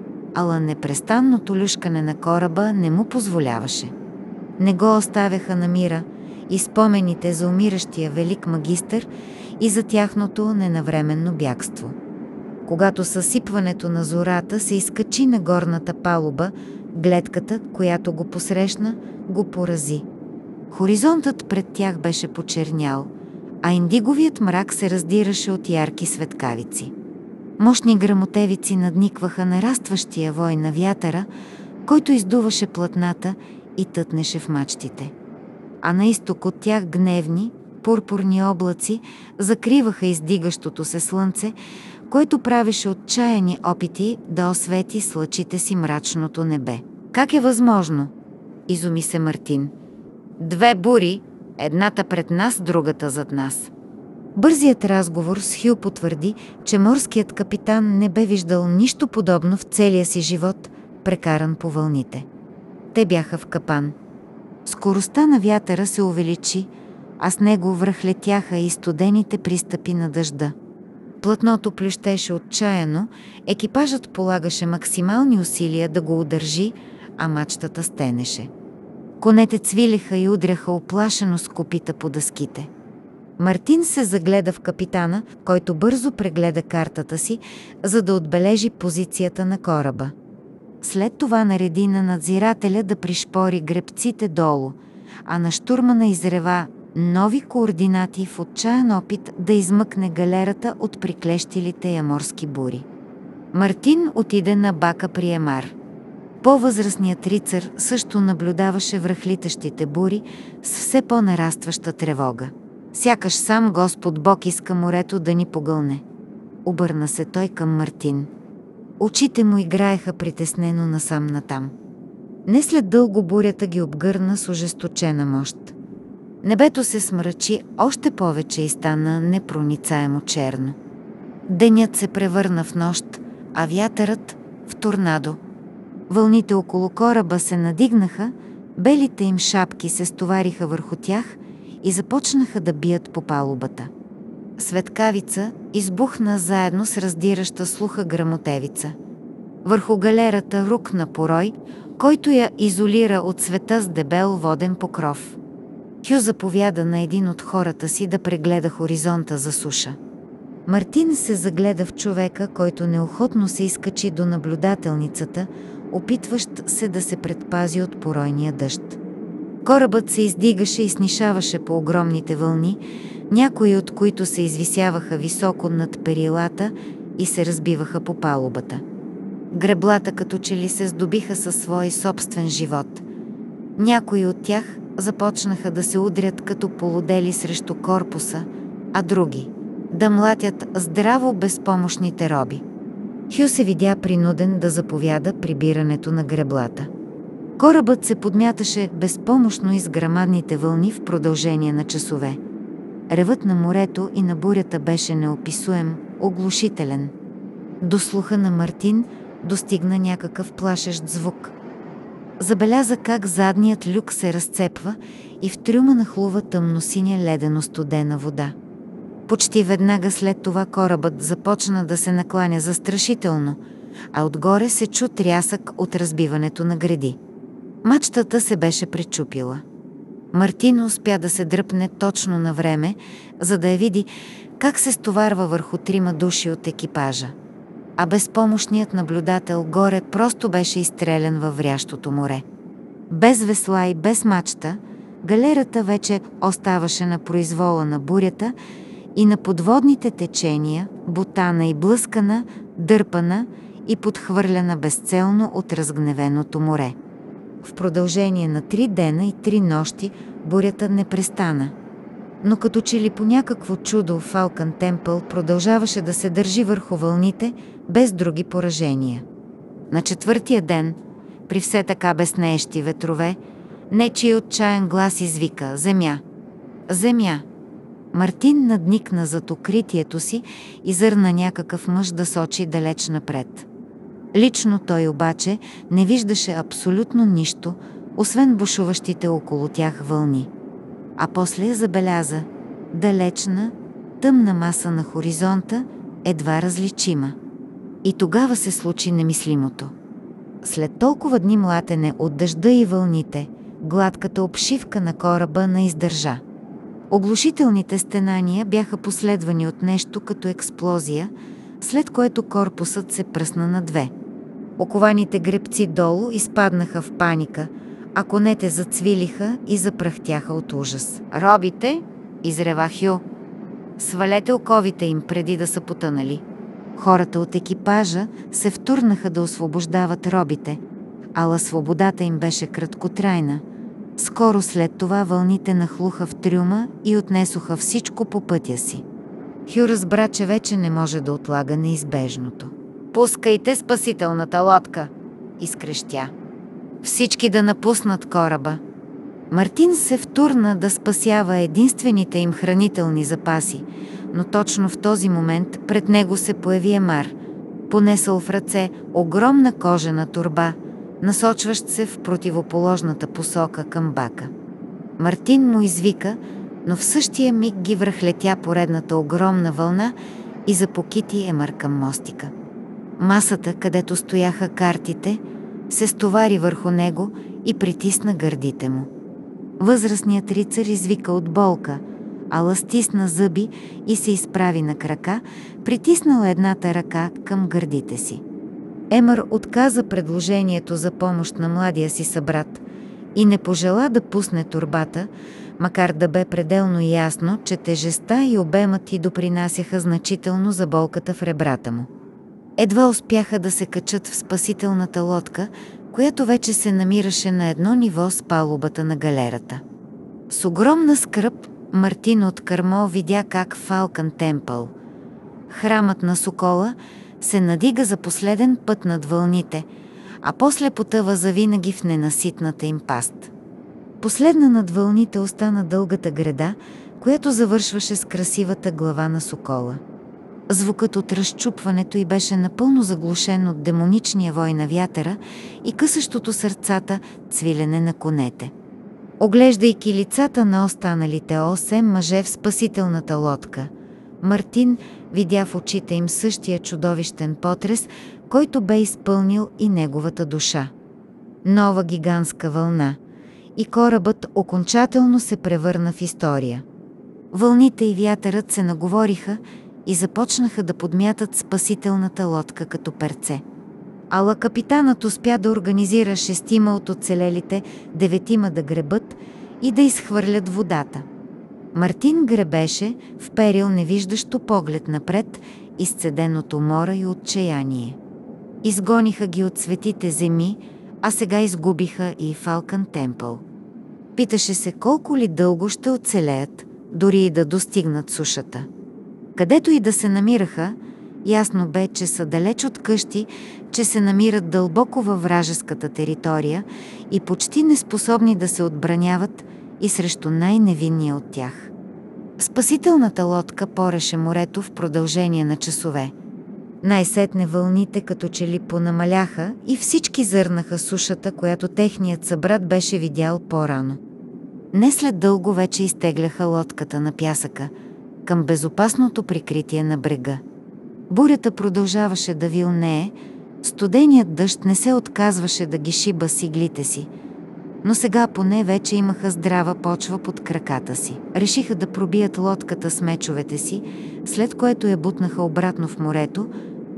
Ала непрестанното люшкане на кораба не му позволяваше. Не го оставяха на мира и спомените за умиращия велик магистър и за тяхното ненавременно бягство. Когато съсипването на зората се изкачи на горната палуба, гледката, която го посрещна, го порази. Хоризонтът пред тях беше почернял, а индиговият мрак се раздираше от ярки светкавици. Мощни гръмотевици надникваха нарастващия вой на вятъра, който издуваше платната и тътнеше в мачтите. А на изток от тях гневни, пурпурни облаци закриваха издигащото се слънце, който правеше отчаяни опити да освети с лъчите си мрачното небе. „Как е възможно?“ изуми се Мартин. „Две бури, едната пред нас, другата зад нас.“ Бързият разговор с Хю потвърди, че морският капитан не бе виждал нищо подобно в целия си живот, прекаран по вълните. Те бяха в капан. Скоростта на вятъра се увеличи, а с него връхлетяха и студените пристъпи на дъжда. Платното плющеше отчаяно, екипажът полагаше максимални усилия да го удържи, а мачтата стенеше. Конете цвилеха и удряха уплашено с копита по дъските. Мартин се загледа в капитана, който бързо прегледа картата си, за да отбележи позицията на кораба. След това нареди на надзирателя да пришпори гребците долу, а на щурмана изрева нови координати в отчаян опит да измъкне галерата от приклещилите я морски бури. Мартин отиде на бака при Емар. По-възрастният рицар също наблюдаваше връхлитащите бури с все по-нарастваща тревога. „Сякаш сам Господ Бог иска морето да ни погълне“, обърна се той към Мартин. Очите му играеха притеснено насам-натам. Не след дълго бурята ги обгърна с ожесточена мощ. Небето се смрачи още повече и стана непроницаемо черно. Денят се превърна в нощ, а вятърът в торнадо. Вълните около кораба се надигнаха, белите им шапки се стовариха върху тях и започнаха да бият по палубата. Светкавица избухна заедно с раздираща слуха гръмотевица. Върху галерата рукна порой, който я изолира от света с дебел воден покров. Хю заповяда на един от хората си да прегледа хоризонта за суша. Мартин се загледа в човека, който неохотно се изкачи до наблюдателницата, опитващ се да се предпази от поройния дъжд. Корабът се издигаше и снишаваше по огромните вълни, някои от които се извисяваха високо над перилата и се разбиваха по палубата. Греблата като че ли се здобиха със свой собствен живот. Някои от тях започнаха да се удрят като полудели срещу корпуса, а други да млатят здраво безпомощните роби. Хю се видя принуден да заповяда прибирането на греблата. Корабът се подмяташе безпомощно из грамадните вълни в продължение на часове. Ревът на морето и на бурята беше неописуем, оглушителен. До слуха на Мартин достигна някакъв плашещ звук. Забеляза как задният люк се разцепва и в трюма нахлува тъмносиня ледено-студена вода. Почти веднага след това корабът започна да се накланя застрашително, а отгоре се чу трясък от разбиването на греди. Мачтата се беше пречупила. Мартин успя да се дръпне точно на време, за да я види как се стоварва върху трима души от екипажа. а безпомощният наблюдател горе просто беше изстрелян във врящото море. Без весла и без мачта, галерата вече оставаше на произвола на бурята и на подводните течения, бутана и блъскана, дърпана и подхвърляна безцелно от разгневеното море. В продължение на три дена и три нощи бурята не престана. Но като че ли по някакво чудо Фалкън Темпъл продължаваше да се държи върху вълните без други поражения. На четвъртия ден, при все така безнеещи ветрове, нечий отчаян глас извика: „Земя! Земя!“ Мартин надникна зад укритието си и зърна някакъв мъж да сочи далеч напред. Лично той обаче не виждаше абсолютно нищо, освен бушуващите около тях вълни. А после забеляза далечна, тъмна маса на хоризонта, едва различима. И тогава се случи немислимото. След толкова дни млатене от дъжда и вълните, гладката обшивка на кораба не издържа. Оглушителните стенания бяха последвани от нещо като експлозия, след което корпусът се пръсна на две. Окованите гребци долу изпаднаха в паника, а конете зацвилиха и запръхтяха от ужас. „Робите!“ изрева Хю. „Свалете оковите им преди да са потънали.“ Хората от екипажа се втурнаха да освобождават робите, ала свободата им беше краткотрайна. Скоро след това вълните нахлуха в трюма и отнесоха всичко по пътя си. Хю разбра, че вече не може да отлага неизбежното. „Пускайте спасителната лодка!“ изкрещя. „Всички да напуснат кораба!“ Мартин се втурна да спасява единствените им хранителни запаси, но точно в този момент пред него се появи Емар, понесъл в ръце огромна кожена торба, насочващ се в противоположната посока към бака. Мартин му извика, но в същия миг ги връхлетя поредната огромна вълна и запокити Емар към мостика. Масата, където стояха картите, се стовари върху него и притисна гърдите му. Възрастният рицар извика от болка, ала стисна зъби и се изправи на крака, притиснал едната ръка към гърдите си. Емър отказа предложението за помощ на младия си събрат и не пожела да пусне торбата, макар да бе пределно ясно, че тежестта и обемът й допринасяха значително за болката в ребрата му. Едва успяха да се качат в спасителната лодка, която вече се намираше на едно ниво с палубата на галерата. С огромна скръб Мартин от кърмо видя как Фалкън Темпъл, храмът на Сокола, се надига за последен път над вълните, а после потъва завинаги в ненаситната им паст. Последна над вълните остана дългата греда, която завършваше с красивата глава на Сокола. Звукът от разчупването й беше напълно заглушен от демоничния вой на вятъра и късащото сърцата цвилене на конете. Оглеждайки лицата на останалите осем мъже в спасителната лодка, Мартин видя в очите им същия чудовищен потрес, който бе изпълнил и неговата душа. Нова гигантска вълна, и корабът окончателно се превърна в история. Вълните и вятърът се наговориха и започнаха да подмятат спасителната лодка като перце. Ала капитанът успя да организира шестима от оцелелите, деветима да гребат и да изхвърлят водата. Мартин гребеше, вперил невиждащо поглед напред, изцеден от умора и отчаяние. Изгониха ги от светите земи, а сега изгубиха и Фалкън Темпъл. Питаше се колко ли дълго ще оцелеят, дори и да достигнат сушата. Където и да се намираха, ясно бе, че са далеч от къщи, че се намират дълбоко във вражеската територия и почти неспособни да се отбраняват и срещу най-невинния от тях. Спасителната лодка пореше морето в продължение на часове. Най-сетне вълните като че ли понамаляха и всички зърнаха сушата, която техният събрат беше видял по-рано. Не след дълго вече изтегляха лодката на пясъка, към безопасното прикритие на брега. Бурята продължаваше да вилнее, студеният дъжд не се отказваше да ги шиба с иглите си, но сега поне вече имаха здрава почва под краката си. Решиха да пробият лодката с мечовете си, след което я бутнаха обратно в морето,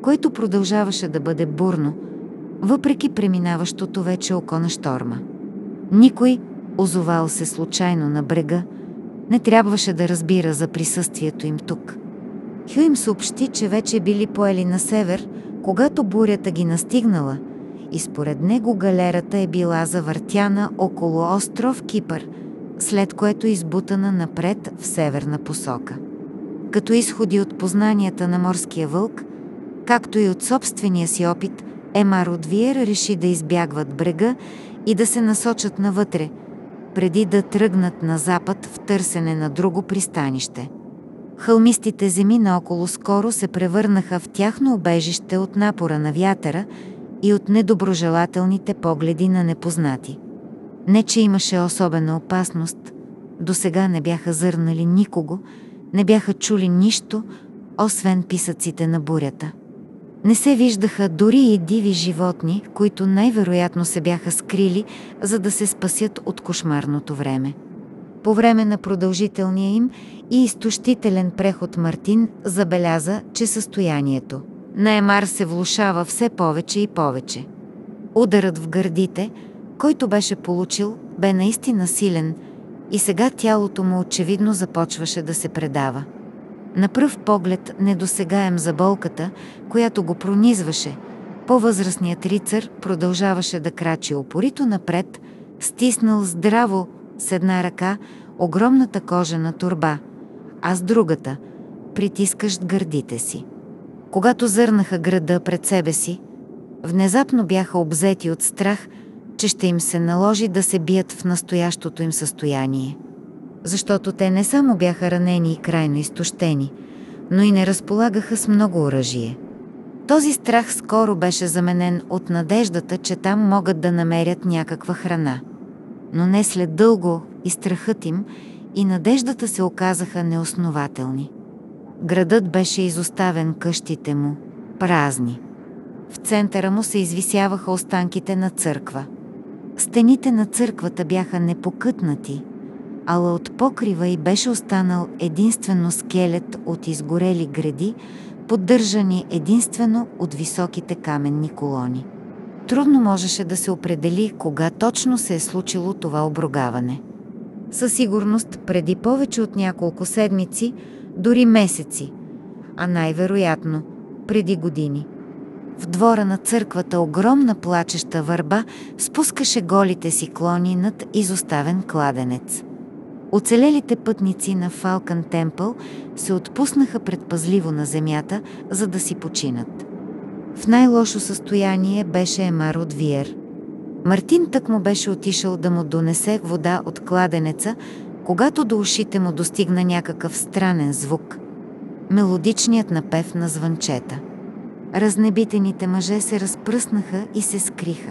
което продължаваше да бъде бурно, въпреки преминаващото вече око на щорма. Никой, озовал се случайно на брега, не трябваше да разбира за присъствието им тук. Хю им съобщи, че вече били поели на север, когато бурята ги настигнала, и според него галерата е била завъртяна около остров Кипър, след което избутана напред в северна посока. Като изходи от познанията на морския вълк, както и от собствения си опит, Емар от Виер реши да избягват брега и да се насочат навътре, преди да тръгнат на запад в търсене на друго пристанище. Хълмистите земи наоколо скоро се превърнаха в тяхно убежище от напора на вятъра и от недоброжелателните погледи на непознати. Не, че имаше особена опасност, досега не бяха зърнали никого, не бяха чули нищо, освен писъците на бурята. Не се виждаха дори и диви животни, които най-вероятно се бяха скрили, за да се спасят от кошмарното време. По време на продължителния им и изтощителен преход Мартин забеляза, че състоянието на Емар се влошава все повече и повече. Ударът в гърдите, който беше получил, бе наистина силен и сега тялото му очевидно започваше да се предава. На пръв поглед недосегаем за болката, която го пронизваше, по-възрастният рицар продължаваше да крачи упорито напред, стиснал здраво с една ръка огромната кожена торба, а с другата притискащ гърдите си. Когато зърнаха града пред себе си, внезапно бяха обзети от страх, че ще им се наложи да се бият в настоящото им състояние. Защото те не само бяха ранени и крайно изтощени, но и не разполагаха с много оръжие. Този страх скоро беше заменен от надеждата, че там могат да намерят някаква храна. Но не след дълго и страхът им, и надеждата се оказаха неоснователни. Градът беше изоставен, къщите му празни. В центъра му се извисяваха останките на църква. Стените на църквата бяха непокътнати, ала от покрива й беше останал единствено скелет от изгорели гради, поддържани единствено от високите каменни колони. Трудно можеше да се определи кога точно се е случило това обругаване. Със сигурност преди повече от няколко седмици, дори месеци, а най-вероятно преди години. В двора на църквата огромна плачеща върба спускаше голите си клони над изоставен кладенец. Оцелелите пътници на Фалкън Темпъл се отпуснаха предпазливо на земята, за да си починат. В най-лошо състояние беше Емар от Виер. Мартин тък му беше отишъл да му донесе вода от кладенеца, когато до ушите му достигна някакъв странен звук. Мелодичният напев на звънчета. Разнебитените мъже се разпръснаха и се скриха.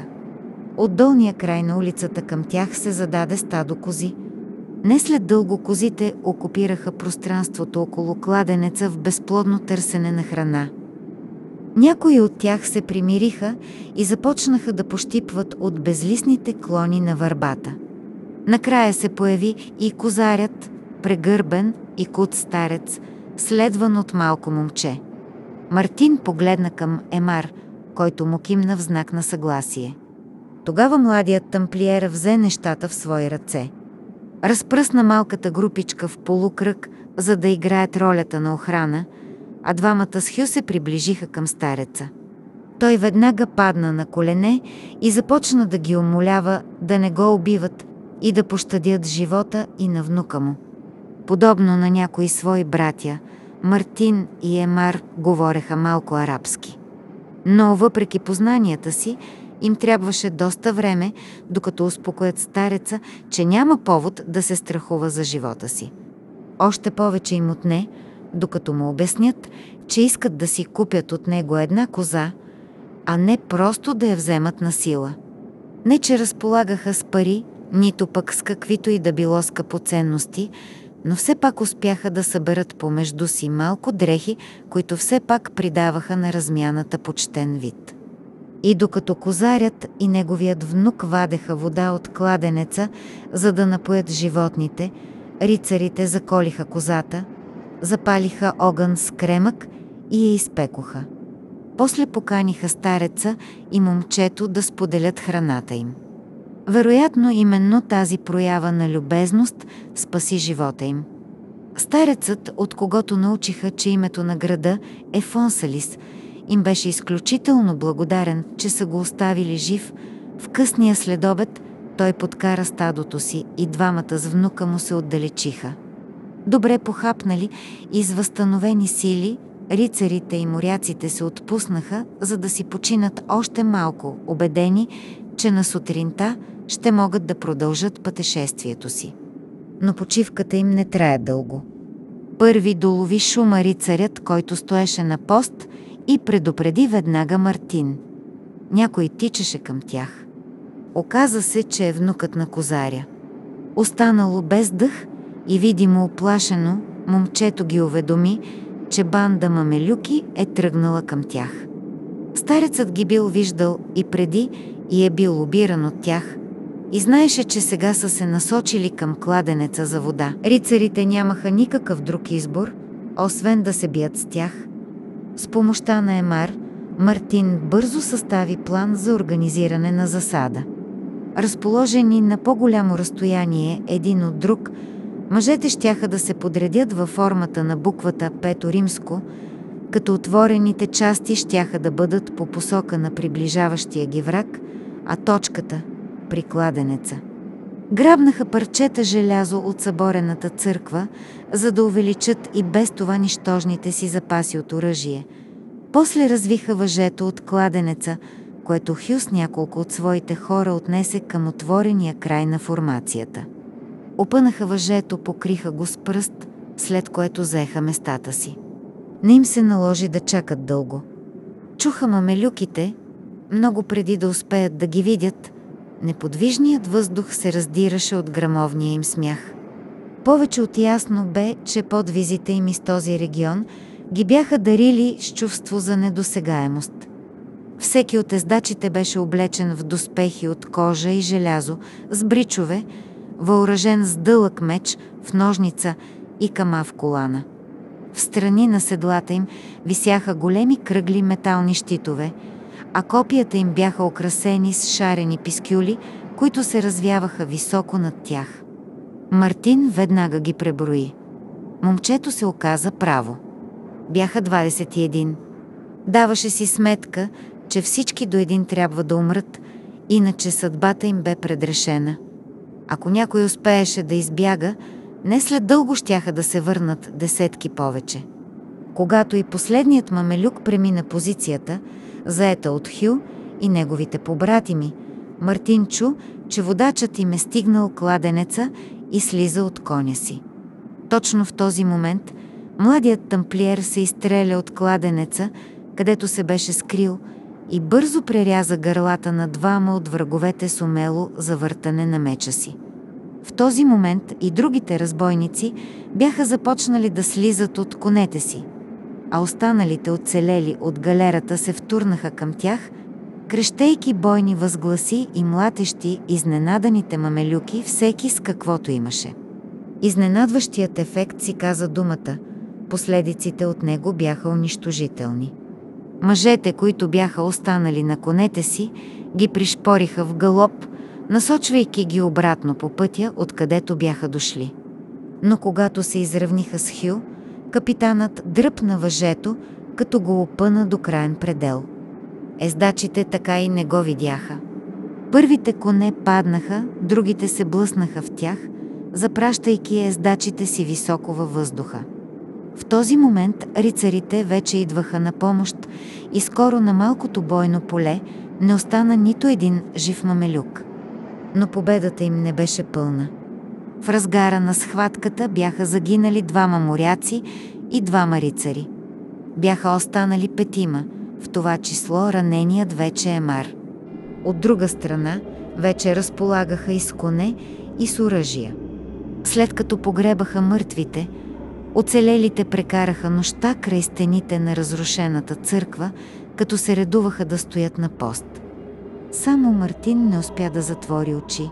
От долния край на улицата към тях се зададе стадо кози. Не след дълго козите окупираха пространството около кладенеца в безплодно търсене на храна. Някои от тях се примириха и започнаха да пощипват от безлистните клони на върбата. Накрая се появи и козарят, прегърбен и кут старец, следван от малко момче. Мартин погледна към Емар, който му кимна в знак на съгласие. Тогава младият тамплиер взе нещата в свои ръце. Разпръсна малката групичка в полукръг, за да играят ролята на охрана, а двамата с Хю се приближиха към стареца. Той веднага падна на колене и започна да ги умолява да не го убиват и да пощадят живота и на внука му. Подобно на някои свои братя, Мартин и Емар говореха малко арабски. Но въпреки познанията си, им трябваше доста време, докато успокоят стареца, че няма повод да се страхува за живота си. Още повече им отне, докато му обяснят, че искат да си купят от него една коза, а не просто да я вземат на сила. Не че разполагаха с пари, нито пък с каквито и да било скъпоценности, но все пак успяха да съберат помежду си малко дрехи, които все пак придаваха на размяната почтен вид. И докато козарят и неговият внук вадеха вода от кладенеца, за да напоят животните, рицарите заколиха козата, запалиха огън с кремък и я изпекоха. После поканиха стареца и момчето да споделят храната им. Вероятно именно тази проява на любезност спаси живота им. Старецът, от когото научиха, че името на града е Фонсалис, им беше изключително благодарен, че са го оставили жив. В късния следобед той подкара стадото си и двамата с внука му се отдалечиха. Добре похапнали и с възстановени сили, рицарите и моряците се отпуснаха, за да си починат още малко, убедени, че на сутринта ще могат да продължат пътешествието си. Но почивката им не трае дълго. Първи долови шума рицарят, който стоеше на пост, и предупреди веднага Мартин. Някой тичаше към тях. Оказа се, че е внукът на козаря. Останало без дъх и видимо оплашено, момчето ги уведоми, че банда мамелюки е тръгнала към тях. Старецът ги бил виждал и преди и е бил обиран от тях и знаеше, че сега са се насочили към кладенеца за вода. Рицарите нямаха никакъв друг избор, освен да се бият с тях. С помощта на Емар, Мартин бързо състави план за организиране на засада. Разположени на по-голямо разстояние един от друг, мъжете щяха да се подредят във формата на буквата Пето Римско, като отворените части щяха да бъдат по посока на приближаващия ги враг, а точката – при кладенеца. Грабнаха парчета желязо от съборената църква, за да увеличат и без това нищожните си запаси от оръжие. После развиха въжето от кладенеца, което Хю с няколко от своите хора отнесе към отворения край на формацията. Опънаха въжето, покриха го с пръст, след което заеха местата си. Не им се наложи да чакат дълго. Чуха мамелюките, много преди да успеят да ги видят. Неподвижният въздух се раздираше от грамовния им смях. Повече от ясно бе, че подвизите им из този регион ги бяха дарили с чувство за недосегаемост. Всеки от ездачите беше облечен в доспехи от кожа и желязо, с бричове, въоръжен с дълъг меч в ножница и кама в колана. Встрани на седлата им висяха големи кръгли метални щитове, а копията им бяха украсени с шарени пискюли, които се развяваха високо над тях. Мартин веднага ги преброи. Момчето се оказа право. Бяха двадесет и един. Даваше си сметка, че всички до един трябва да умрат, иначе съдбата им бе предрешена. Ако някой успееше да избяга, не след дълго щяха да се върнат десетки повече. Когато и последният мамелюк премина позицията, заета от Хю и неговите побратими, Мартин чу, че водачът им е стигнал кладенеца и слиза от коня си. Точно в този момент младият тамплиер се изстреля от кладенеца, където се беше скрил, и бързо преряза гърлата на двама от враговете с умело завъртане на меча си. В този момент и другите разбойници бяха започнали да слизат от конете си, а останалите оцелели от галерата се втурнаха към тях, крещейки бойни възгласи и млатещи изненаданите мамелюки, всеки с каквото имаше. Изненадващият ефект си каза думата, последиците от него бяха унищожителни. Мъжете, които бяха останали на конете си, ги пришпориха в галоп, насочвайки ги обратно по пътя, откъдето бяха дошли. Но когато се изравниха с Хю, капитанът дръпна въжето, като го опъна до краен предел. Ездачите така и не го видяха. Първите коне паднаха, другите се блъснаха в тях, запращайки ездачите си високо във въздуха. В този момент рицарите вече идваха на помощ и скоро на малкото бойно поле не остана нито един жив мамелюк. Но победата им не беше пълна. В разгара на схватката бяха загинали двама моряци и двама рицари. Бяха останали петима, в това число раненият вече Емар. От друга страна вече разполагаха и с коне, и с оръжия. След като погребаха мъртвите, оцелелите прекараха нощта край стените на разрушената църква, като се редуваха да стоят на пост. Само Мартин не успя да затвори очи.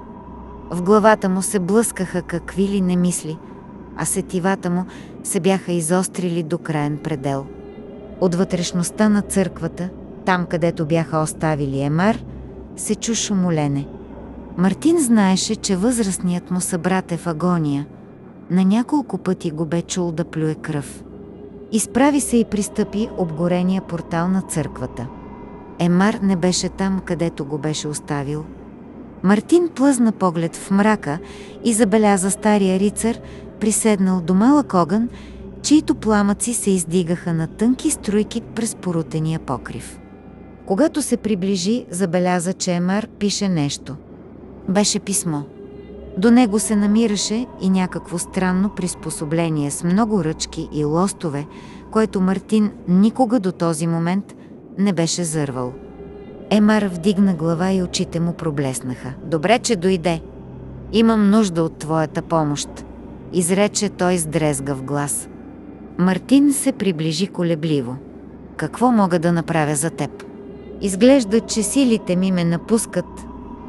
В главата му се блъскаха какви ли не мисли, а сетивата му се бяха изострили до краен предел. От вътрешността на църквата Там, където бяха оставили Емар, се чу шумолене. Мартин знаеше, че възрастният му събрат е в агония. На няколко пъти го бе чул да плюе кръв. Изправи се и пристъпи обгорения портал на църквата. Емар не беше там, където го беше оставил. Мартин плъзна поглед в мрака и забеляза стария рицар, приседнал до малък огън, чието пламъци се издигаха на тънки струйки през порутения покрив. Когато се приближи, забеляза, че Емар пише нещо. Беше писмо. До него се намираше и някакво странно приспособление с много ръчки и лостове, което Мартин никога до този момент не беше зървал. Емар вдигна глава и очите му проблеснаха. «Добре, че дойде. Имам нужда от твоята помощ», изрече той с дрезгав глас. Мартин се приближи колебливо. «Какво мога да направя за теб?» «Изглежда, че силите ми ме напускат»,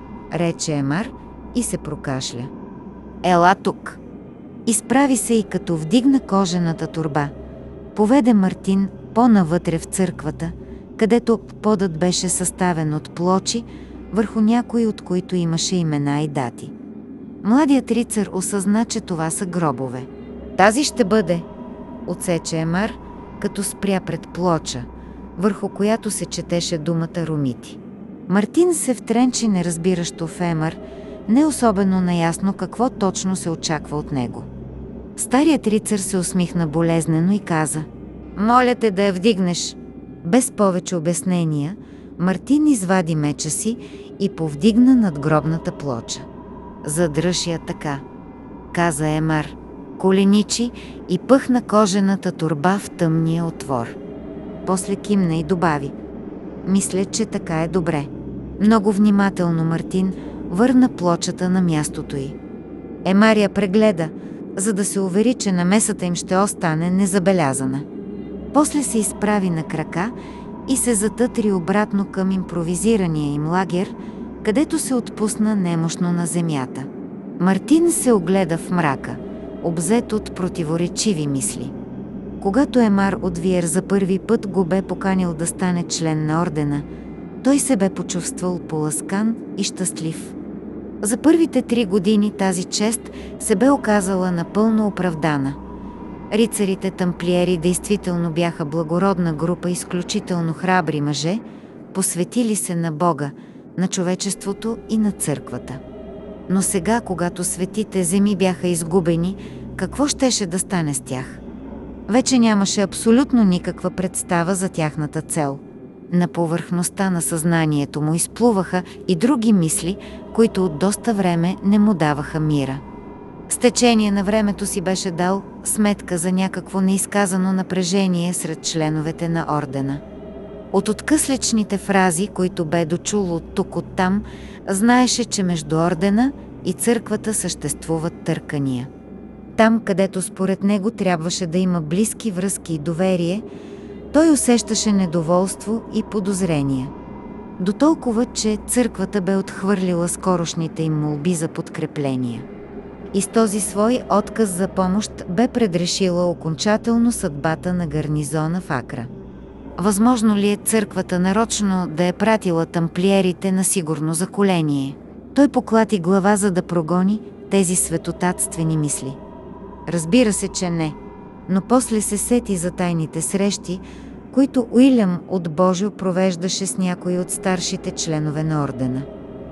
рече Емар и се прокашля. «Ела тук!» Изправи се и като вдигна кожената торба. Поведе Мартин по-навътре в църквата, където подът беше съставен от плочи, върху някои от които имаше имена и дати. Младият рицар осъзна, че това са гробове. «Тази ще бъде», отсече Емар, като спря пред плоча, върху която се четеше думата Ромити. Мартин се втренчи неразбиращо в Емар, не особено наясно какво точно се очаква от него. Старият рицар се усмихна болезнено и каза: «Моля те да я вдигнеш». Без повече обяснения, Мартин извади меча си и повдигна надгробната плоча. «Задръж я така», каза Емар, коленичи и пъхна кожената торба в тъмния отвор. После кимна и добави: «Мисля, че така е добре». Много внимателно Мартин върна плочата на мястото й. Емар я прегледа, за да се увери, че намесата им ще остане незабелязана. После се изправи на крака и се затътри обратно към импровизирания им лагер, където се отпусна немощно на земята. Мартин се огледа в мрака, обзет от противоречиви мисли. Когато Емар от Виер за първи път го бе поканил да стане член на ордена, той се бе почувствал поласкан и щастлив. За първите три години тази чест се бе оказала напълно оправдана. Рицарите тамплиери действително бяха благородна група, изключително храбри мъже, посветили се на Бога, на човечеството и на църквата. Но сега, когато светите земи бяха изгубени, какво щеше да стане с тях? Вече нямаше абсолютно никаква представа за тяхната цел. На повърхността на съзнанието му изплуваха и други мисли, които от доста време не му даваха мира. С течение на времето си беше дал сметка за някакво неизказано напрежение сред членовете на ордена. От откъслечните фрази, които бе дочул от тук оттам, знаеше, че между ордена и църквата съществуват търкания. Там, където според него трябваше да има близки връзки и доверие, той усещаше недоволство и подозрения. Дотолкова, че църквата бе отхвърлила скорошните им молби за подкрепление. И с този свой отказ за помощ бе предрешила окончателно съдбата на гарнизона в Акра. Възможно ли е църквата нарочно да е пратила тамплиерите на сигурно заколение? Той поклати глава, за да прогони тези светотатствени мисли. Разбира се, че не, но после се сети за тайните срещи, които Уилям от Божио провеждаше с някои от старшите членове на ордена.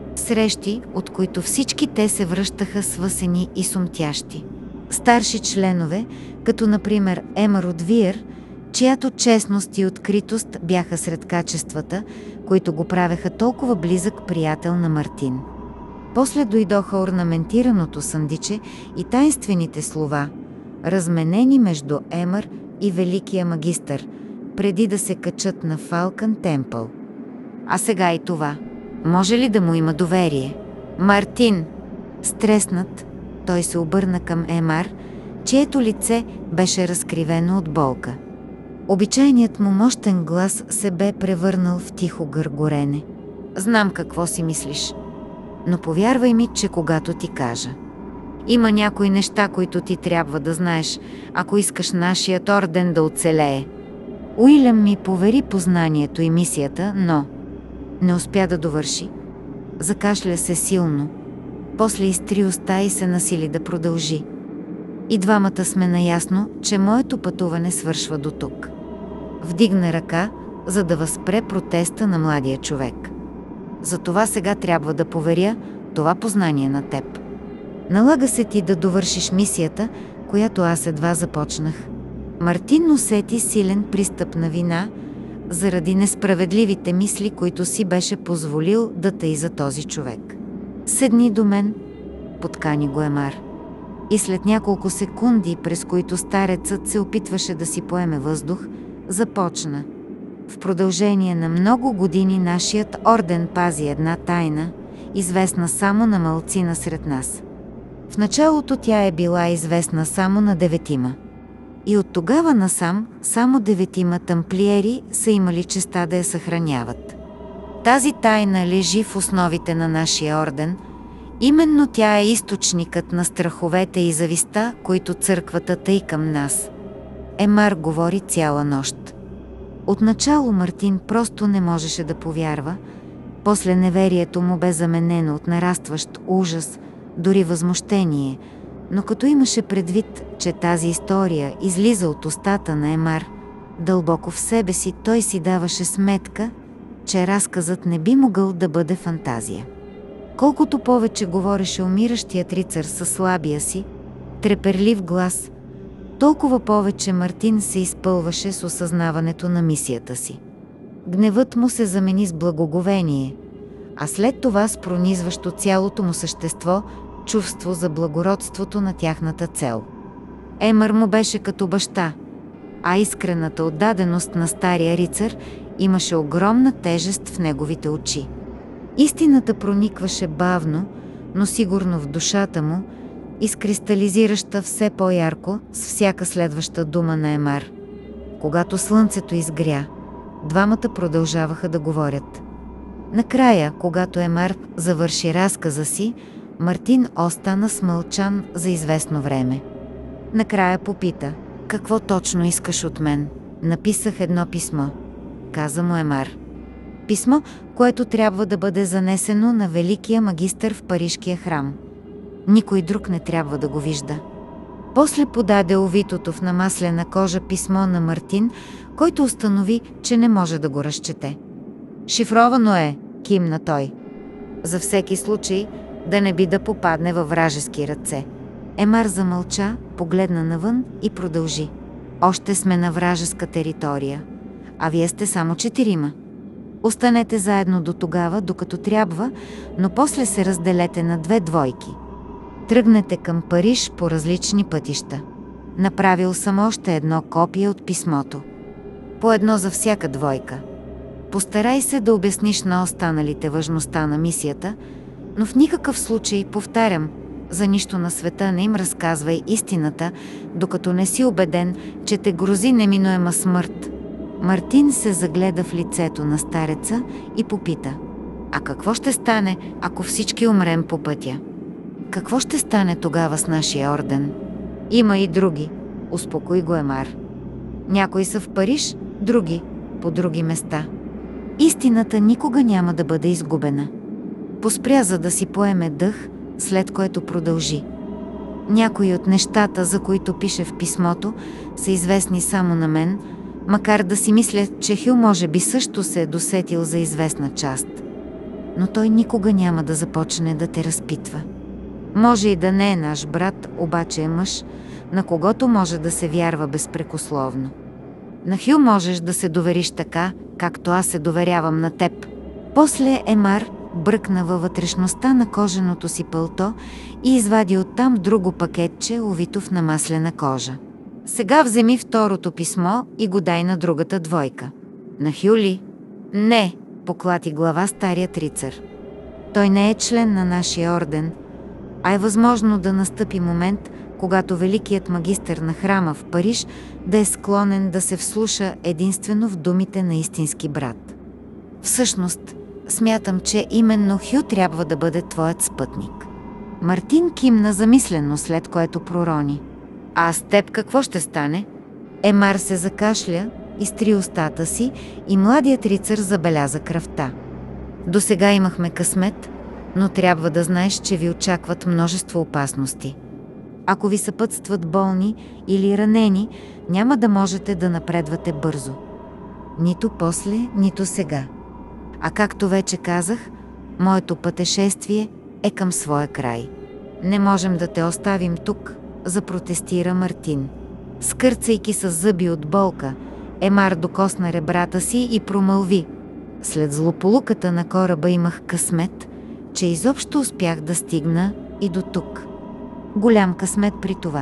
Срещи, от които всички те се връщаха свъсени и сумтящи. Старши членове, като например Емар от Виер, чиято честност и откритост бяха сред качествата, които го правеха толкова близък приятел на Мартин. После дойдоха орнаментираното съндиче и таинствените слова, разменени между Емар и Великия магистър, преди да се качат на Фалкън Темпъл. А сега и това. Може ли да му има доверие? Мартин! Стреснат, той се обърна към Емар, чието лице беше разкривено от болка. Обичайният му мощен глас се бе превърнал в тихо гъргорене. Знам какво си мислиш, но повярвай ми, че когато ти кажа. Има някои неща, които ти трябва да знаеш, ако искаш нашият орден да оцелее. Уилям ми повери познанието и мисията, но не успя да довърши. Закашля се силно. После изтри уста и се насили да продължи. И двамата сме наясно, че моето пътуване свършва до тук. Вдигна ръка, за да възпре протеста на младия човек. Затова сега трябва да поверя това познание на теб. Налага се ти да довършиш мисията, която аз едва започнах. Мартин усети силен пристъп на вина заради несправедливите мисли, които си беше позволил да тъй за този човек. Седни до мен, подкани го Емар. И след няколко секунди, през които старецът се опитваше да си поеме въздух, започна. В продължение на много години нашият орден пази една тайна, известна само на малцина сред нас. В началото тя е била известна само на деветима. И от тогава насам само деветима тамплиери са имали честа да я съхраняват. Тази тайна лежи в основите на нашия орден. Именно тя е източникът на страховете и зависта, които църквата тъй към нас. Емар говори цяла нощ. Отначало Мартин просто не можеше да повярва, после неверието му бе заменено от нарастващ ужас, дори възмущение, но като имаше предвид, че тази история излиза от устата на Емар, дълбоко в себе си той си даваше сметка, че разказът не би могъл да бъде фантазия. Колкото повече говореше умиращият рицар със слабия си, треперлив глас, толкова повече Мартин се изпълваше с осъзнаването на мисията си. Гневът му се замени с благоговение, а след това с пронизващо цялото му същество чувство за благородството на тяхната цел. Емар му беше като баща, а искрената отдаденост на стария рицар имаше огромна тежест в неговите очи. Истината проникваше бавно, но сигурно в душата му, изкристализираща все по-ярко с всяка следваща дума на Емар. Когато слънцето изгря, двамата продължаваха да говорят. Накрая, когато Емар завърши разказа си, Мартин остана смълчан за известно време. Накрая попита: „Какво точно искаш от мен?“ „Написах едно писмо“, каза му Емар. „Писмо, което трябва да бъде занесено на великия магистър в Парижкия храм. Никой друг не трябва да го вижда.“ После подаде увитото в намаслена кожа писмо на Мартин, който установи, че не може да го разчете. „Шифровано е“, кимна той. „За всеки случай, да не би да попадне във вражески ръце.“ Емар замълча, погледна навън и продължи. „Още сме на вражеска територия, а вие сте само четирима. Останете заедно до тогава, докато трябва, но после се разделете на две двойки. Тръгнете към Париж по различни пътища. Направил съм още едно копие от писмото. По едно за всяка двойка. Постарай се да обясниш на останалите важността на мисията, но в никакъв случай, повтарям, за нищо на света не им разказвай истината, докато не си убеден, че те грози неминуема смърт.“ Мартин се загледа в лицето на стареца и попита: „А какво ще стане, ако всички умрем по пътя? Какво ще стане тогава с нашия орден?“ „Има и други“, успокои го Емар. „Някои са в Париж, други по други места. Истината никога няма да бъде изгубена.“ Поспря, за да си поеме дъх, след което продължи. „Някои от нещата, за които пише в писмото, са известни само на мен, макар да си мисля, че Хил може би също се е досетил за известна част. Но той никога няма да започне да те разпитва. Може и да не е наш брат, обаче е мъж, на когото може да се вярва безпрекословно. На Хил можеш да се довериш така, както аз се доверявам на теб.“ После Емар бръкна във вътрешността на коженото си пълто и извади оттам друго пакетче, увито в намаслена кожа. „Сега вземи второто писмо и го дай на другата двойка.“ „На Хю ли?“ „Не“, поклати глава старият рицар. „Той не е член на нашия орден, а е възможно да настъпи момент, когато великият магистър на храма в Париж да е склонен да се вслуша единствено в думите на истински брат. Всъщност, смятам, че именно Хю трябва да бъде твоят спътник.“ Мартин кимна замислено, след което пророни: „А с теб какво ще стане?“ Емар се закашля, изтри устата си и младият рицар забеляза кръвта. До сега имахме късмет, но трябва да знаеш, че ви очакват множество опасности. Ако ви съпътстват болни или ранени, няма да можете да напредвате бързо. Нито после, нито сега. А както вече казах, моето пътешествие е към своя край. Не можем да те оставим тук, запротестира Мартин. Скърцайки с зъби от болка, Емар докосна ребрата си и промълви: след злополуката на кораба имах късмет, че изобщо успях да стигна и до тук. Голям късмет при това.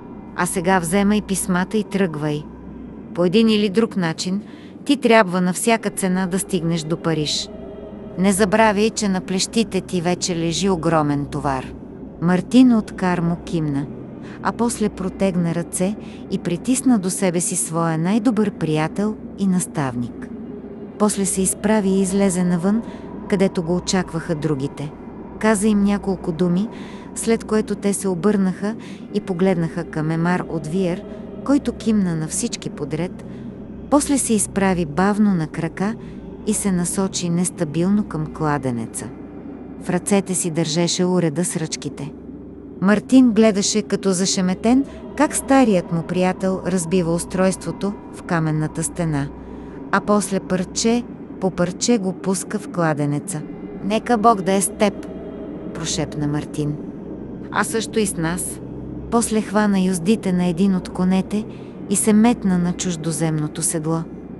А сега вземай писмата и тръгвай. По един или друг начин ти трябва на всяка цена да стигнеш до Париж. Не забравяй, че на плещите ти вече лежи огромен товар. Мартин от Кармо кимна, а после протегна ръце и притисна до себе си своя най-добър приятел и наставник. После се изправи и излезе навън, където го очакваха другите. Каза им няколко думи, след което те се обърнаха и погледнаха към Емар от Виер, който кимна на всички подред. После се изправи бавно на крака и се насочи нестабилно към кладенеца. В ръцете си държеше уреда с ръчките. Мартин гледаше като зашеметен как старият му приятел разбива устройството в каменната стена, а после парче по парче го пуска в кладенеца. «Нека Бог да е с теб», прошепна Мартин. «А също и с нас». После хвана юздите на един от конете и се метна на чуждоземното седло.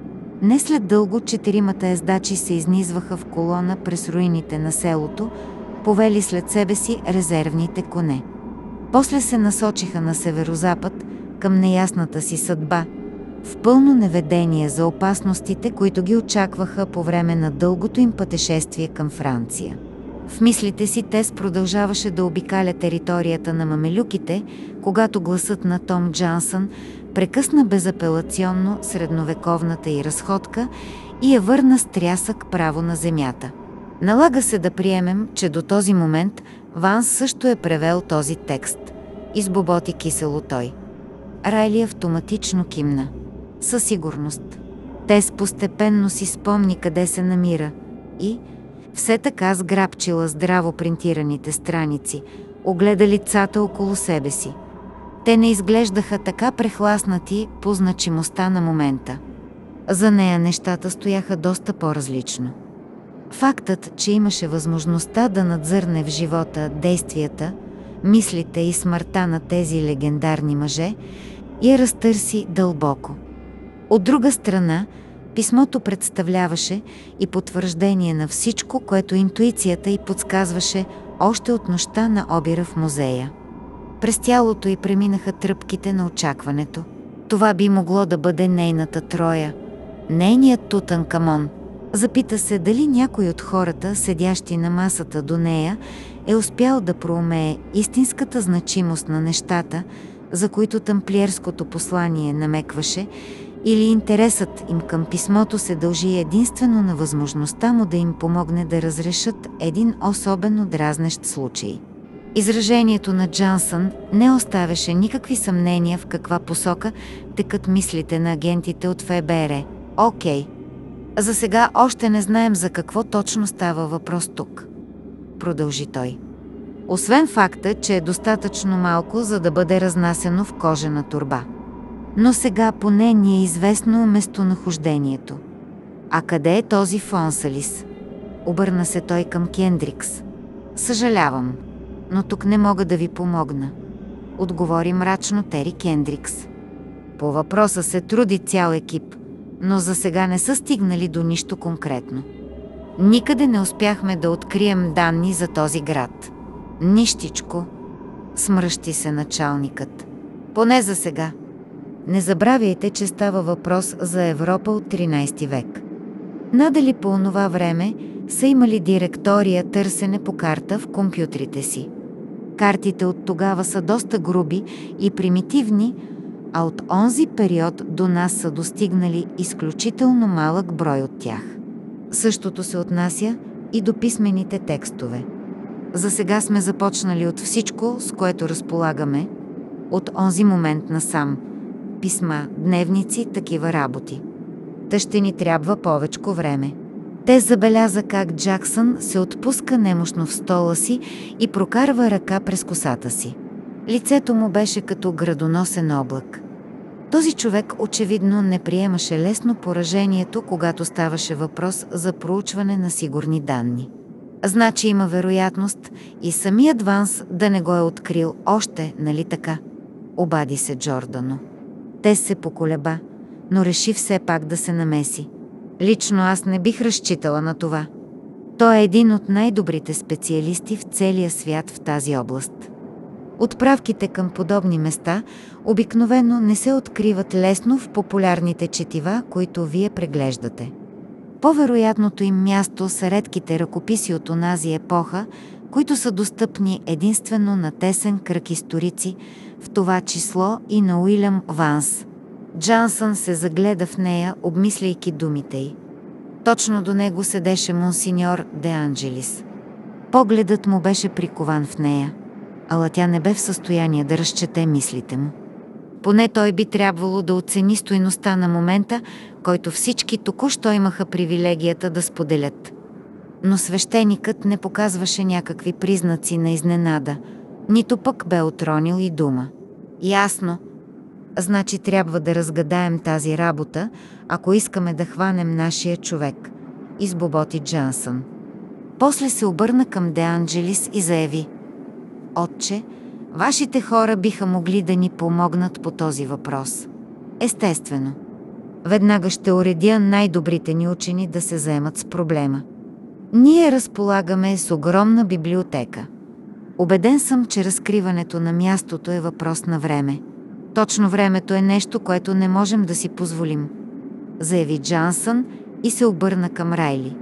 Не след дълго четиримата ездачи се изнизваха в колона през руините на селото, повели след себе си резервните коне. После се насочиха на северозапад към неясната си съдба, в пълно неведение за опасностите, които ги очакваха по време на дългото им пътешествие към Франция. В мислите си Тес продължаваше да обикаля територията на мамелюките, когато гласът на Том Джансън прекъсна безапелационно средновековната й разходка и я върна с трясък право на земята. Налага се да приемем, че до този момент Ванс също е превел този текст. Избоботи кисело той. Райли автоматично кимна. Със сигурност. Тес постепенно си спомни къде се намира и все така сграбчила здраво принтираните страници, огледа лицата около себе си. Те не изглеждаха така прехласнати по значимостта на момента. За нея нещата стояха доста по-различно. Фактът, че имаше възможността да надзърне в живота действията, мислите и смъртта на тези легендарни мъже, я разтърси дълбоко. От друга страна, писмото представляваше и потвърждение на всичко, което интуицията й подсказваше още от нощта на обира в музея. През тялото й преминаха тръпките на очакването. Това би могло да бъде нейната Троя, нейният Тутанкамон. Запита се дали някой от хората, седящи на масата до нея, е успял да проумее истинската значимост на нещата, за които тамплиерското послание намекваше, или интересът им към писмото се дължи единствено на възможността му да им помогне да разрешат един особено дразнещ случай. Изражението на Джансън не оставяше никакви съмнения в каква посока текат мислите на агентите от ФБР. Окей. За сега още не знаем за какво точно става въпрос тук, продължи той. Освен факта, че е достатъчно малко, за да бъде разнасено в кожена торба. Но сега поне ни е известно местонахождението. А къде е този Фонсалис? Обърна се той към Кендрикс. Съжалявам, но тук не мога да ви помогна, отговори мрачно Тери Кендрикс. По въпроса се труди цял екип, но за сега не са стигнали до нищо конкретно. Никъде не успяхме да открием данни за този град. Нищичко, смръщи се началникът. Поне за сега. Не забравяйте, че става въпрос за Европа от тринайсети век. Надали по онова време са имали директория търсене по карта в компютрите си. Картите от тогава са доста груби и примитивни, а от онзи период до нас са достигнали изключително малък брой от тях. Същото се отнася и до писмените текстове. За сега сме започнали от всичко, с което разполагаме, от онзи момент насам. Писма, дневници, такива работи. Та ще ни трябва повечко време. Те забеляза как Джаксън се отпуска немощно в стола си и прокарва ръка през косата си. Лицето му беше като градоносен облак. Този човек очевидно не приемаше лесно поражението, когато ставаше въпрос за проучване на сигурни данни. Значи има вероятност и самият Ванс да не го е открил още, нали така? Обади се Джордано. Тес се поколеба, но реши все пак да се намеси. Лично аз не бих разчитала на това. Той е един от най-добрите специалисти в целия свят в тази област. Отправките към подобни места обикновено не се откриват лесно в популярните четива, които вие преглеждате. По-вероятното им място са редките ръкописи от онази епоха, които са достъпни единствено на тесен кръг историци, в това число и на Уилям Ванс. Джансън се загледа в нея, обмисляйки думите й. Точно до него седеше монсеньор Де Анджелис. Погледът му беше прикован в нея, ала тя не бе в състояние да разчете мислите му. Поне той би трябвало да оцени стойността на момента, който всички току-що имаха привилегията да споделят. Но свещеникът не показваше някакви признаци на изненада, нито пък бе отронил и дума. Ясно. Значи трябва да разгадаем тази работа, ако искаме да хванем нашия човек, избоботи Джансън. После се обърна към Де Анджелис и заяви: Отче, вашите хора биха могли да ни помогнат по този въпрос. Естествено. Веднага ще уредя най-добрите ни учени да се заемат с проблема. Ние разполагаме с огромна библиотека. Убеден съм, че разкриването на мястото е въпрос на време. Точно времето е нещо, което не можем да си позволим, заяви Джансън и се обърна към Райли.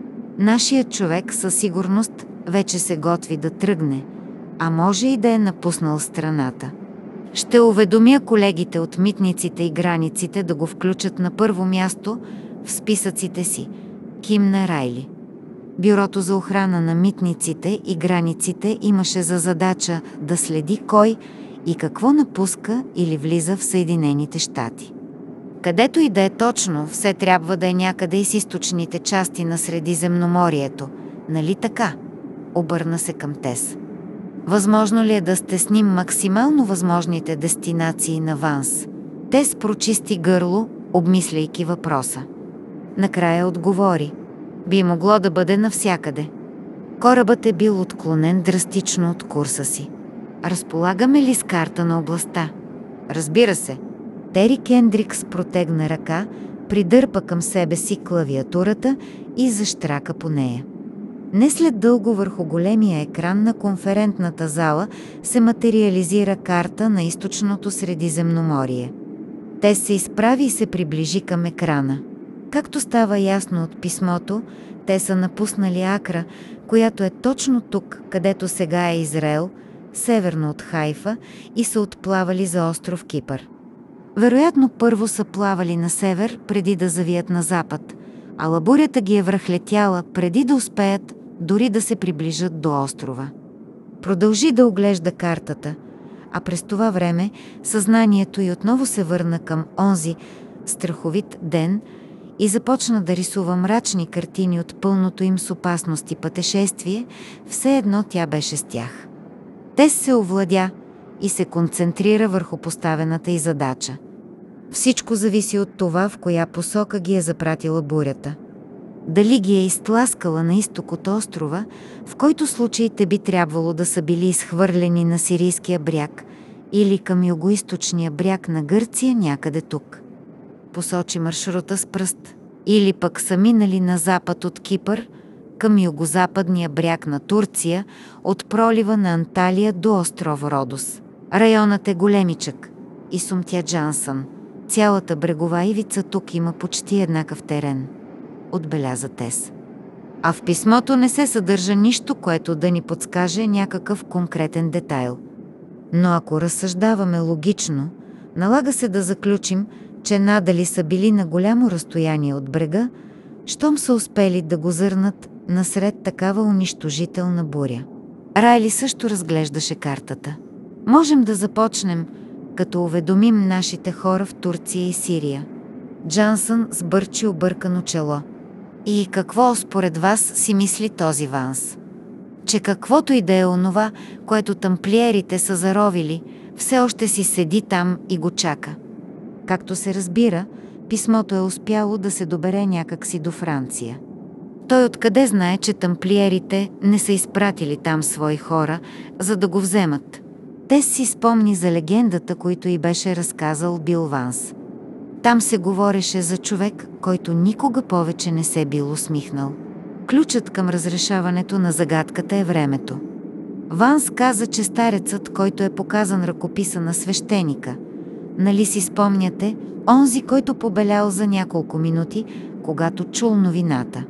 Нашият човек със сигурност вече се готви да тръгне, а може и да е напуснал страната. Ще уведомя колегите от митниците и границите да го включат на първо място в списъците си, кимна Райли. Бюрото за охрана на митниците и границите имаше за задача да следи кой и какво напуска или влиза в Съединените щати. Където и да е точно, все трябва да е някъде из източните части на Средиземноморието, нали така? Обърна се към Тес. Възможно ли е да стесним максимално възможните дестинации на Ванс? Тес прочисти гърло, обмисляйки въпроса. Накрая отговори: би могло да бъде навсякъде. Корабът е бил отклонен драстично от курса си. Разполагаме ли с карта на областта? Разбира се. Тери Кендрикс протегна ръка, придърпа към себе си клавиатурата и защрака по нея. Не след дълго върху големия екран на конферентната зала се материализира карта на източното Средиземноморие. Те се изправи и се приближи към екрана. Както става ясно от писмото, те са напуснали Акра, която е точно тук, където сега е Израел, северно от Хайфа, и са отплавали за остров Кипър. Вероятно първо са плавали на север, преди да завият на запад, а лабурята ги е връхлетяла преди да успеят дори да се приближат до острова. Продължи да оглежда картата, а през това време съзнанието й отново се върна към онзи страховит ден и започна да рисува мрачни картини от пълното им с опасности пътешествие, все едно тя беше с тях. Тес се овладя и се концентрира върху поставената й задача. Всичко зависи от това, в коя посока ги е запратила бурята. Дали ги е изтласкала на изток от острова, в който случай те би трябвало да са били изхвърлени на сирийския бряг, или към югоизточния бряг на Гърция някъде тук. Посочи маршрута с пръст. Или пък са минали на запад от Кипър, към югозападния бряг на Турция, от пролива на Анталия до острова Родос. Районът е големичък, и сумтя Джансън. Цялата брегова ивица тук има почти еднакъв терен, отбеляза Тес. А в писмото не се съдържа нищо, което да ни подскаже някакъв конкретен детайл. Но ако разсъждаваме логично, налага се да заключим, че надали са били на голямо разстояние от брега, щом са успели да го зърнат насред такава унищожителна буря. Райли също разглеждаше картата. Можем да започнем, като уведомим нашите хора в Турция и Сирия. Джансън сбърчи объркано чело. И какво според вас си мисли този Ванс? Че каквото и да е онова, което тамплиерите са заровили, все още си седи там и го чака. Както се разбира, писмото е успяло да се добере някакси до Франция. Той откъде знае, че тамплиерите не са изпратили там свои хора, за да го вземат? Те си спомни за легендата, който й беше разказал Бил Ванс. Там се говореше за човек, който никога повече не се бил усмихнал. Ключът към разрешаването на загадката е времето. Ванс каза, че старецът, който е показан ръкописа на свещеника, нали си спомняте, онзи, който побелял за няколко минути, когато чул новината.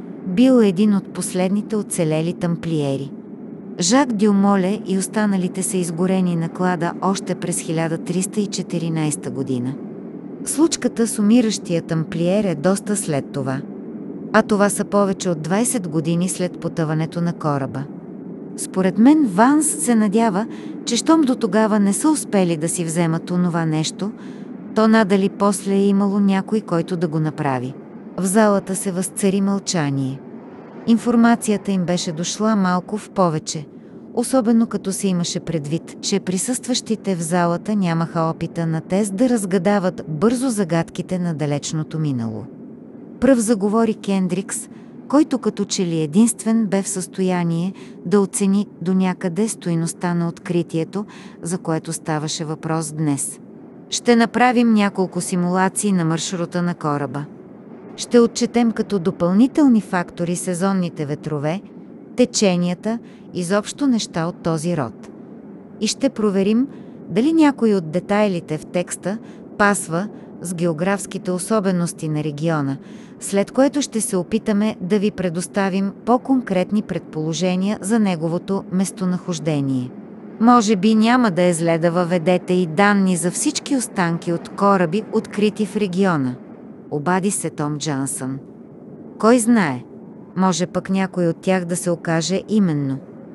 Бил един от последните оцелели тамплиери. Жак Дюмоле и останалите са изгорени на клада още през хиляда триста и четиринадесета година. Случката с умиращия тамплиер е доста след това. А това са повече от двадесет години след потъването на кораба. Според мен Ванс се надява, че щом до тогава не са успели да си вземат онова нещо, то надали после е имало някой, който да го направи. В залата се възцари мълчание. Информацията им беше дошла малко в повече, особено като се имаше предвид, че присъстващите в залата нямаха опита на тез да разгадават бързо загадките на далечното минало. Пръв заговори Кендрикс, който като че ли единствен бе в състояние да оцени до някъде стойността на откритието, за което ставаше въпрос днес. Ще направим няколко симулации на маршрута на кораба. Ще отчетем като допълнителни фактори сезонните ветрове, теченията, изобщо неща от този род. И ще проверим дали някой от детайлите в текста пасва с географските особености на региона, след което ще се опитаме да ви предоставим по-конкретни предположения за неговото местонахождение. Може би няма да е зле да въведете и данни за всички останки от кораби, открити в региона. Обади се Том Джансън. Кой знае, може пък някой от тях да се окаже именно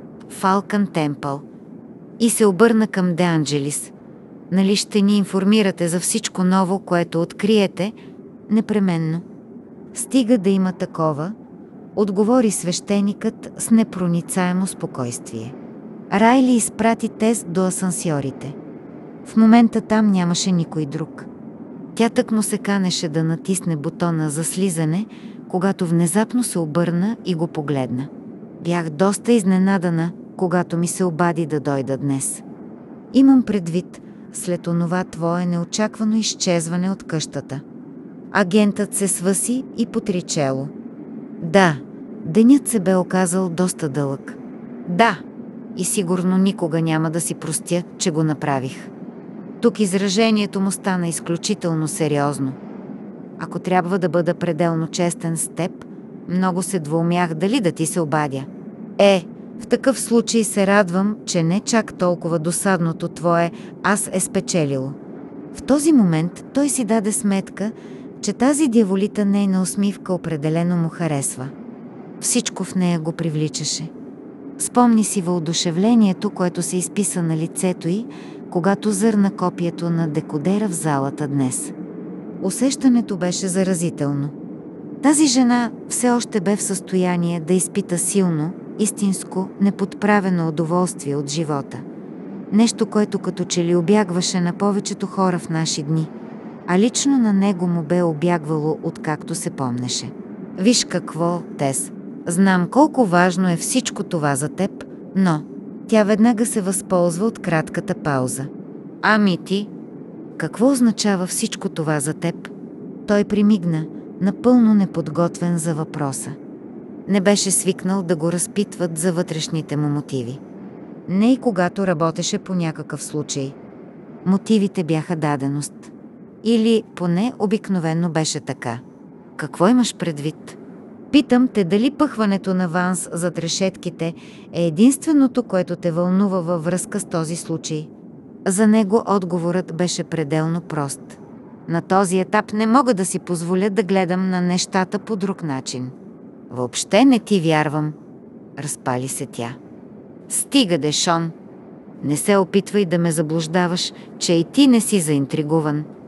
Фалкън Темпъл. И се обърна към Де Анджелис. Нали ще ни информирате за всичко ново, което откриете? Непременно. Стига да има такова, отговори свещеникът с непроницаемо спокойствие. Райли изпрати Тес до асансьорите. В момента там нямаше никой друг. Тя тъкмо се канеше да натисне бутона за слизане, когато внезапно се обърна и го погледна. Бях доста изненадана, когато ми се обади да дойда днес. Имам предвид, след онова твое неочаквано изчезване от къщата. Агентът се свъси и потри чело. Да, денят се бе оказал доста дълъг. Да, и сигурно никога няма да си простя, че го направих. Тук изражението му стана изключително сериозно. Ако трябва да бъда пределно честен с теб, много се двоумях дали да ти се обадя. Е, в такъв случай се радвам, че не чак толкова досадното твое аз е спечелило. В този момент той си даде сметка, че тази дяволита нейна усмивка определено му харесва. Всичко в нея го привличаше. Спомни си въодушевлението, което се изписа на лицето й, когато зърна копието на декодера в залата днес. Усещането беше заразително. Тази жена все още бе в състояние да изпита силно, истинско, неподправено удоволствие от живота. Нещо, което като че ли обягваше на повечето хора в наши дни, а лично на него му бе обягвало откакто се помнеше. Виж какво, Тес, знам колко важно е всичко това за теб, но тя веднага се възползва от кратката пауза. Ами ти? Какво означава всичко това за теб? Той примигна, напълно неподготвен за въпроса. Не беше свикнал да го разпитват за вътрешните му мотиви. Не и когато работеше по някакъв случай. Мотивите бяха даденост. Или поне обикновено беше така. Какво имаш предвид? Питам те дали пъхването на Ванс зад решетките е единственото, което те вълнува във връзка с този случай. За него отговорът беше пределно прост. На този етап не мога да си позволя да гледам на нещата по друг начин. Въобще не ти вярвам, разпали се тя. Стига де, Шон. Не се опитвай да ме заблуждаваш, че и ти не си заинтригуван.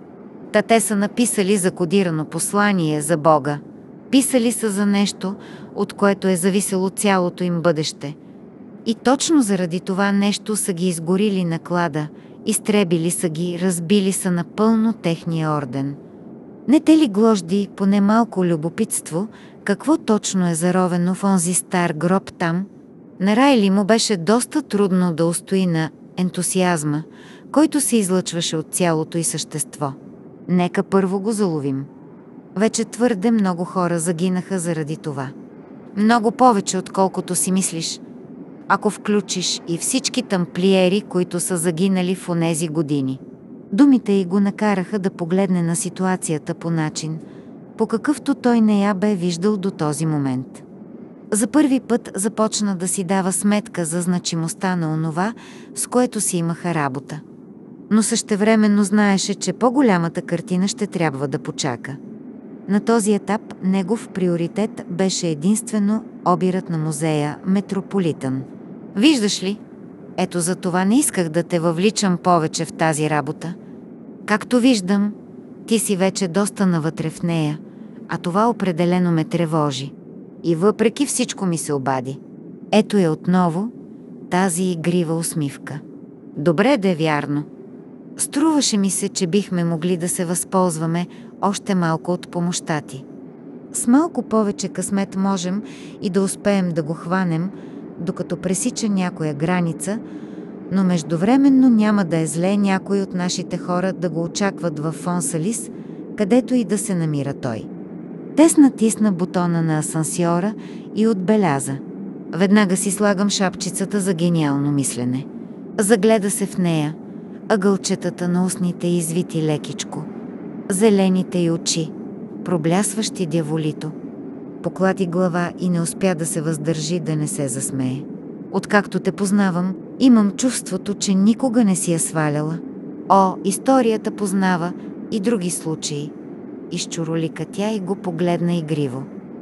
Та те са написали закодирано послание за Бога. Писали са за нещо, от което е зависело цялото им бъдеще. И точно заради това нещо са ги изгорили на клада, изтребили са ги, разбили са напълно техния орден. Не те ли гложди поне малко любопитство, какво точно е заровено в онзи стар гроб там? На Райли му беше доста трудно да устои на ентусиазма, който се излъчваше от цялото й същество. Нека първо го заловим. Вече твърде много хора загинаха заради това. Много повече, отколкото си мислиш, ако включиш и всички тамплиери, които са загинали в онези години. Думите й го накараха да погледне на ситуацията по начин, по какъвто той не я бе виждал до този момент. За първи път започна да си дава сметка за значимостта на онова, с което си имаха работа. Но същевременно знаеше, че по-голямата картина ще трябва да почака. На този етап негов приоритет беше единствено обирът на музея Метрополитън. Виждаш ли? Ето за това не исках да те въвличам повече в тази работа. Както виждам, ти си вече доста навътре в нея, а това определено ме тревожи. И въпреки всичко ми се обади. Ето е отново тази игрива усмивка. Добре да е вярно. Струваше ми се, че бихме могли да се възползваме още малко от помощта ти. С малко повече късмет можем и да успеем да го хванем, докато пресича някоя граница, но междувременно няма да е зле някой от нашите хора да го очакват във Фонсалис, където и да се намира той. Тес натисна бутона на асансьора и отбеляза. Веднага си слагам шапчицата за гениално мислене. Загледа се в нея, ъгълчетата на устните извити лекичко, зелените й очи, проблясващи дяволито. Поклати глава и не успя да се въздържи да не се засмее. Откакто те познавам, имам чувството, че никога не си я сваляла. О, историята познава и други случаи. Изчуролика тя и го погледна игриво.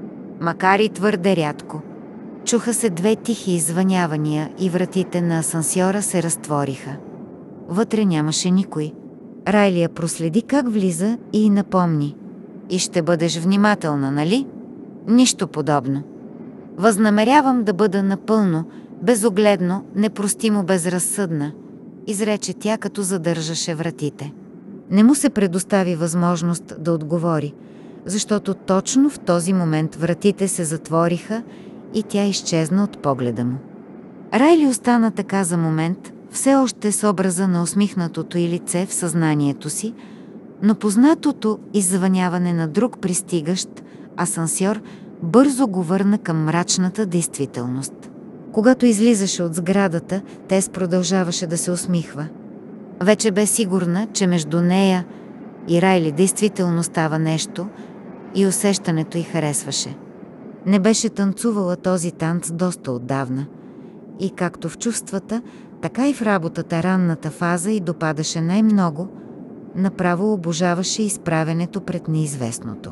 Макар и твърде рядко. Чуха се две тихи извънявания и вратите на асансьора се разтвориха. Вътре нямаше никой. Райли я проследи как влиза и й напомни. И ще бъдеш внимателна, нали? Нищо подобно. Възнамерявам да бъда напълно, безогледно, непростимо безразсъдна, изрече тя, като задържаше вратите. Не му се предостави възможност да отговори, защото точно в този момент вратите се затвориха и тя изчезна от погледа му. Райли остана така за момент, все още с образа на усмихнатото й лице в съзнанието си, но познатото извъняване на друг пристигащ асансьор бързо го върна към мрачната действителност. Когато излизаше от сградата, Тес продължаваше да се усмихва. Вече бе сигурна, че между нея и Райли действително става нещо и усещането й харесваше. Не беше танцувала този танц доста отдавна и както в чувствата, така и в работата ранната фаза й допадаше най-много, направо обожаваше изправенето пред неизвестното.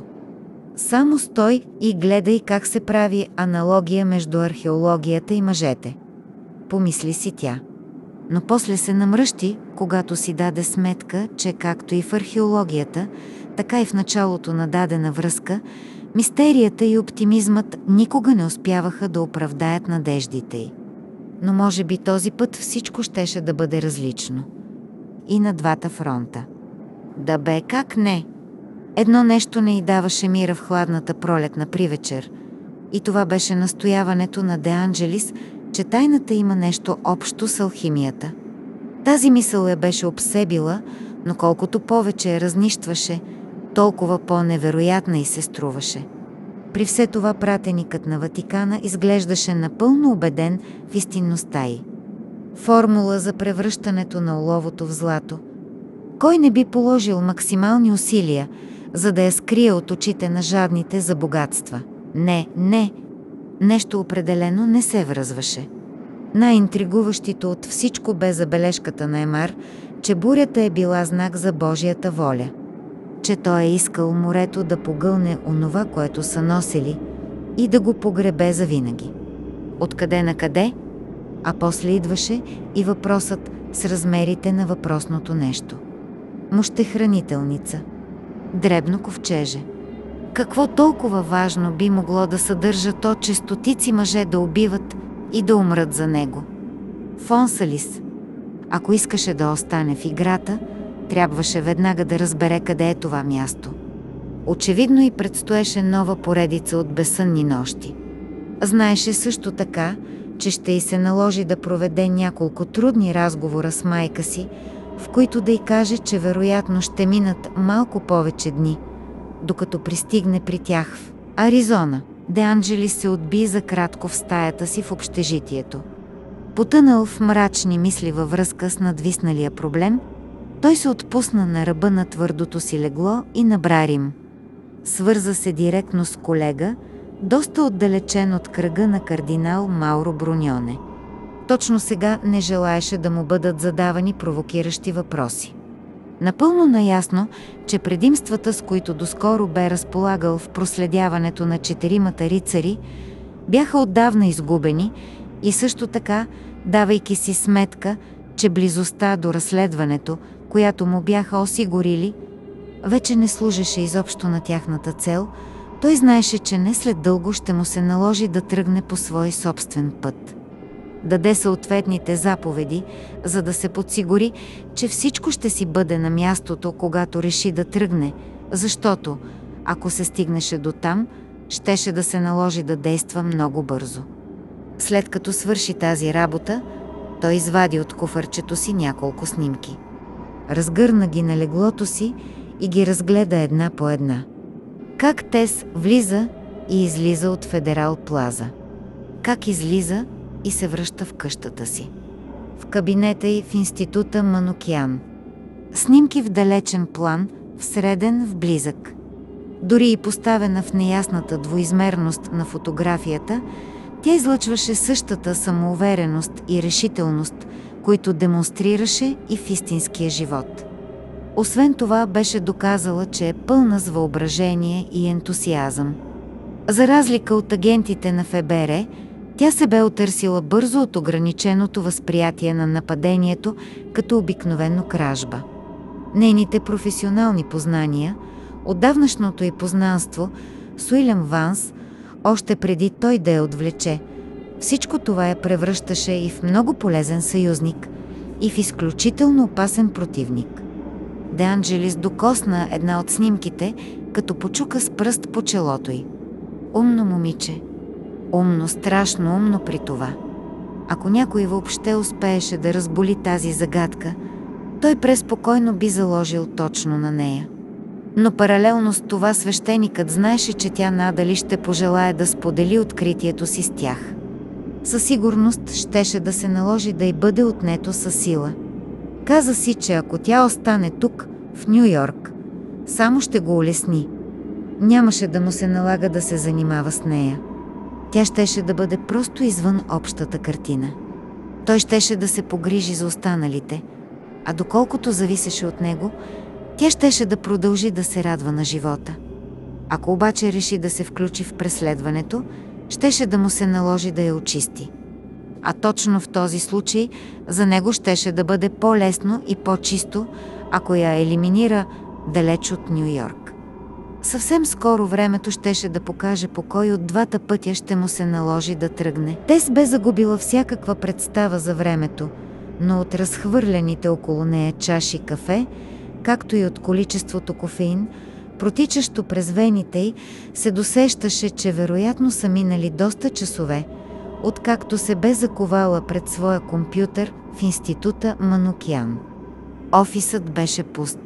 Само стой и гледай как се прави аналогия между археологията и мъжете. Помисли си тя. Но после се намръщи, когато си даде сметка, че както и в археологията, така и в началото на дадена връзка, мистерията и оптимизмът никога не успяваха да оправдаят надеждите й. Но може би този път всичко щеше да бъде различно. И на двата фронта. Да бе, как не? Едно нещо не й даваше мира в хладната пролетна привечер, и това беше настояването на Де Анджелис, че тайната има нещо общо с алхимията. Тази мисъл я беше обсебила, но колкото повече я разнищваше, толкова по-невероятна й се струваше. При все това пратеникът на Ватикана изглеждаше напълно убеден в истинността й. Формула за превръщането на оловото в злато. Кой не би положил максимални усилия, за да я скрие от очите на жадните за богатства? Не, не, нещо определено не се връзваше. Най-интригуващото от всичко бе забележката на Емар, че бурята е била знак за Божията воля. Че той е искал морето да погълне онова, което са носили, и да го погребе завинаги. Откъде на къде? А после идваше и въпросът с размерите на въпросното нещо. Мощехранителница. дребно ковчеже. Какво толкова важно би могло да съдържа то, че стотици мъже да убиват и да умрат за него? Фонсалис, ако искаше да остане в играта, трябваше веднага да разбере къде е това място. Очевидно и предстоеше нова поредица от безсънни нощи. Знаеше също така, че ще й се наложи да проведе няколко трудни разговора с майка си, в които да й каже, че вероятно ще минат малко повече дни, докато пристигне при тях в Аризона. Де Анджелис се отби за кратко в стаята си в общежитието. Потънал в мрачни мисли във връзка с надвисналия проблем, той се отпусна на ръба на твърдото си легло и набра рим. Свърза се директно с колега, доста отдалечен от кръга на кардинал Мауро Бруньоне. Точно сега не желаеше да му бъдат задавани провокиращи въпроси. Напълно наясно, че предимствата, с които доскоро бе разполагал в проследяването на четиримата рицари, бяха отдавна изгубени и също така, давайки си сметка, че близостта до разследването, която му бяха осигурили, вече не служеше изобщо на тяхната цел, той знаеше, че не след дълго ще му се наложи да тръгне по свой собствен път. Даде съответните заповеди, за да се подсигури, че всичко ще си бъде на мястото, когато реши да тръгне, защото, ако се стигнеше до там, щеше да се наложи да действа много бързо. След като свърши тази работа, той извади от куфарчето си няколко снимки. Разгърна ги на леглото си и ги разгледа една по една. Как Тес влиза и излиза от Федерал Плаза. Как излиза и се връща в къщата си. В кабинета й в института Манукян. Снимки в далечен план, в среден, в близък. Дори и поставена в неясната двоизмерност на фотографията, тя излъчваше същата самоувереност и решителност, които демонстрираше и в истинския живот. Освен това, беше доказала, че е пълна с въображение и ентусиазъм. За разлика от агентите на ФБР, тя се бе отърсила бързо от ограниченото възприятие на нападението като обикновено кражба. Нейните професионални познания, отдавнашното й познанство с Уилям Ванс, още преди той да я отвлече, всичко това я превръщаше и в много полезен съюзник, и в изключително опасен противник. Де Анджелис докосна една от снимките, като почука с пръст по челото й. Умно момиче. Умно, страшно умно при това. Ако някой въобще успееше да разболи тази загадка, той преспокойно би заложил точно на нея. Но паралелно с това свещеникът знаеше, че тя надали ще пожелае да сподели откритието си с тях. Със сигурност щеше да се наложи да й бъде отнето със сила. Каза си, че ако тя остане тук, в Ню Йорк, само ще го улесни. Нямаше да му се налага да се занимава с нея. Тя щеше да бъде просто извън общата картина. Той щеше да се погрижи за останалите, а доколкото зависеше от него, тя щеше да продължи да се радва на живота. Ако обаче реши да се включи в преследването, щеше да му се наложи да я очисти. А точно в този случай за него щеше да бъде по-лесно и по-чисто, ако я елиминира далеч от Ню Йорк. Съвсем скоро времето щеше да покаже по кой от двата пътя ще му се наложи да тръгне. Тес бе загубила всякаква представа за времето, но от разхвърляните около нея чаши кафе, както и от количеството кофеин, протичащо през вените й, се досещаше, че вероятно са минали доста часове, откакто се бе заковала пред своя компютър в института Манукян. Офисът беше пуст.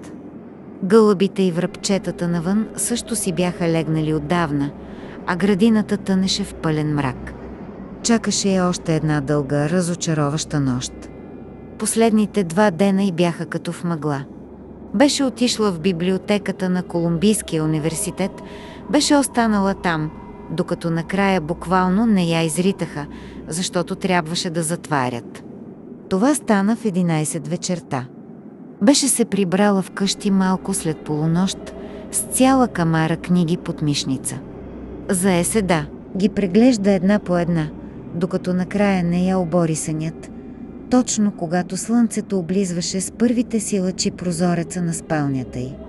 Гълъбите и връбчетата навън също си бяха легнали отдавна, а градината тънеше в пълен мрак. Чакаше я още една дълга, разочароваща нощ. Последните два дена й бяха като в мъгла. Беше отишла в библиотеката на Колумбийския университет, беше останала там, докато накрая буквално не я изритаха, защото трябваше да затварят. Това стана в единайсет вечерта. Беше се прибрала вкъщи малко след полунощ с цяла камара книги под мишница. Зае се да ги преглежда една по една, докато накрая не я обори сънят, точно когато слънцето облизваше с първите си лъчи прозореца на спалнята й.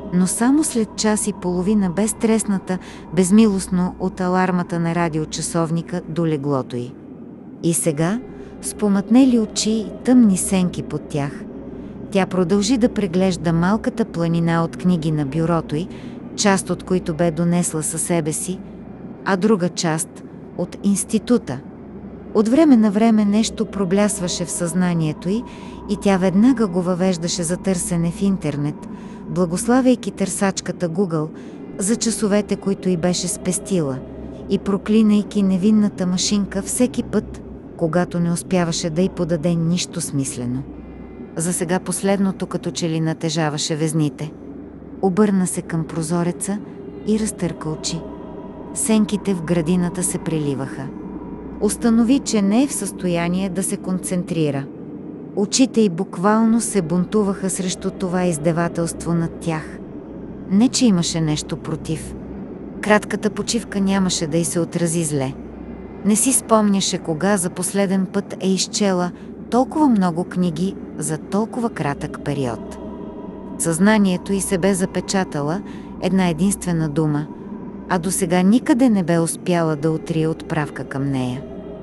Но само след час и половина бе стресната безмилостно от алармата на радиочасовника до леглото й. И сега, с помътнели очи и тъмни сенки под тях, тя продължи да преглежда малката планина от книги на бюрото й, част от които бе донесла със себе си, а друга част от института. От време на време нещо проблясваше в съзнанието й и тя веднага го въвеждаше за търсене в интернет, благославяйки търсачката Google за часовете, които й беше спестила, и проклинайки невинната машинка всеки път, когато не успяваше да й подаде нищо смислено. За сега последното като че ли натежаваше везните. Обърна се към прозореца и разтърка очи. Сенките в градината се преливаха. Установи, че не е в състояние да се концентрира. Очите й буквално се бунтуваха срещу това издевателство над тях. Не, че имаше нещо против. Кратката почивка нямаше да й се отрази зле. Не си спомняше кога за последен път е изчела толкова много книги за толкова кратък период. Съзнанието й се бе запечатала една единствена дума, а досега никъде не бе успяла да отрие отправка към нея.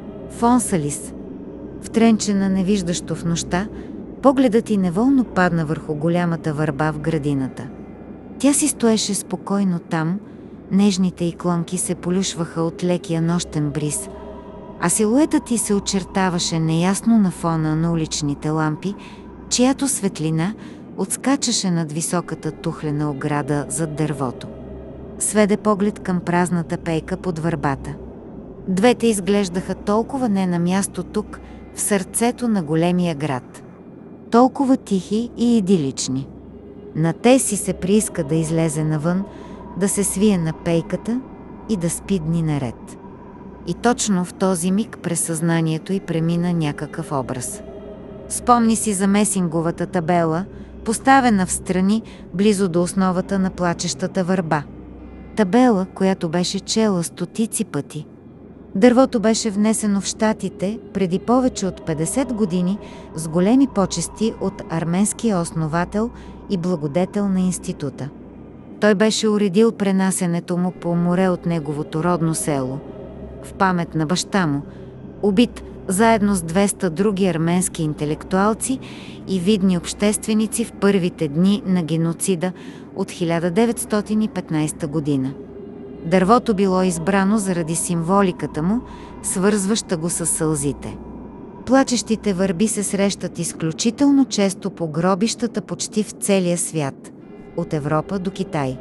Фонсалис. Втренчена невиждащо в нощта, погледът й неволно падна върху голямата върба в градината. Тя си стоеше спокойно там, нежните й клонки се полюшваха от лекия нощен бриз, а силуетът й се очертаваше неясно на фона на уличните лампи, чиято светлина отскачаше над високата тухлена ограда зад дървото. Сведе поглед към празната пейка под върбата. Двете изглеждаха толкова не на място тук, в сърцето на големия град. Толкова тихи и идилични. На те си се прииска да излезе навън, да се свие на пейката и да спи дни наред. И точно в този миг през съзнанието й премина някакъв образ. Спомни си за месинговата табела, поставена встрани, близо до основата на плачещата върба. Табела, която беше чела стотици пъти. Дървото беше внесено в Щатите преди повече от петдесет години с големи почести от арменския основател и благодетел на института. Той беше уредил пренасенето му по море от неговото родно село, в памет на баща му, убит заедно с двеста други арменски интелектуалци и видни общественици в първите дни на геноцида от хиляда деветстотин и петнадесета година. Дървото било избрано заради символиката му, свързваща го с сълзите. Плачещите върби се срещат изключително често по гробищата почти в целия свят, от Европа до Китай.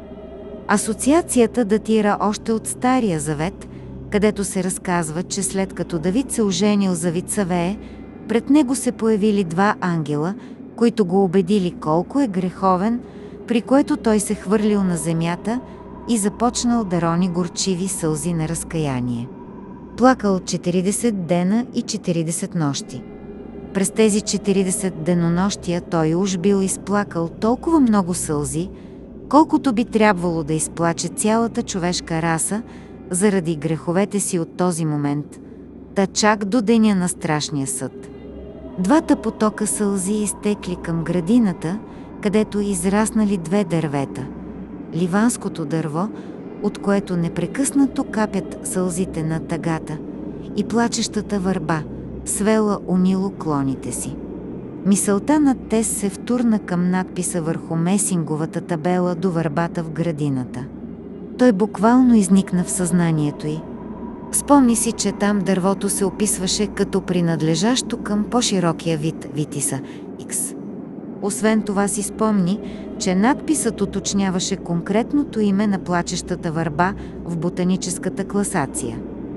Асоциацията датира още от Стария завет, където се разказва, че след като Давид се оженил за Вицавее, пред него се появили два ангела, които го убедили колко е греховен, при което той се хвърлил на земята и започнал да рони горчиви сълзи на разкаяние. Плакал четиридесет дена и четиридесет нощи. През тези четиридесет денонощия той уж бил изплакал толкова много сълзи, колкото би трябвало да изплаче цялата човешка раса заради греховете си от този момент, та чак до деня на страшния съд. Двата потока сълзи изтекли към градината, където израснали две дървета. Ливанското дърво, от което непрекъснато капят сълзите на тъгата, и плачещата върба, свела унило клоните си. Мисълта на Тес се втурна към надписа върху месинговата табела до върбата в градината. Той буквално изникна в съзнанието й. Спомни си, че там дървото се описваше като принадлежащо към по-широкия вид Витиса Икс. Освен това си спомни, че надписът уточняваше конкретното име на плачещата върба в ботаническата класация.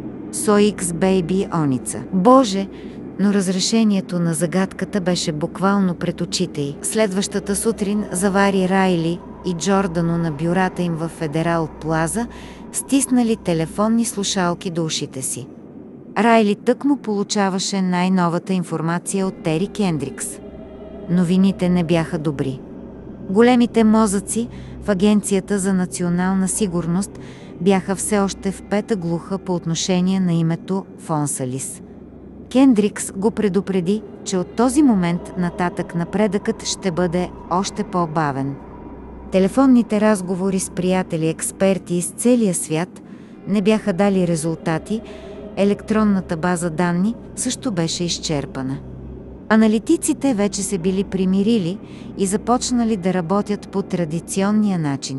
Соикс Бейби Оница. Боже, но разрешението на загадката беше буквално пред очите й. Следващата сутрин завари Райли и Джордано на бюрата им в Федерал Плаза, стиснали телефонни слушалки до ушите си. Райли тъкмо получаваше най-новата информация от Тери Кендрикс. Новините не бяха добри. Големите мозъци в Агенцията за национална сигурност бяха все още в пета глуха по отношение на името Фонсалис. Кендрикс го предупреди, че от този момент нататък напредъкът ще бъде още по-бавен. Телефонните разговори с приятели, експерти из целия свят не бяха дали резултати, електронната база данни също беше изчерпана. Аналитиците вече се били примирили и започнали да работят по традиционния начин.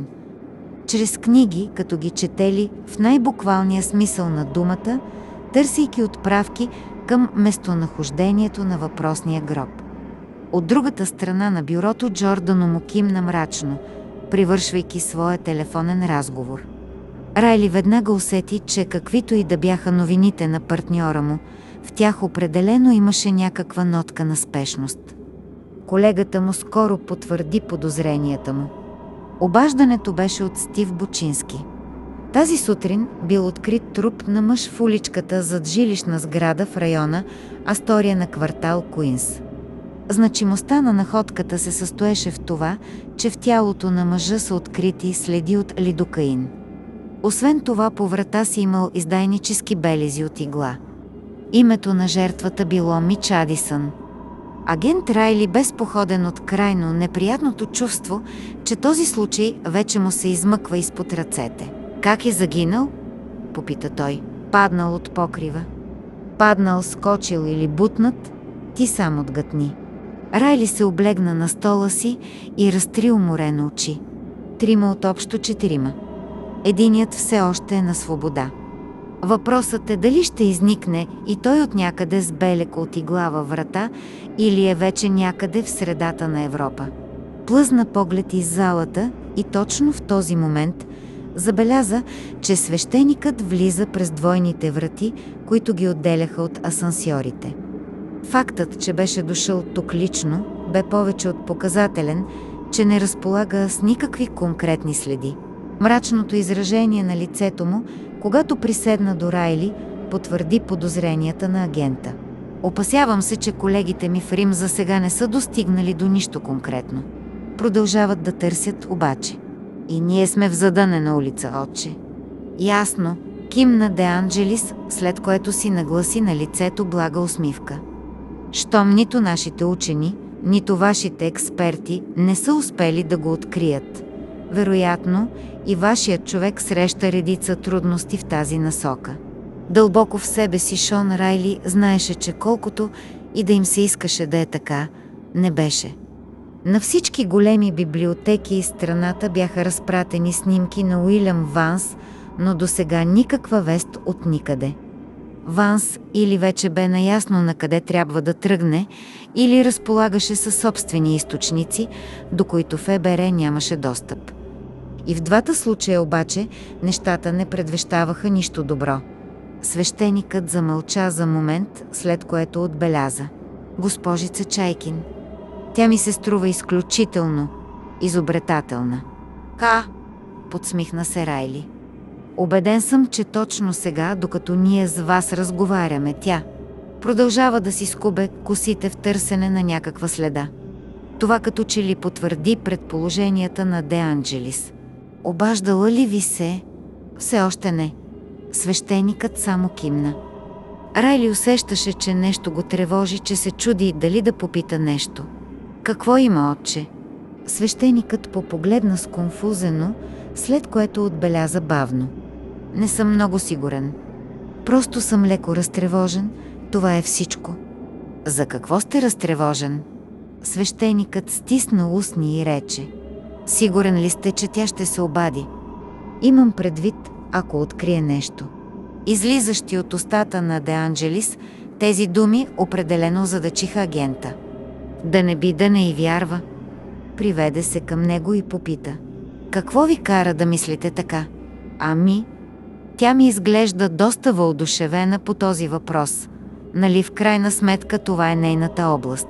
Чрез книги, като ги четели в най-буквалния смисъл на думата, търсейки отправки към местонахождението на въпросния гроб. От другата страна на бюрото Джордано му кимна мрачно, привършвайки своя телефонен разговор. Райли веднага усети, че каквито и да бяха новините на партньора му, в тях определено имаше някаква нотка на спешност. Колегата му скоро потвърди подозренията му. Обаждането беше от Стив Бучински. Тази сутрин бил открит труп на мъж в уличката зад жилищна сграда в района Астория на квартал Куинс. Значимостта на находката се състоеше в това, че в тялото на мъжа са открити следи от лидокаин. Освен това, по врата си имал издайнически белези от игла. Името на жертвата било Мич Адисън. Агент Райли бе споходен от крайно неприятното чувство, че този случай вече му се измъква изпод ръцете. «Как е загинал?» попита той. «Паднал от покрива». «Паднал, скочил или бутнат?» Ти сам отгътни. Райли се облегна на стола си и разтри уморено очи. Трима от общо четирима. Единият все още е на свобода. Въпросът е дали ще изникне и той от някъде с белек от игла във врата или е вече някъде в средата на Европа. Плъзна поглед из залата и точно в този момент забеляза, че свещеникът влиза през двойните врати, които ги отделяха от асансьорите. Фактът, че беше дошъл тук лично, бе повече от показателен, че не разполага с никакви конкретни следи. Мрачното изражение на лицето му, когато приседна до Райли, потвърди подозренията на агента. Опасявам се, че колегите ми в Рим за сега не са достигнали до нищо конкретно. Продължават да търсят обаче. И ние сме в задънена улица, отче. Ясно, кимна Де Анджелис, след което си нагласи на лицето блага усмивка. Щом нито нашите учени, нито вашите експерти не са успели да го открият. Вероятно, и вашият човек среща редица трудности в тази насока. Дълбоко в себе си Шон Райли знаеше, че колкото и да им се искаше да е така, не беше. На всички големи библиотеки из страната бяха разпратени снимки на Уилям Ванс, но досега никаква вест от никъде. Ванс или вече бе наясно на къде трябва да тръгне, или разполагаше със собствени източници, до които ФБР нямаше достъп. И в двата случая обаче нещата не предвещаваха нищо добро. Свещеникът замълча за момент, след което отбеляза: «Госпожица Чайкин, тя ми се струва изключително изобретателна». «Ка?» подсмихна се Райли. «Убеден съм, че точно сега, докато ние с вас разговаряме, тя продължава да си скубе косите в търсене на някаква следа». Това като че ли потвърди предположенията на Де Анджелис. «Обаждала ли ви се?» «Все още не». Свещеникът само кимна. Райли усещаше, че нещо го тревожи, че се чуди дали да попита нещо. «Какво има, отче?» Свещеникът попогледна сконфузено, след което отбеляза бавно: «Не съм много сигурен. Просто съм леко разтревожен, това е всичко». «За какво сте разтревожен?» Свещеникът стисна устни и рече: «Сигурен ли сте, че тя ще се обади?» «Имам предвид, ако открие нещо». Излизащи от устата на Де Анджелис, тези думи определено задачиха агента. Да не би да не й вярва. Приведе се към него и попита: «Какво ви кара да мислите така?» «Ами, тя ми изглежда доста въодушевена по този въпрос. Нали в крайна сметка това е нейната област.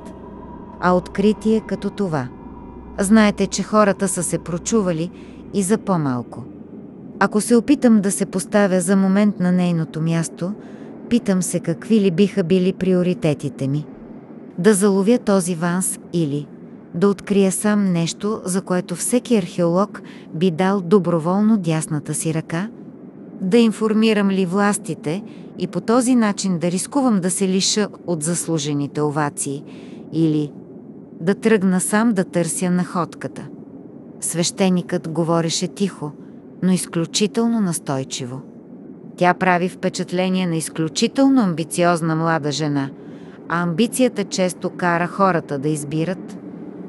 А откритие като това. Знаете, че хората са се прочували и за по-малко. Ако се опитам да се поставя за момент на нейното място, питам се какви ли биха били приоритетите ми. Да заловя този Ванс или да открия сам нещо, за което всеки археолог би дал доброволно дясната си ръка? Да информирам ли властите и по този начин да рискувам да се лиша от заслужените овации, или да тръгна сам да търся находката?» Свещеникът говореше тихо, но изключително настойчиво. Тя прави впечатление на изключително амбициозна млада жена, а амбицията често кара хората да избират,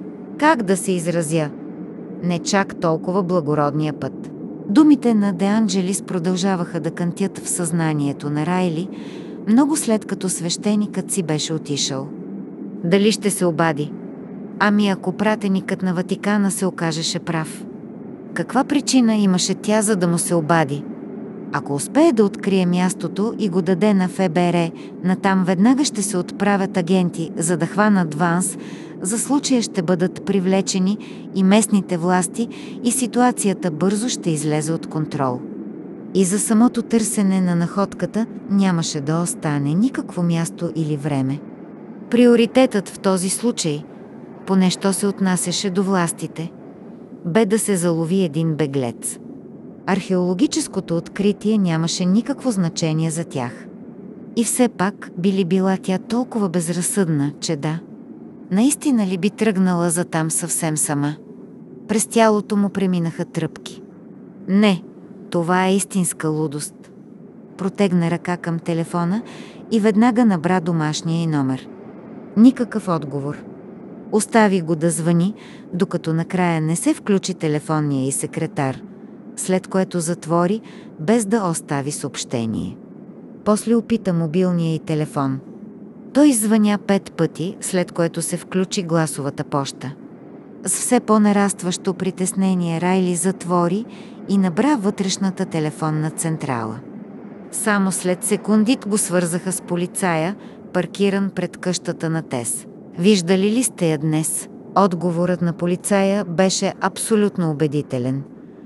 как да се изразя, не чак толкова благородния път. Думите на Де Анджелис продължаваха да кънтят в съзнанието на Райли, много след като свещеникът си беше отишъл. Дали ще се обади? Ами ако пратеникът на Ватикана се окажеше прав? Каква причина имаше тя, за да му се обади? Ако успее да открие мястото и го даде на Еф Бе Ер, натам веднага ще се отправят агенти, за да хванат Ванс, за случая ще бъдат привлечени и местните власти и ситуацията бързо ще излезе от контрол. И за самото търсене на находката нямаше да остане никакво място или време. Приоритетът в този случай, поне що се отнасяше до властите, бе да се залови един беглец. Археологическото откритие нямаше никакво значение за тях. И все пак би ли била тя толкова безразсъдна, че да, наистина ли би тръгнала за там съвсем сама? През тялото му преминаха тръпки. Не, това е истинска лудост. Протегна ръка към телефона и веднага набра домашния й номер. Никакъв отговор. Остави го да звъни, докато накрая не се включи телефонния й секретар, след което затвори, без да остави съобщение. После опита мобилния й телефон. Той звъня пет пъти, след което се включи гласовата поща. С все по-нарастващо притеснение Райли затвори и набра вътрешната телефонна централа. Само след секунди го свързаха с полицая, паркиран пред къщата на Тес. Виждали ли сте я днес? Отговорът на полицая беше абсолютно убедителен.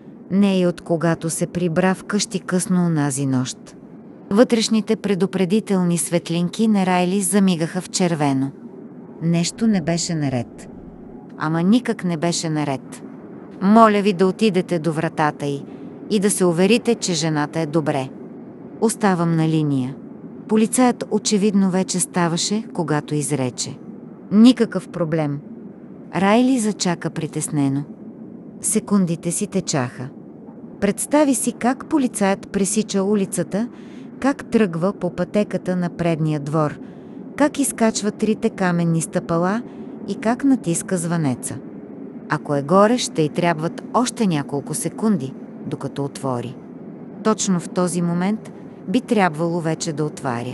Не и от когато се прибра в къщи късно онази нощ. Вътрешните предупредителни светлинки на Райли замигаха в червено. Нещо не беше наред. Ама никак не беше наред. Моля ви да отидете до вратата й и да се уверите, че жената е добре. Оставам на линия. Полицаят очевидно вече ставаше, когато изрече. Никакъв проблем. Райли зачака притеснено. Секундите си течаха. Представи си как полицаят пресича улицата, как тръгва по пътеката на предния двор, как изкачва трите каменни стъпала и как натиска звънеца. Ако е горе, ще й трябват още няколко секунди, докато отвори. Точно в този момент би трябвало вече да отваря.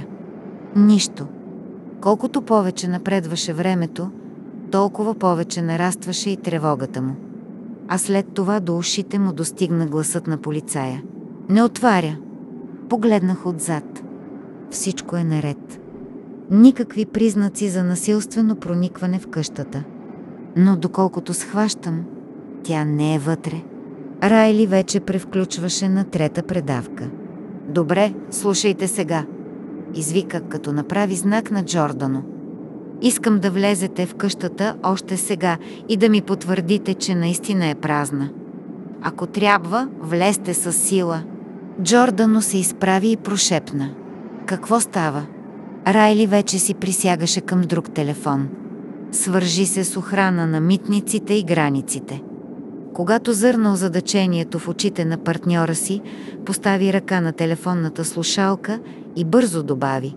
Нищо. Колкото повече напредваше времето, толкова повече нарастваше и тревогата му. А след това до ушите му достигна гласът на полицая. Не отваря. Погледнах отзад. Всичко е наред. Никакви признаци за насилствено проникване в къщата. Но доколкото схващам, тя не е вътре. Райли вече превключваше на трета предавка. Добре, слушайте сега, извика, като направи знак на Джордано. Искам да влезете в къщата още сега и да ми потвърдите, че наистина е празна. Ако трябва, влезте с сила. Джордано се изправи и прошепна. Какво става? Райли вече си присягаше към друг телефон. Свържи се с охрана на митниците и границите. Когато зърна озадачението в очите на партньора си, постави ръка на телефонната слушалка и бързо добави.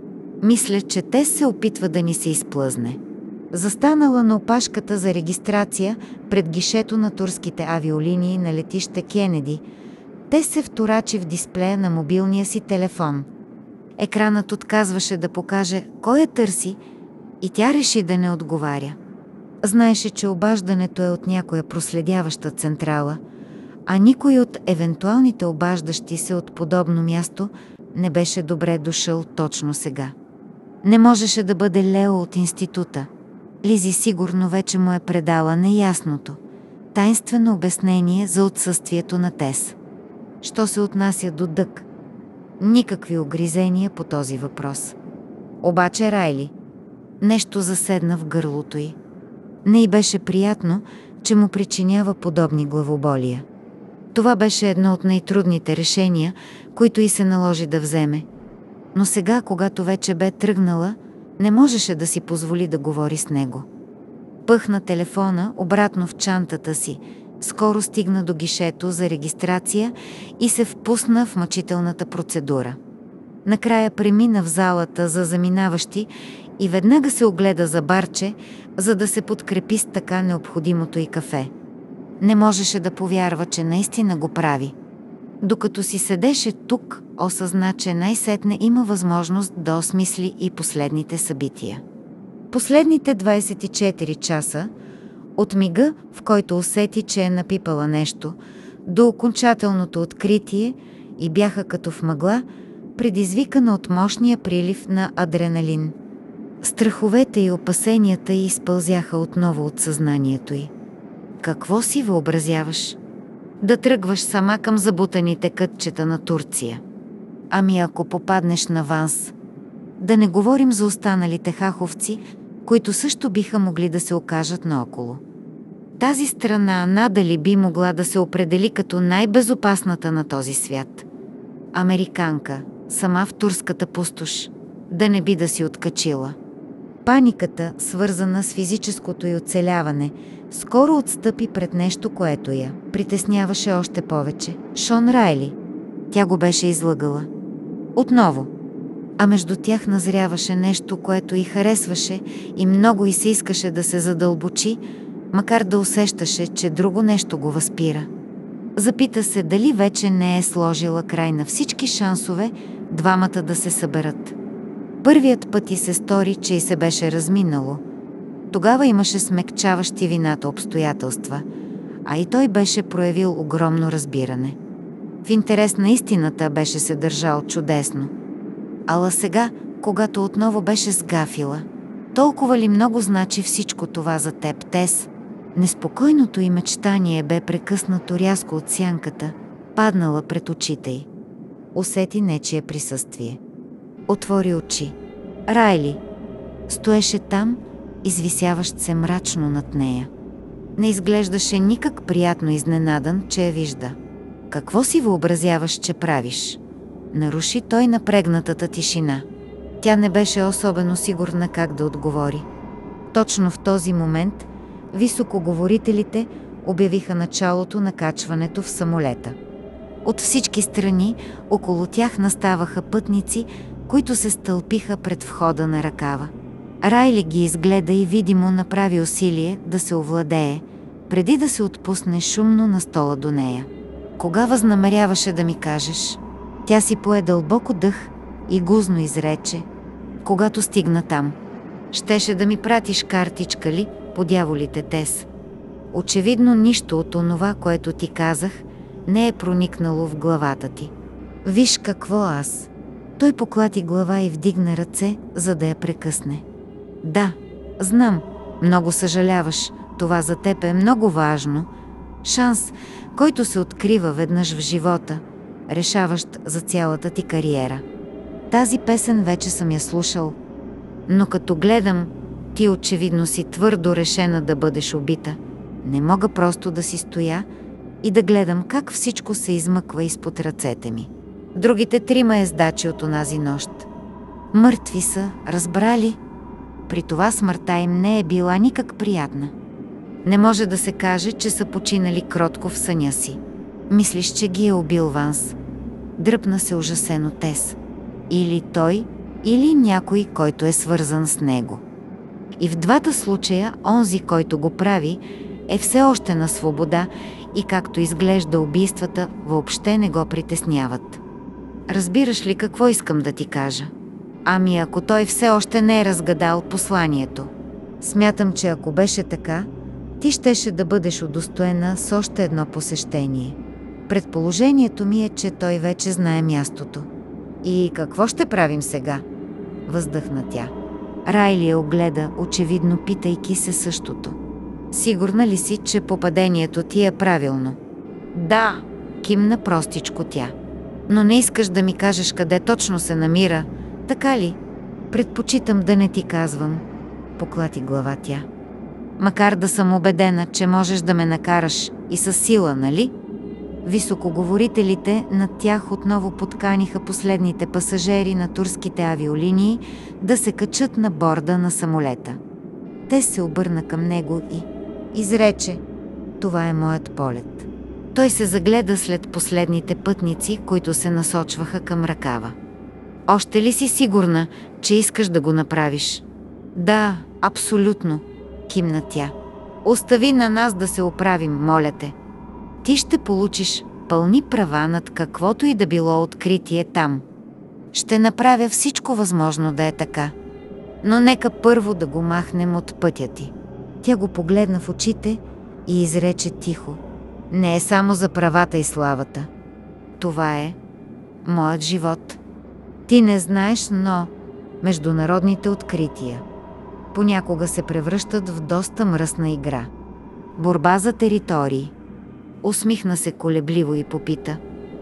Мисля, че те се опитва да ни се изплъзне. Застанала на опашката за регистрация пред гишето на турските авиолинии на летище Кенеди, те се вторачи в дисплея на мобилния си телефон. Екранът отказваше да покаже кой я търси и тя реши да не отговаря. Знаеше, че обаждането е от някоя проследяваща централа, а никой от евентуалните обаждащи се от подобно място не беше добре дошъл точно сега. Не можеше да бъде Лео от института. Лизи сигурно вече му е предала неясното, таинствено обяснение за отсъствието на Тес. Що се отнася до Дък? Никакви огризения по този въпрос. Обаче Райли. Нещо заседна в гърлото й. Не й беше приятно, че му причинява подобни главоболия. Това беше едно от най-трудните решения, които й се наложи да вземе. Но сега, когато вече бе тръгнала, не можеше да си позволи да говори с него. Пъхна телефона обратно в чантата си Скоро стигна до гишето за регистрация и се впусна в мъчителната процедура. Накрая премина в залата за заминаващи и веднага се огледа за барче, за да се подкрепи с така необходимото и кафе. Не можеше да повярва, че наистина го прави. Докато си седеше тук, осъзна, че най-сетне има възможност да осмисли и последните събития. Последните двайсет и четири часа, от мига, в който усети, че е напипала нещо, до окончателното откритие и бяха като в мъгла, предизвикана от мощния прилив на адреналин. Страховете и опасенията й изпълзяха отново от съзнанието й. Какво си въобразяваш? Да тръгваш сама към забутаните кътчета на Турция. Ами ако попаднеш на Ванс? Да не говорим за останалите хаховци, които също биха могли да се окажат наоколо. Тази страна надали би могла да се определи като най-безопасната на този свят. Американка, сама в турската пустош, да не би да си откачила. Паниката, свързана с физическото й оцеляване, скоро отстъпи пред нещо, което я притесняваше още повече. Шон Райли. Тя го беше излъгала. Отново. А между тях назряваше нещо, което й харесваше и много й се искаше да се задълбочи, макар да усещаше, че друго нещо го възпира. Запита се дали вече не е сложила край на всички шансове двамата да се съберат. Първият път й се стори, че й се беше разминало. Тогава имаше смекчаващи вината обстоятелства, а и той беше проявил огромно разбиране. В интерес на истината беше се държал чудесно. Ала сега, когато отново беше сгафила, толкова ли много значи всичко това за теб, Тес? Неспокойното й мечтание бе прекъснато рязко от сянката, паднала пред очите й. Усети нечие присъствие. Отвори очи. Райли стоеше там, извисяващ се мрачно над нея. Не изглеждаше никак приятно изненадан, че я вижда. Какво си въобразяваш, че правиш? Наруши той напрегнатата тишина. Тя не беше особено сигурна как да отговори. Точно в този момент високоговорителите обявиха началото на качването в самолета. От всички страни около тях наставаха пътници, които се стълпиха пред входа на ръкава. Райли ги изгледа и видимо направи усилие да се овладее, преди да се отпусне шумно на стола до нея. Кога възнамеряваше да ми кажеш? Тя си пое дълбоко дъх и гузно изрече. Когато стигна там. Щеше да ми пратиш картичка ли, по дяволите, Тес? Очевидно нищо от онова, което ти казах, не е проникнало в главата ти. Виж какво аз. Той поклати глава и вдигна ръце, за да я прекъсне. Да, знам, много съжаляваш, това за теб е много важно. Шанс, който се открива веднъж в живота, решаващ за цялата ти кариера. Тази песен вече съм я слушал, но като гледам, ти очевидно си твърдо решена да бъдеш убита. Не мога просто да си стоя и да гледам как всичко се измъква изпод ръцете ми. Другите трима ездачи от онази нощ. Мъртви са, разбрали? При това смъртта им не е била никак приятна. Не може да се каже, че са починали кротко в съня си. Мислиш, че ги е убил Ванс? Дръпна се ужасено Тес. Или той, или някой, който е свързан с него. И в двата случая, онзи, който го прави, е все още на свобода и както изглежда убийствата, въобще не го притесняват. Разбираш ли какво искам да ти кажа? Ами ако той все още не е разгадал посланието. Смятам, че ако беше така, ти щеше да бъдеш удостоена с още едно посещение. Предположението ми е, че той вече знае мястото. И какво ще правим сега? Въздъхна тя. Райли я огледа, очевидно питайки се същото. Сигурна ли си, че попадението ти е правилно? Да, кимна простичко тя. Но не искаш да ми кажеш къде точно се намира, така ли? Предпочитам да не ти казвам, поклати глава тя. Макар да съм убедена, че можеш да ме накараш и със сила, нали? Високоговорителите над тях отново подканиха последните пасажери на турските авиолинии да се качат на борда на самолета. Те се обърна към него и изрече: това е моят полет. Той се загледа след последните пътници, които се насочваха към Ракава. Още ли си сигурна, че искаш да го направиш? Да, абсолютно, кимна тя. Остави на нас да се оправим, моля те. Ти ще получиш пълни права над каквото и да било откритие там. Ще направя всичко възможно да е така. Но нека първо да го махнем от пътя ти. Тя го погледна в очите и изрече тихо. Не е само за правата и славата. Това е моят живот. Ти не знаеш, но международните открития понякога се превръщат в доста мръсна игра. Борба за територии. Усмихна се колебливо и попита.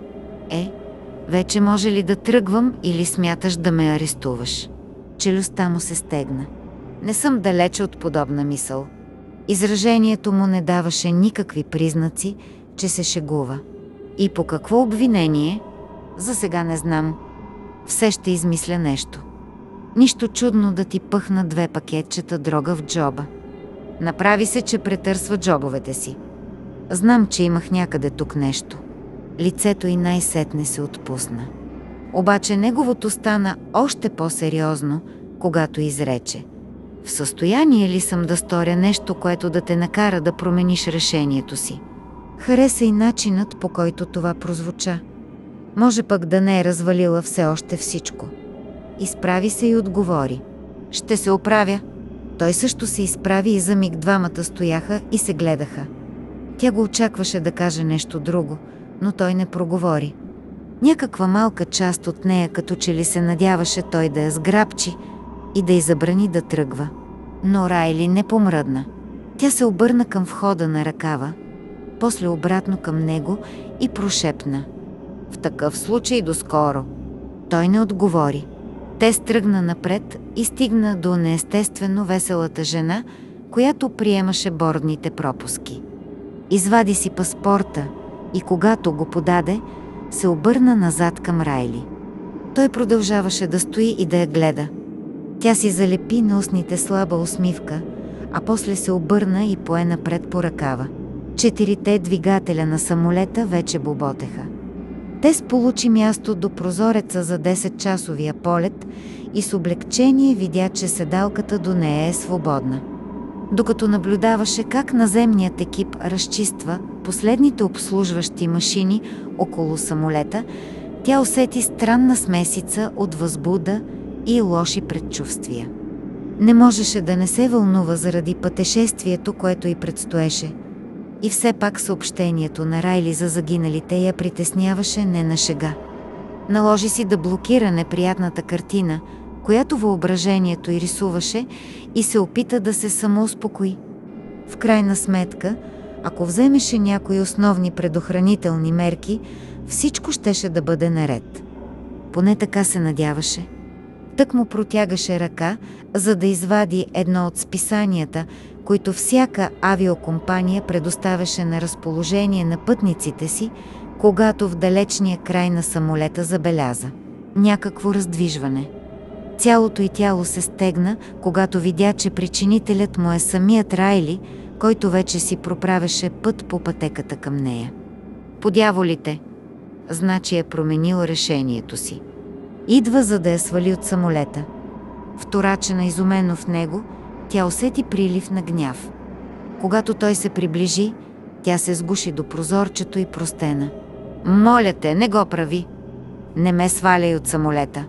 Е, вече може ли да тръгвам или смяташ да ме арестуваш? Челюстта му се стегна. Не съм далече от подобна мисъл. Изражението му не даваше никакви признаци, че се шегува. И по какво обвинение? За сега не знам. Все ще измисля нещо. Нищо чудно да ти пъхна две пакетчета дрога в джоба. Направи се, че претърсва джобовете си. Знам, че имах някъде тук нещо. Лицето й най-сетне се отпусна. Обаче неговото стана още по-сериозно, когато изрече. В състояние ли съм да сторя нещо, което да те накара да промениш решението си? Хареса и начинът, по който това прозвуча. Може пък да не е развалила все още всичко. Изправи се и отговори. Ще се оправя. Той също се изправи и за миг двамата стояха и се гледаха. Тя го очакваше да каже нещо друго, но той не проговори. Някаква малка част от нея като че ли се надяваше той да я сграбчи и да й забрани да тръгва. Но Райли не помръдна. Тя се обърна към входа на Ракава, после обратно към него и прошепна. В такъв случай доскоро. Той не отговори. Те стръгна напред и стигна до неестествено веселата жена, която приемаше бордните пропуски. Извади си паспорта и когато го подаде, се обърна назад към Райли. Той продължаваше да стои и да я гледа. Тя си залепи на устните слаба усмивка, а после се обърна и пое напред по Ракава. Четирите двигателя на самолета вече боботеха. Те сполучи място до прозореца за десетчасовия полет и с облегчение видя, че седалката до нея е свободна. Докато наблюдаваше как наземният екип разчиства последните обслужващи машини около самолета, тя усети странна смесица от възбуда и лоши предчувствия. Не можеше да не се вълнува заради пътешествието, което й предстоеше. И все пак съобщението на Райли за загиналите я притесняваше не на шега. Наложи си да блокира неприятната картина, която въображението й рисуваше, и се опита да се самоуспокои. В крайна сметка, ако вземеше някои основни предохранителни мерки, всичко щеше да бъде наред. Поне така се надяваше. Тък му протягаше ръка, за да извади едно от списанията, които всяка авиокомпания предоставяше на разположение на пътниците си, когато в далечния край на самолета забеляза някакво раздвижване. Цялото й тяло се стегна, когато видя, че причинителят му е самият Райли, който вече си проправяше път по пътеката към нея. По дяволите! Значи е променил решението си. Идва, за да я свали от самолета. Вторачена изумено в него, тя усети прилив на гняв. Когато той се приближи, тя се сгуши до прозорчето и простена. Моля те, не го прави! Не ме сваляй от самолета!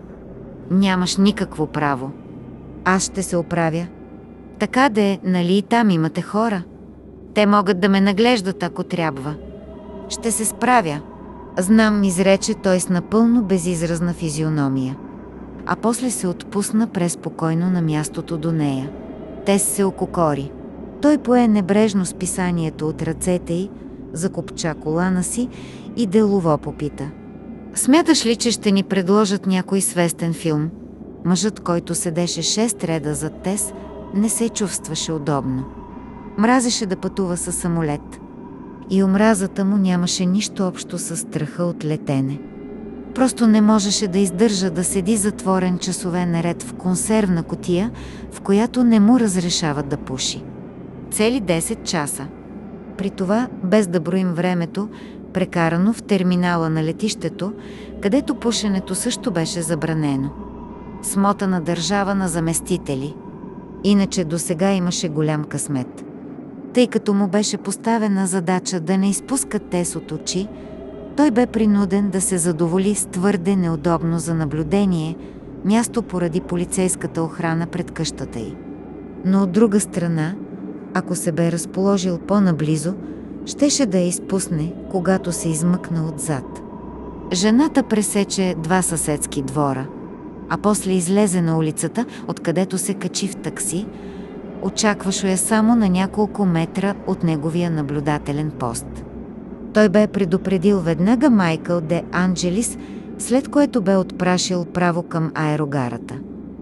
Нямаш никакво право. Аз ще се оправя. Така де, нали и там имате хора? Те могат да ме наглеждат, ако трябва. Ще се справя. Знам, изрече той с напълно безизразна физиономия. А после се отпусна преспокойно на мястото до нея. Тес се ококори. Той пое небрежно списанието от ръцете й, закопча колана си и делово попита. Смяташ ли, че ще ни предложат някой свестен филм? Мъжът, който седеше шест реда зад Тес, не се чувстваше удобно. Мразеше да пътува със самолет. И омразата му нямаше нищо общо с страха от летене. Просто не можеше да издържа да седи затворен часове наред в консервна кутия, в която не му разрешават да пуши. Цели десет часа. при това без да броим времето, прекарано в терминала на летището, където пушенето също беше забранено. Смотана държава на заместители. Иначе досега имаше голям късмет. Тъй като му беше поставена задача да не изпуска Тес от очи, той бе принуден да се задоволи с твърде неудобно за наблюдение място поради полицейската охрана пред къщата й. Но от друга страна, ако се бе разположил по-наблизо, щеше да я изпусне, когато се измъкна отзад. Жената пресече два съседски двора, а после излезе на улицата, откъдето се качи в такси. Очакваше я само на няколко метра от неговия наблюдателен пост. Той бе предупредил веднага Майкъл Де Анджелис, след което бе отпрашил право към аерогарата.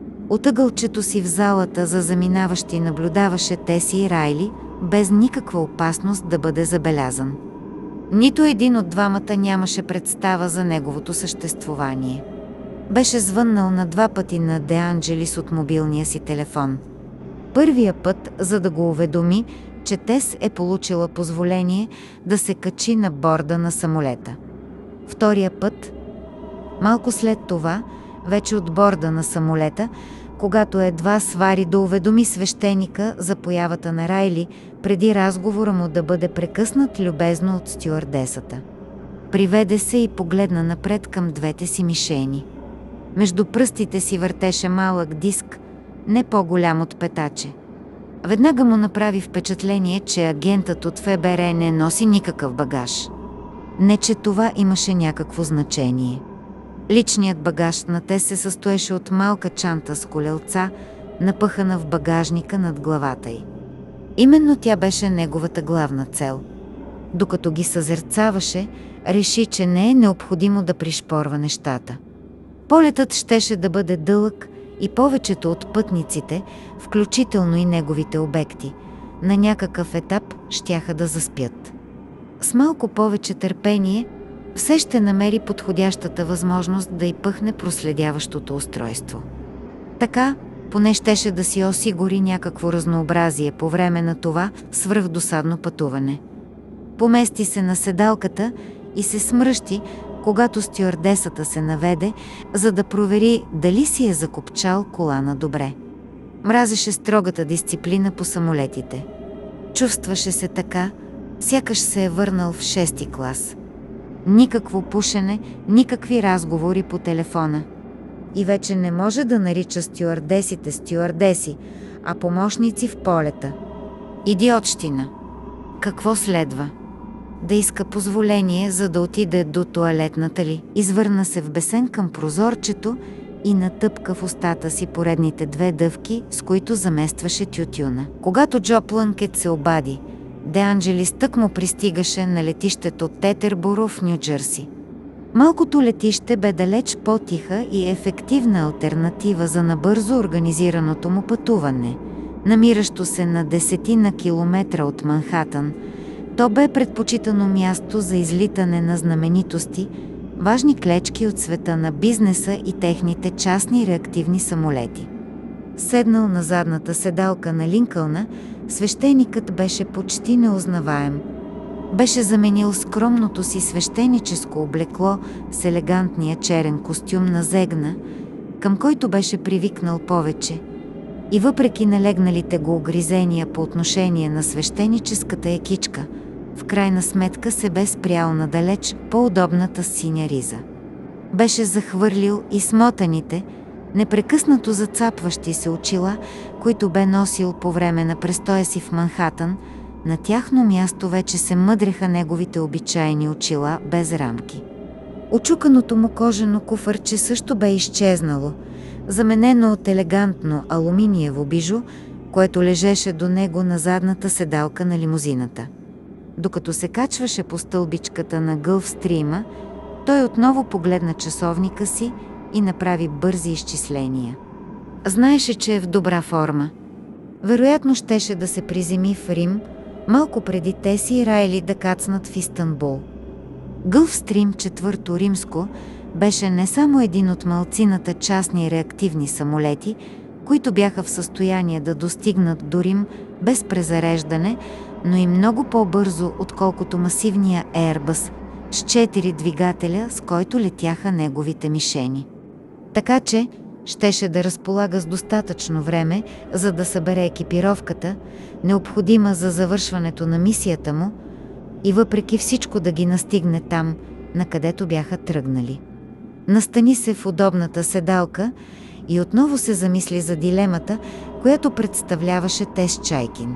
От ъгълчето си в залата за заминаващи наблюдаваше Теси и Райли, без никаква опасност да бъде забелязан. Нито един от двамата нямаше представа за неговото съществувание. Беше звъннал на два пъти на Де Анджелис от мобилния си телефон. Първия път, за да го уведоми, че Тес е получила позволение да се качи на борда на самолета. Втория път, малко след това, вече от борда на самолета, когато едва свари да уведоми свещеника за появата на Райли, преди разговора му да бъде прекъснат любезно от стюардесата. Приведе се и погледна напред към двете си мишени. Между пръстите си въртеше малък диск, не по-голям от петаче. Веднага му направи впечатление, че агентът от Ф Б Р не носи никакъв багаж. Не, че това имаше някакво значение. Личният багаж на Тес се състоеше от малка чанта с колелца, напъхана в багажника над главата й. Именно тя беше неговата главна цел. Докато ги съзерцаваше, реши, че не е необходимо да пришпорва нещата. Полетът щеше да бъде дълъг и повечето от пътниците, включително и неговите обекти, на някакъв етап щяха да заспят. С малко повече търпение, все ще намери подходящата възможност да й пъхне проследяващото устройство. Така, поне щеше да си осигури някакво разнообразие по време на това свръхдосадно пътуване. Помести се на седалката и се смръщи, когато стюардесата се наведе, за да провери дали си е закопчал колана добре. Мразеше строгата дисциплина по самолетите. Чувстваше се така, сякаш се е върнал в шести клас. Никакво пушене, никакви разговори по телефона. И вече не може да нарича стюардесите стюардеси, а помощници в полета. Идиотщина! Какво следва? Да иска позволение, за да отиде до тоалетната ли? Извърна се в бесен към прозорчето и натъпка в устата си поредните две дъвки, с които заместваше тютюна. Когато Джо Плънкет се обади, Де Анджелис тък му пристигаше на летището Тетерборо в Ню-Джърси. Малкото летище бе далеч по-тиха и ефективна алтернатива за набързо организираното му пътуване. Намиращо се на десетина километра от Манхатън, то бе предпочитано място за излитане на знаменитости, важни клечки от света на бизнеса и техните частни реактивни самолети. Седнал на задната седалка на Линкълна, свещеникът беше почти неузнаваем. Беше заменил скромното си свещеническо облекло с елегантния черен костюм на зегна, към който беше привикнал повече, и въпреки налегналите го огризения по отношение на свещеническата екичка, в крайна сметка се бе спрял надалеч по-удобната синя риза. Беше захвърлил и смотаните, непрекъснато зацапващи се очила, които бе носил по време на престоя си в Манхатън. На тяхно място вече се мъдреха неговите обичайни очила без рамки. Очуканото му кожено куфърче също бе изчезнало, заменено от елегантно алуминиево бижу, което лежеше до него на задната седалка на лимузината. Докато се качваше по стълбичката на Гълфстрима, той отново погледна часовника си и направи бързи изчисления. Знаеше, че е в добра форма. Вероятно щеше да се приземи в Рим, малко преди Теси и Райли да кацнат в Истанбул. Гълфстрим четвърто римско беше не само един от малцината частни реактивни самолети, които бяха в състояние да достигнат до Рим без презареждане, но и много по-бързо, отколкото масивния Airbus с четири двигателя, с който летяха неговите мишени. Така че щеше да разполага с достатъчно време, за да събере екипировката, необходима за завършването на мисията му, и въпреки всичко да ги настигне там, накъдето бяха тръгнали. Настани се в удобната седалка и отново се замисли за дилемата, която представляваше Тес Чайкин.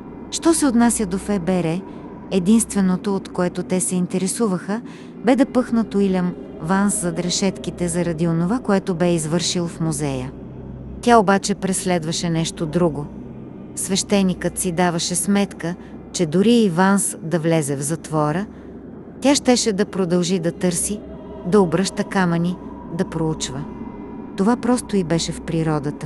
Що се отнася до ФБР, единственото, от което те се интересуваха, бе да пъхнат Уилям Ванс зад решетките заради онова, което бе извършил в музея. Тя обаче преследваше нещо друго. Свещеникът си даваше сметка, че дори и Ванс да влезе в затвора, тя щеше да продължи да търси, да обръща камъни, да проучва. Това просто и беше в природата.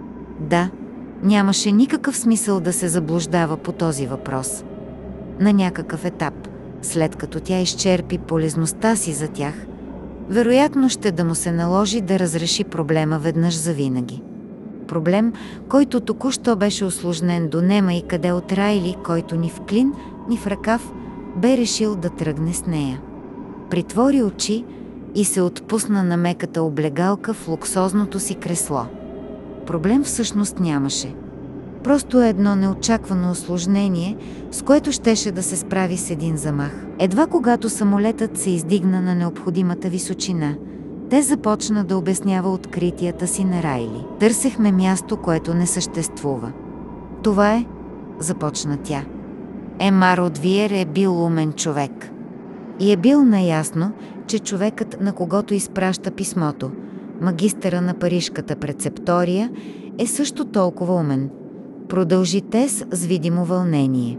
Да, нямаше никакъв смисъл да се заблуждава по този въпрос. На някакъв етап, след като тя изчерпи полезността си за тях, вероятно ще да му се наложи да разреши проблема веднъж завинаги. Проблем, който току-що беше усложнен до нема и къде от Райли, който ни в клин, ни в ръкав бе решил да тръгне с нея. Притвори очи и се отпусна на меката облегалка в луксозното си кресло. Проблем всъщност нямаше. Просто едно неочаквано усложнение, с което щеше да се справи с един замах. Едва когато самолетът се издигна на необходимата височина, те започна да обяснява откритията си на Райли. Търсехме място, което не съществува. Това е, започна тя. Емар Одвиер е бил умен човек. И е бил наясно, че човекът, на когото изпраща писмото, магистъра на парижката прецептория, е също толкова умен. Продължи Тес с видимо вълнение.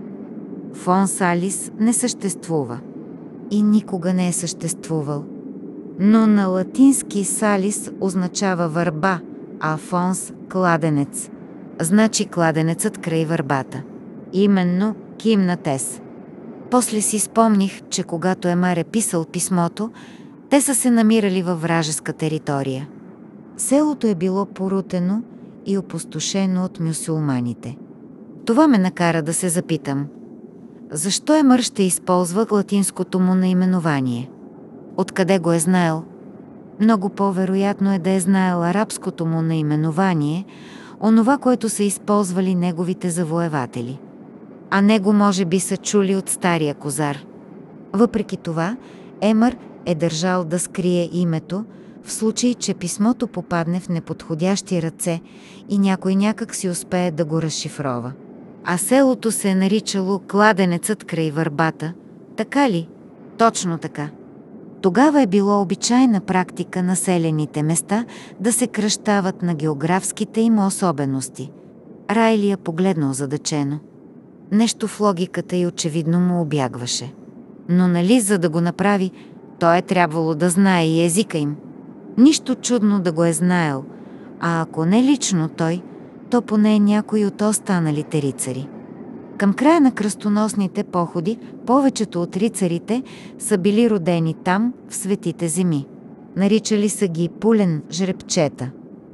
Фон Салис не съществува. И никога не е съществувал. Но на латински Салис означава върба, а Фонс – кладенец. Значи кладенецът край върбата. Именно, кимна Тес. После си спомних, че когато Емар е писал писмото, те са се намирали във вражеска територия. Селото е било порутено и опустошено от мюсюлманите. Това ме накара да се запитам. Защо Емар ще използва латинското му наименование? Откъде го е знаел? Много по-вероятно е да е знаел арабското му наименование, онова, което са използвали неговите завоеватели. А него може би са чули от стария козар. Въпреки това, Емар е държал да скрие името, в случай, че писмото попадне в неподходящи ръце и някой някак си успее да го разшифрова. А селото се е наричало Кладенецът край върбата, така ли? Точно така. Тогава е било обичайна практика населените места да се кръщават на географските им особености. Райли я погледна озадачено. Нещо в логиката й очевидно му обягваше. Но нали, за да го направи, той е трябвало да знае и езика им. Нищо чудно да го е знаел, а ако не лично той, то поне някой от останалите рицари. Към края на кръстоносните походи, повечето от рицарите са били родени там, в светите земи. Наричали са ги пулен жребчета.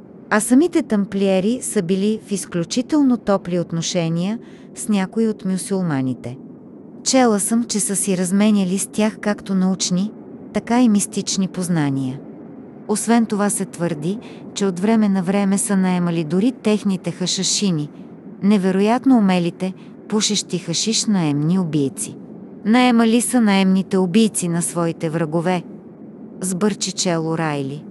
А самите тамплиери са били в изключително топли отношения с някои от мюсюлманите. Чела съм, че са си разменяли с тях както научни, така и мистични познания. Освен това се твърди, че от време на време са наемали дори техните хашашини, невероятно умелите, пушещи хашиш наемни убийци. Наемали са наемните убийци на своите врагове. Сбърчи чело Райли.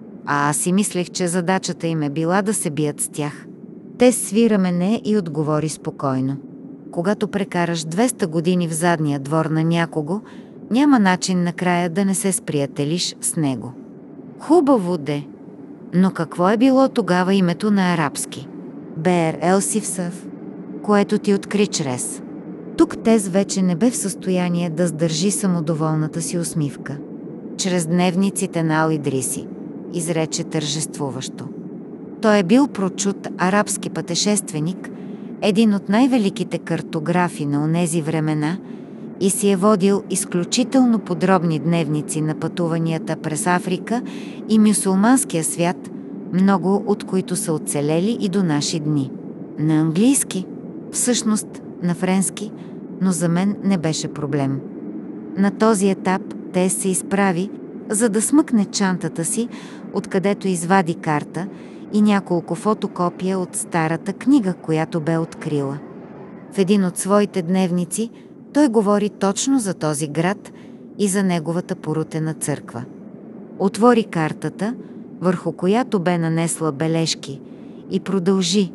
А аз си мислех, че задачата им е била да се бият с тях. Те свира мене и отговори спокойно. Когато прекараш двеста години в задния двор на някого, няма начин накрая да не се сприятелиш с него. Хубаво де. Но какво е било тогава името на арабски? Беер Елсифсъв, което ти откри чрез. Тук Тез вече не бе в състояние да сдържи самодоволната си усмивка. Чрез дневниците на Ал-Идриси, изрече тържествуващо. Той е бил прочут арабски пътешественик, един от най-великите картографи на онези времена, и си е водил изключително подробни дневници на пътуванията през Африка и мюсюлманския свят, много от които са оцелели и до наши дни. На английски, всъщност на френски, но за мен не беше проблем. На този етап Тес се изправи, за да смъкне чантата си, откъдето извади карта и няколко фотокопия от старата книга, която бе открила. В един от своите дневници той говори точно за този град и за неговата порутена църква. Отвори картата, върху която бе нанесла бележки, и продължи.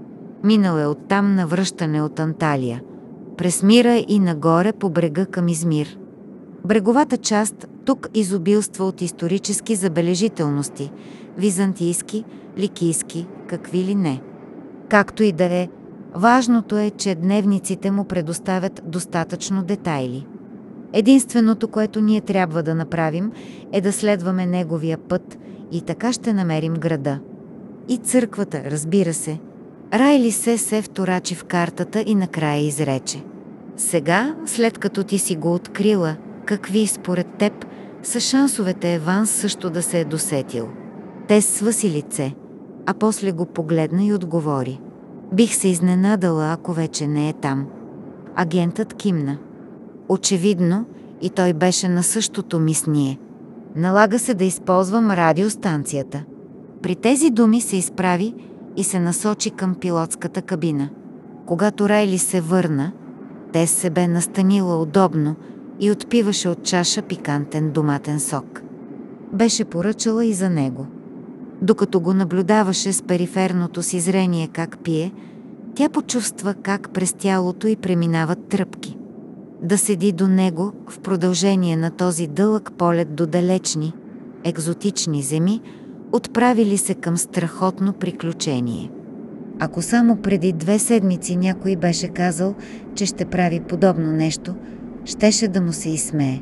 Минал е оттам на връщане от Анталия, през Мира и нагоре по брега към Измир. Бреговата част тук изобилства от исторически забележителности, византийски, ликийски, какви ли не. Както и да е, важното е, че дневниците му предоставят достатъчно детайли. Единственото, което ние трябва да направим, е да следваме неговия път и така ще намерим града. И църквата, разбира се. Райли се се вторачи в картата и накрая изрече: сега, след като ти си го открила, какви според теб са шансовете Еванс също да се е досетил? Тес свъси лице, а после го погледна и отговори: бих се изненадала, ако вече не е там. Агентът кимна. Очевидно, и той беше на същото мисление. Налага се да използвам радиостанцията. При тези думи се изправи и се насочи към пилотската кабина. Когато Райли се върна, Тес се бе настанила удобно и отпиваше от чаша пикантен доматен сок. Беше поръчала и за него. Докато го наблюдаваше с периферното си зрение как пие, тя почувства как през тялото й преминават тръпки. Да седи до него в продължение на този дълъг полет до далечни, екзотични земи, отправили се към страхотно приключение. Ако само преди две седмици някой беше казал, че ще прави подобно нещо, щеше да му се изсмее.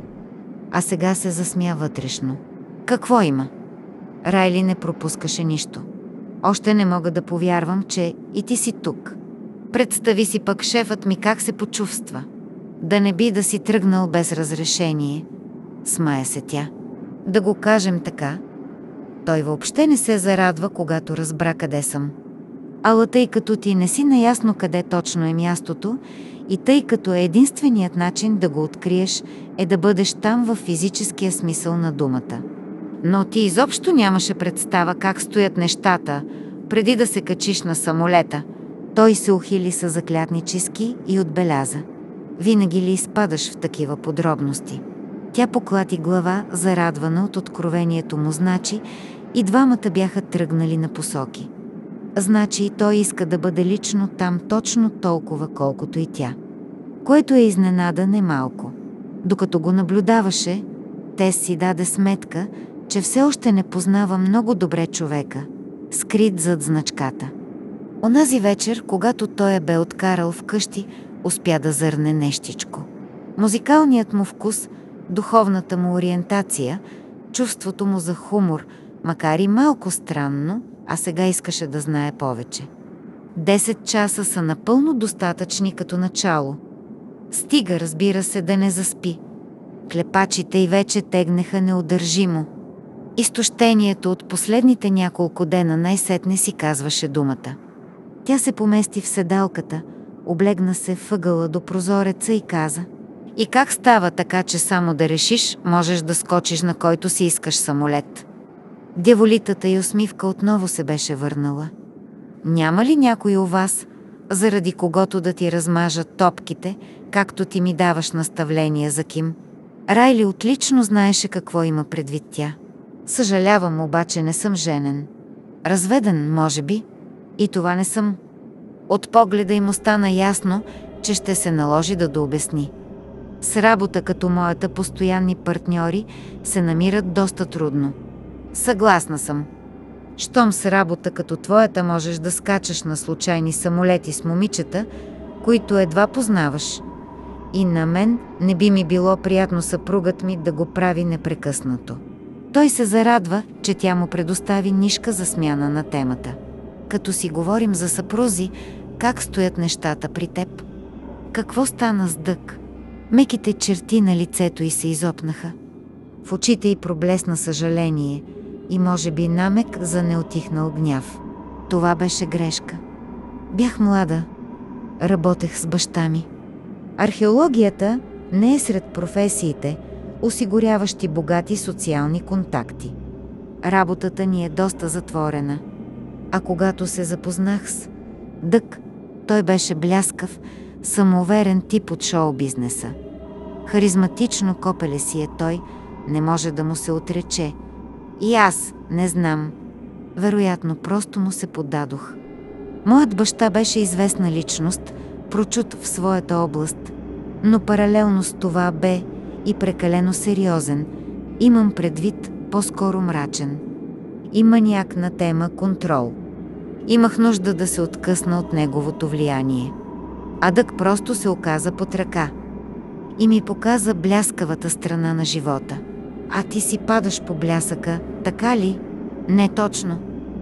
А сега се засмя вътрешно. Какво има? Райли не пропускаше нищо. Още не мога да повярвам, че и ти си тук. Представи си пък шефът ми как се почувства. Да не би да си тръгнал без разрешение. Смая се тя. Да го кажем така. Той въобще не се зарадва, когато разбра къде съм. Ала тъй като ти не си наясно къде точно е мястото и тъй като е единственият начин да го откриеш е да бъдеш там във физическия смисъл на думата. Но ти изобщо нямаше представа как стоят нещата, преди да се качиш на самолета. Той се ухили със заклятнически и отбеляза: винаги ли изпадаш в такива подробности? Тя поклати глава, зарадвана от откровението му, значи и двамата бяха тръгнали на посоки. Значи и той иска да бъде лично там точно толкова, колкото и тя. Което е изненада немалко. Докато го наблюдаваше, Тес си даде сметка, че все още не познава много добре човека, скрит зад значката. Онази вечер, когато той я бе откарал вкъщи, успя да зърне нещичко. Музикалният му вкус, духовната му ориентация, чувството му за хумор, макар и малко странно, а сега искаше да знае повече. Десет часа са напълно достатъчни като начало. Стига, разбира се, да не заспи. Клепачите й вече тегнеха неудържимо. Изтощението от последните няколко дена най-сетне си казваше думата. Тя се помести в седалката, облегна се въгъла до прозореца и каза: и как става така, че само да решиш, можеш да скочиш на който си искаш самолет? Дяволитата й усмивка отново се беше върнала. Няма ли някой у вас, заради когото да ти размажат топките, както ти ми даваш наставления за Ким? Райли отлично знаеше какво има предвид тя. Съжалявам, обаче не съм женен. Разведен, може би? И това не съм. От погледа им остана ясно, че ще се наложи да дообясни. С работа като моята постоянни партньори се намират доста трудно. Съгласна съм. Щом с работа като твоята можеш да скачаш на случайни самолети с момичета, които едва познаваш. И на мен не би ми било приятно съпругът ми да го прави непрекъснато. Той се зарадва, че тя му предостави нишка за смяна на темата. Като си говорим за съпрузи, как стоят нещата при теб? Какво стана с Дък? Меките черти на лицето й се изопнаха. В очите й проблесна съжаление и може би намек за неутихнал гняв. Това беше грешка. Бях млада. Работех с баща ми. Археологията не е сред професиите, осигуряващи богати социални контакти. Работата ни е доста затворена. А когато се запознах с Дъг, той беше бляскав, самоуверен тип от шоу-бизнеса. Харизматично копеле си е той, не може да му се отрече. И аз не знам. Вероятно, просто му се поддадох. Моят баща беше известна личност, прочут в своята област, но паралелно с това бе и прекалено сериозен, имам предвид по-скоро мрачен. И маняк на тема контрол. Имах нужда да се откъсна от неговото влияние. А Дъг просто се оказа под ръка и ми показа бляскавата страна на живота. А ти си падаш по блясъка, така ли? Не точно.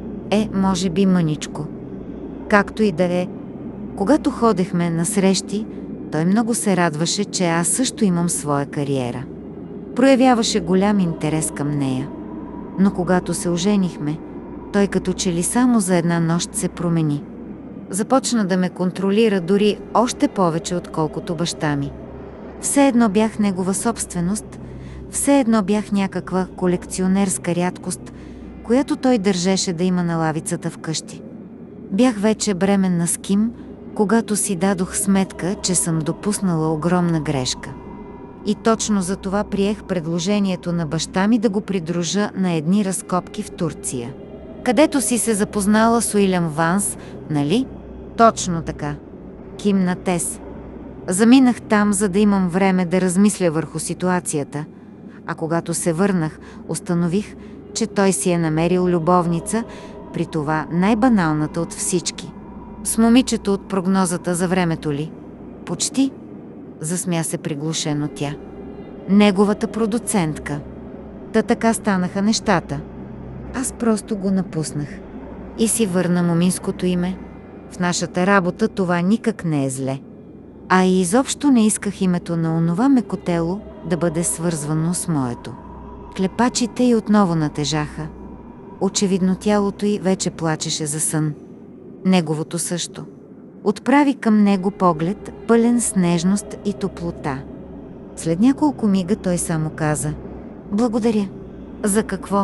Е, може би мъничко. Както и да е. Когато ходехме на срещи, той много се радваше, че аз също имам своя кариера. Проявяваше голям интерес към нея. Но когато се оженихме, той като че ли само за една нощ се промени. Започна да ме контролира дори още повече, отколкото баща ми. Все едно бях негова собственост, все едно бях някаква колекционерска рядкост, която той държеше да има на лавицата вкъщи. Бях вече бременна с Ким, когато си дадох сметка, че съм допуснала огромна грешка. И точно за това приех предложението на баща ми да го придружа на едни разкопки в Турция. Където си се запознала с Уилям Ванс, нали? Точно така. Кимна Тес. Заминах там, за да имам време да размисля върху ситуацията, а когато се върнах, установих, че той си е намерил любовница, при това най-баналната от всички. С момичето от прогнозата за времето ли? Почти. Засмя се приглушено тя. Неговата продуцентка. Та така станаха нещата. Аз просто го напуснах. И си върна моминското име. В нашата работа това никак не е зле. А и изобщо не исках името на онова мекотело да бъде свързвано с моето. Клепачите й отново натежаха. Очевидно тялото й вече плачеше за сън. Неговото също. Отправи към него поглед, пълен с нежност и топлота. След няколко мига той само каза: "Благодаря." За какво?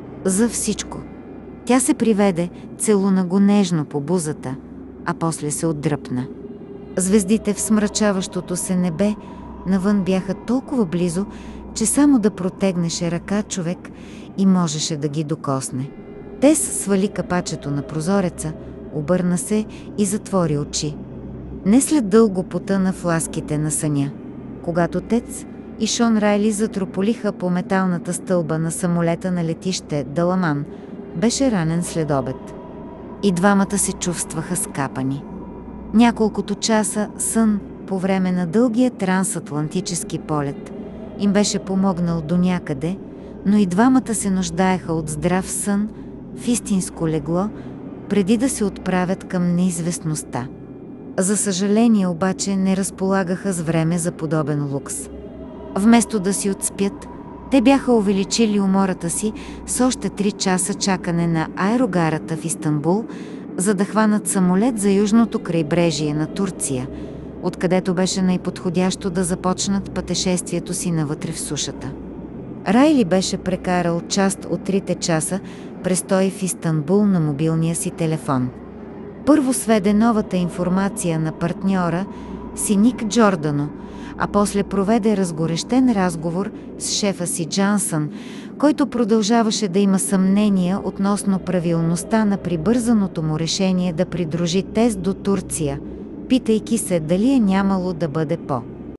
За всичко. Тя се приведе, целуна го нежно по бузата, а после се отдръпна. Звездите в смрачаващото се небе навън бяха толкова близо, че само да протегнеше ръка човек и можеше да ги докосне. Тес свали капачето на прозореца, обърна се и затвори очи. Не след дълго потъна в ласките на съня. Когато Тец и Шон Райли затрополиха по металната стълба на самолета на летище Даламан, беше ранен следобед. И двамата се чувстваха скапани. Няколкото часа сън по време на дългия трансатлантически полет им беше помогнал до някъде, но и двамата се нуждаеха от здрав сън в истинско легло, преди да се отправят към неизвестността. За съжаление обаче не разполагаха с време за подобен лукс. Вместо да си отспят, те бяха увеличили умората си с още три часа чакане на аерогарата в Истанбул, за да хванат самолет за южното крайбрежие на Турция, откъдето беше най-подходящо да започнат пътешествието си навътре в сушата. Райли беше прекарал част от трите часа престой в Истанбул на мобилния си телефон. Първо сведе новата информация на партньора си Ник Джордано, а после проведе разгорещен разговор с шефа си Джансън, който продължаваше да има съмнения относно правилността на прибързаното му решение да придружи Тес до Турция, питайки се дали е нямало да бъде по-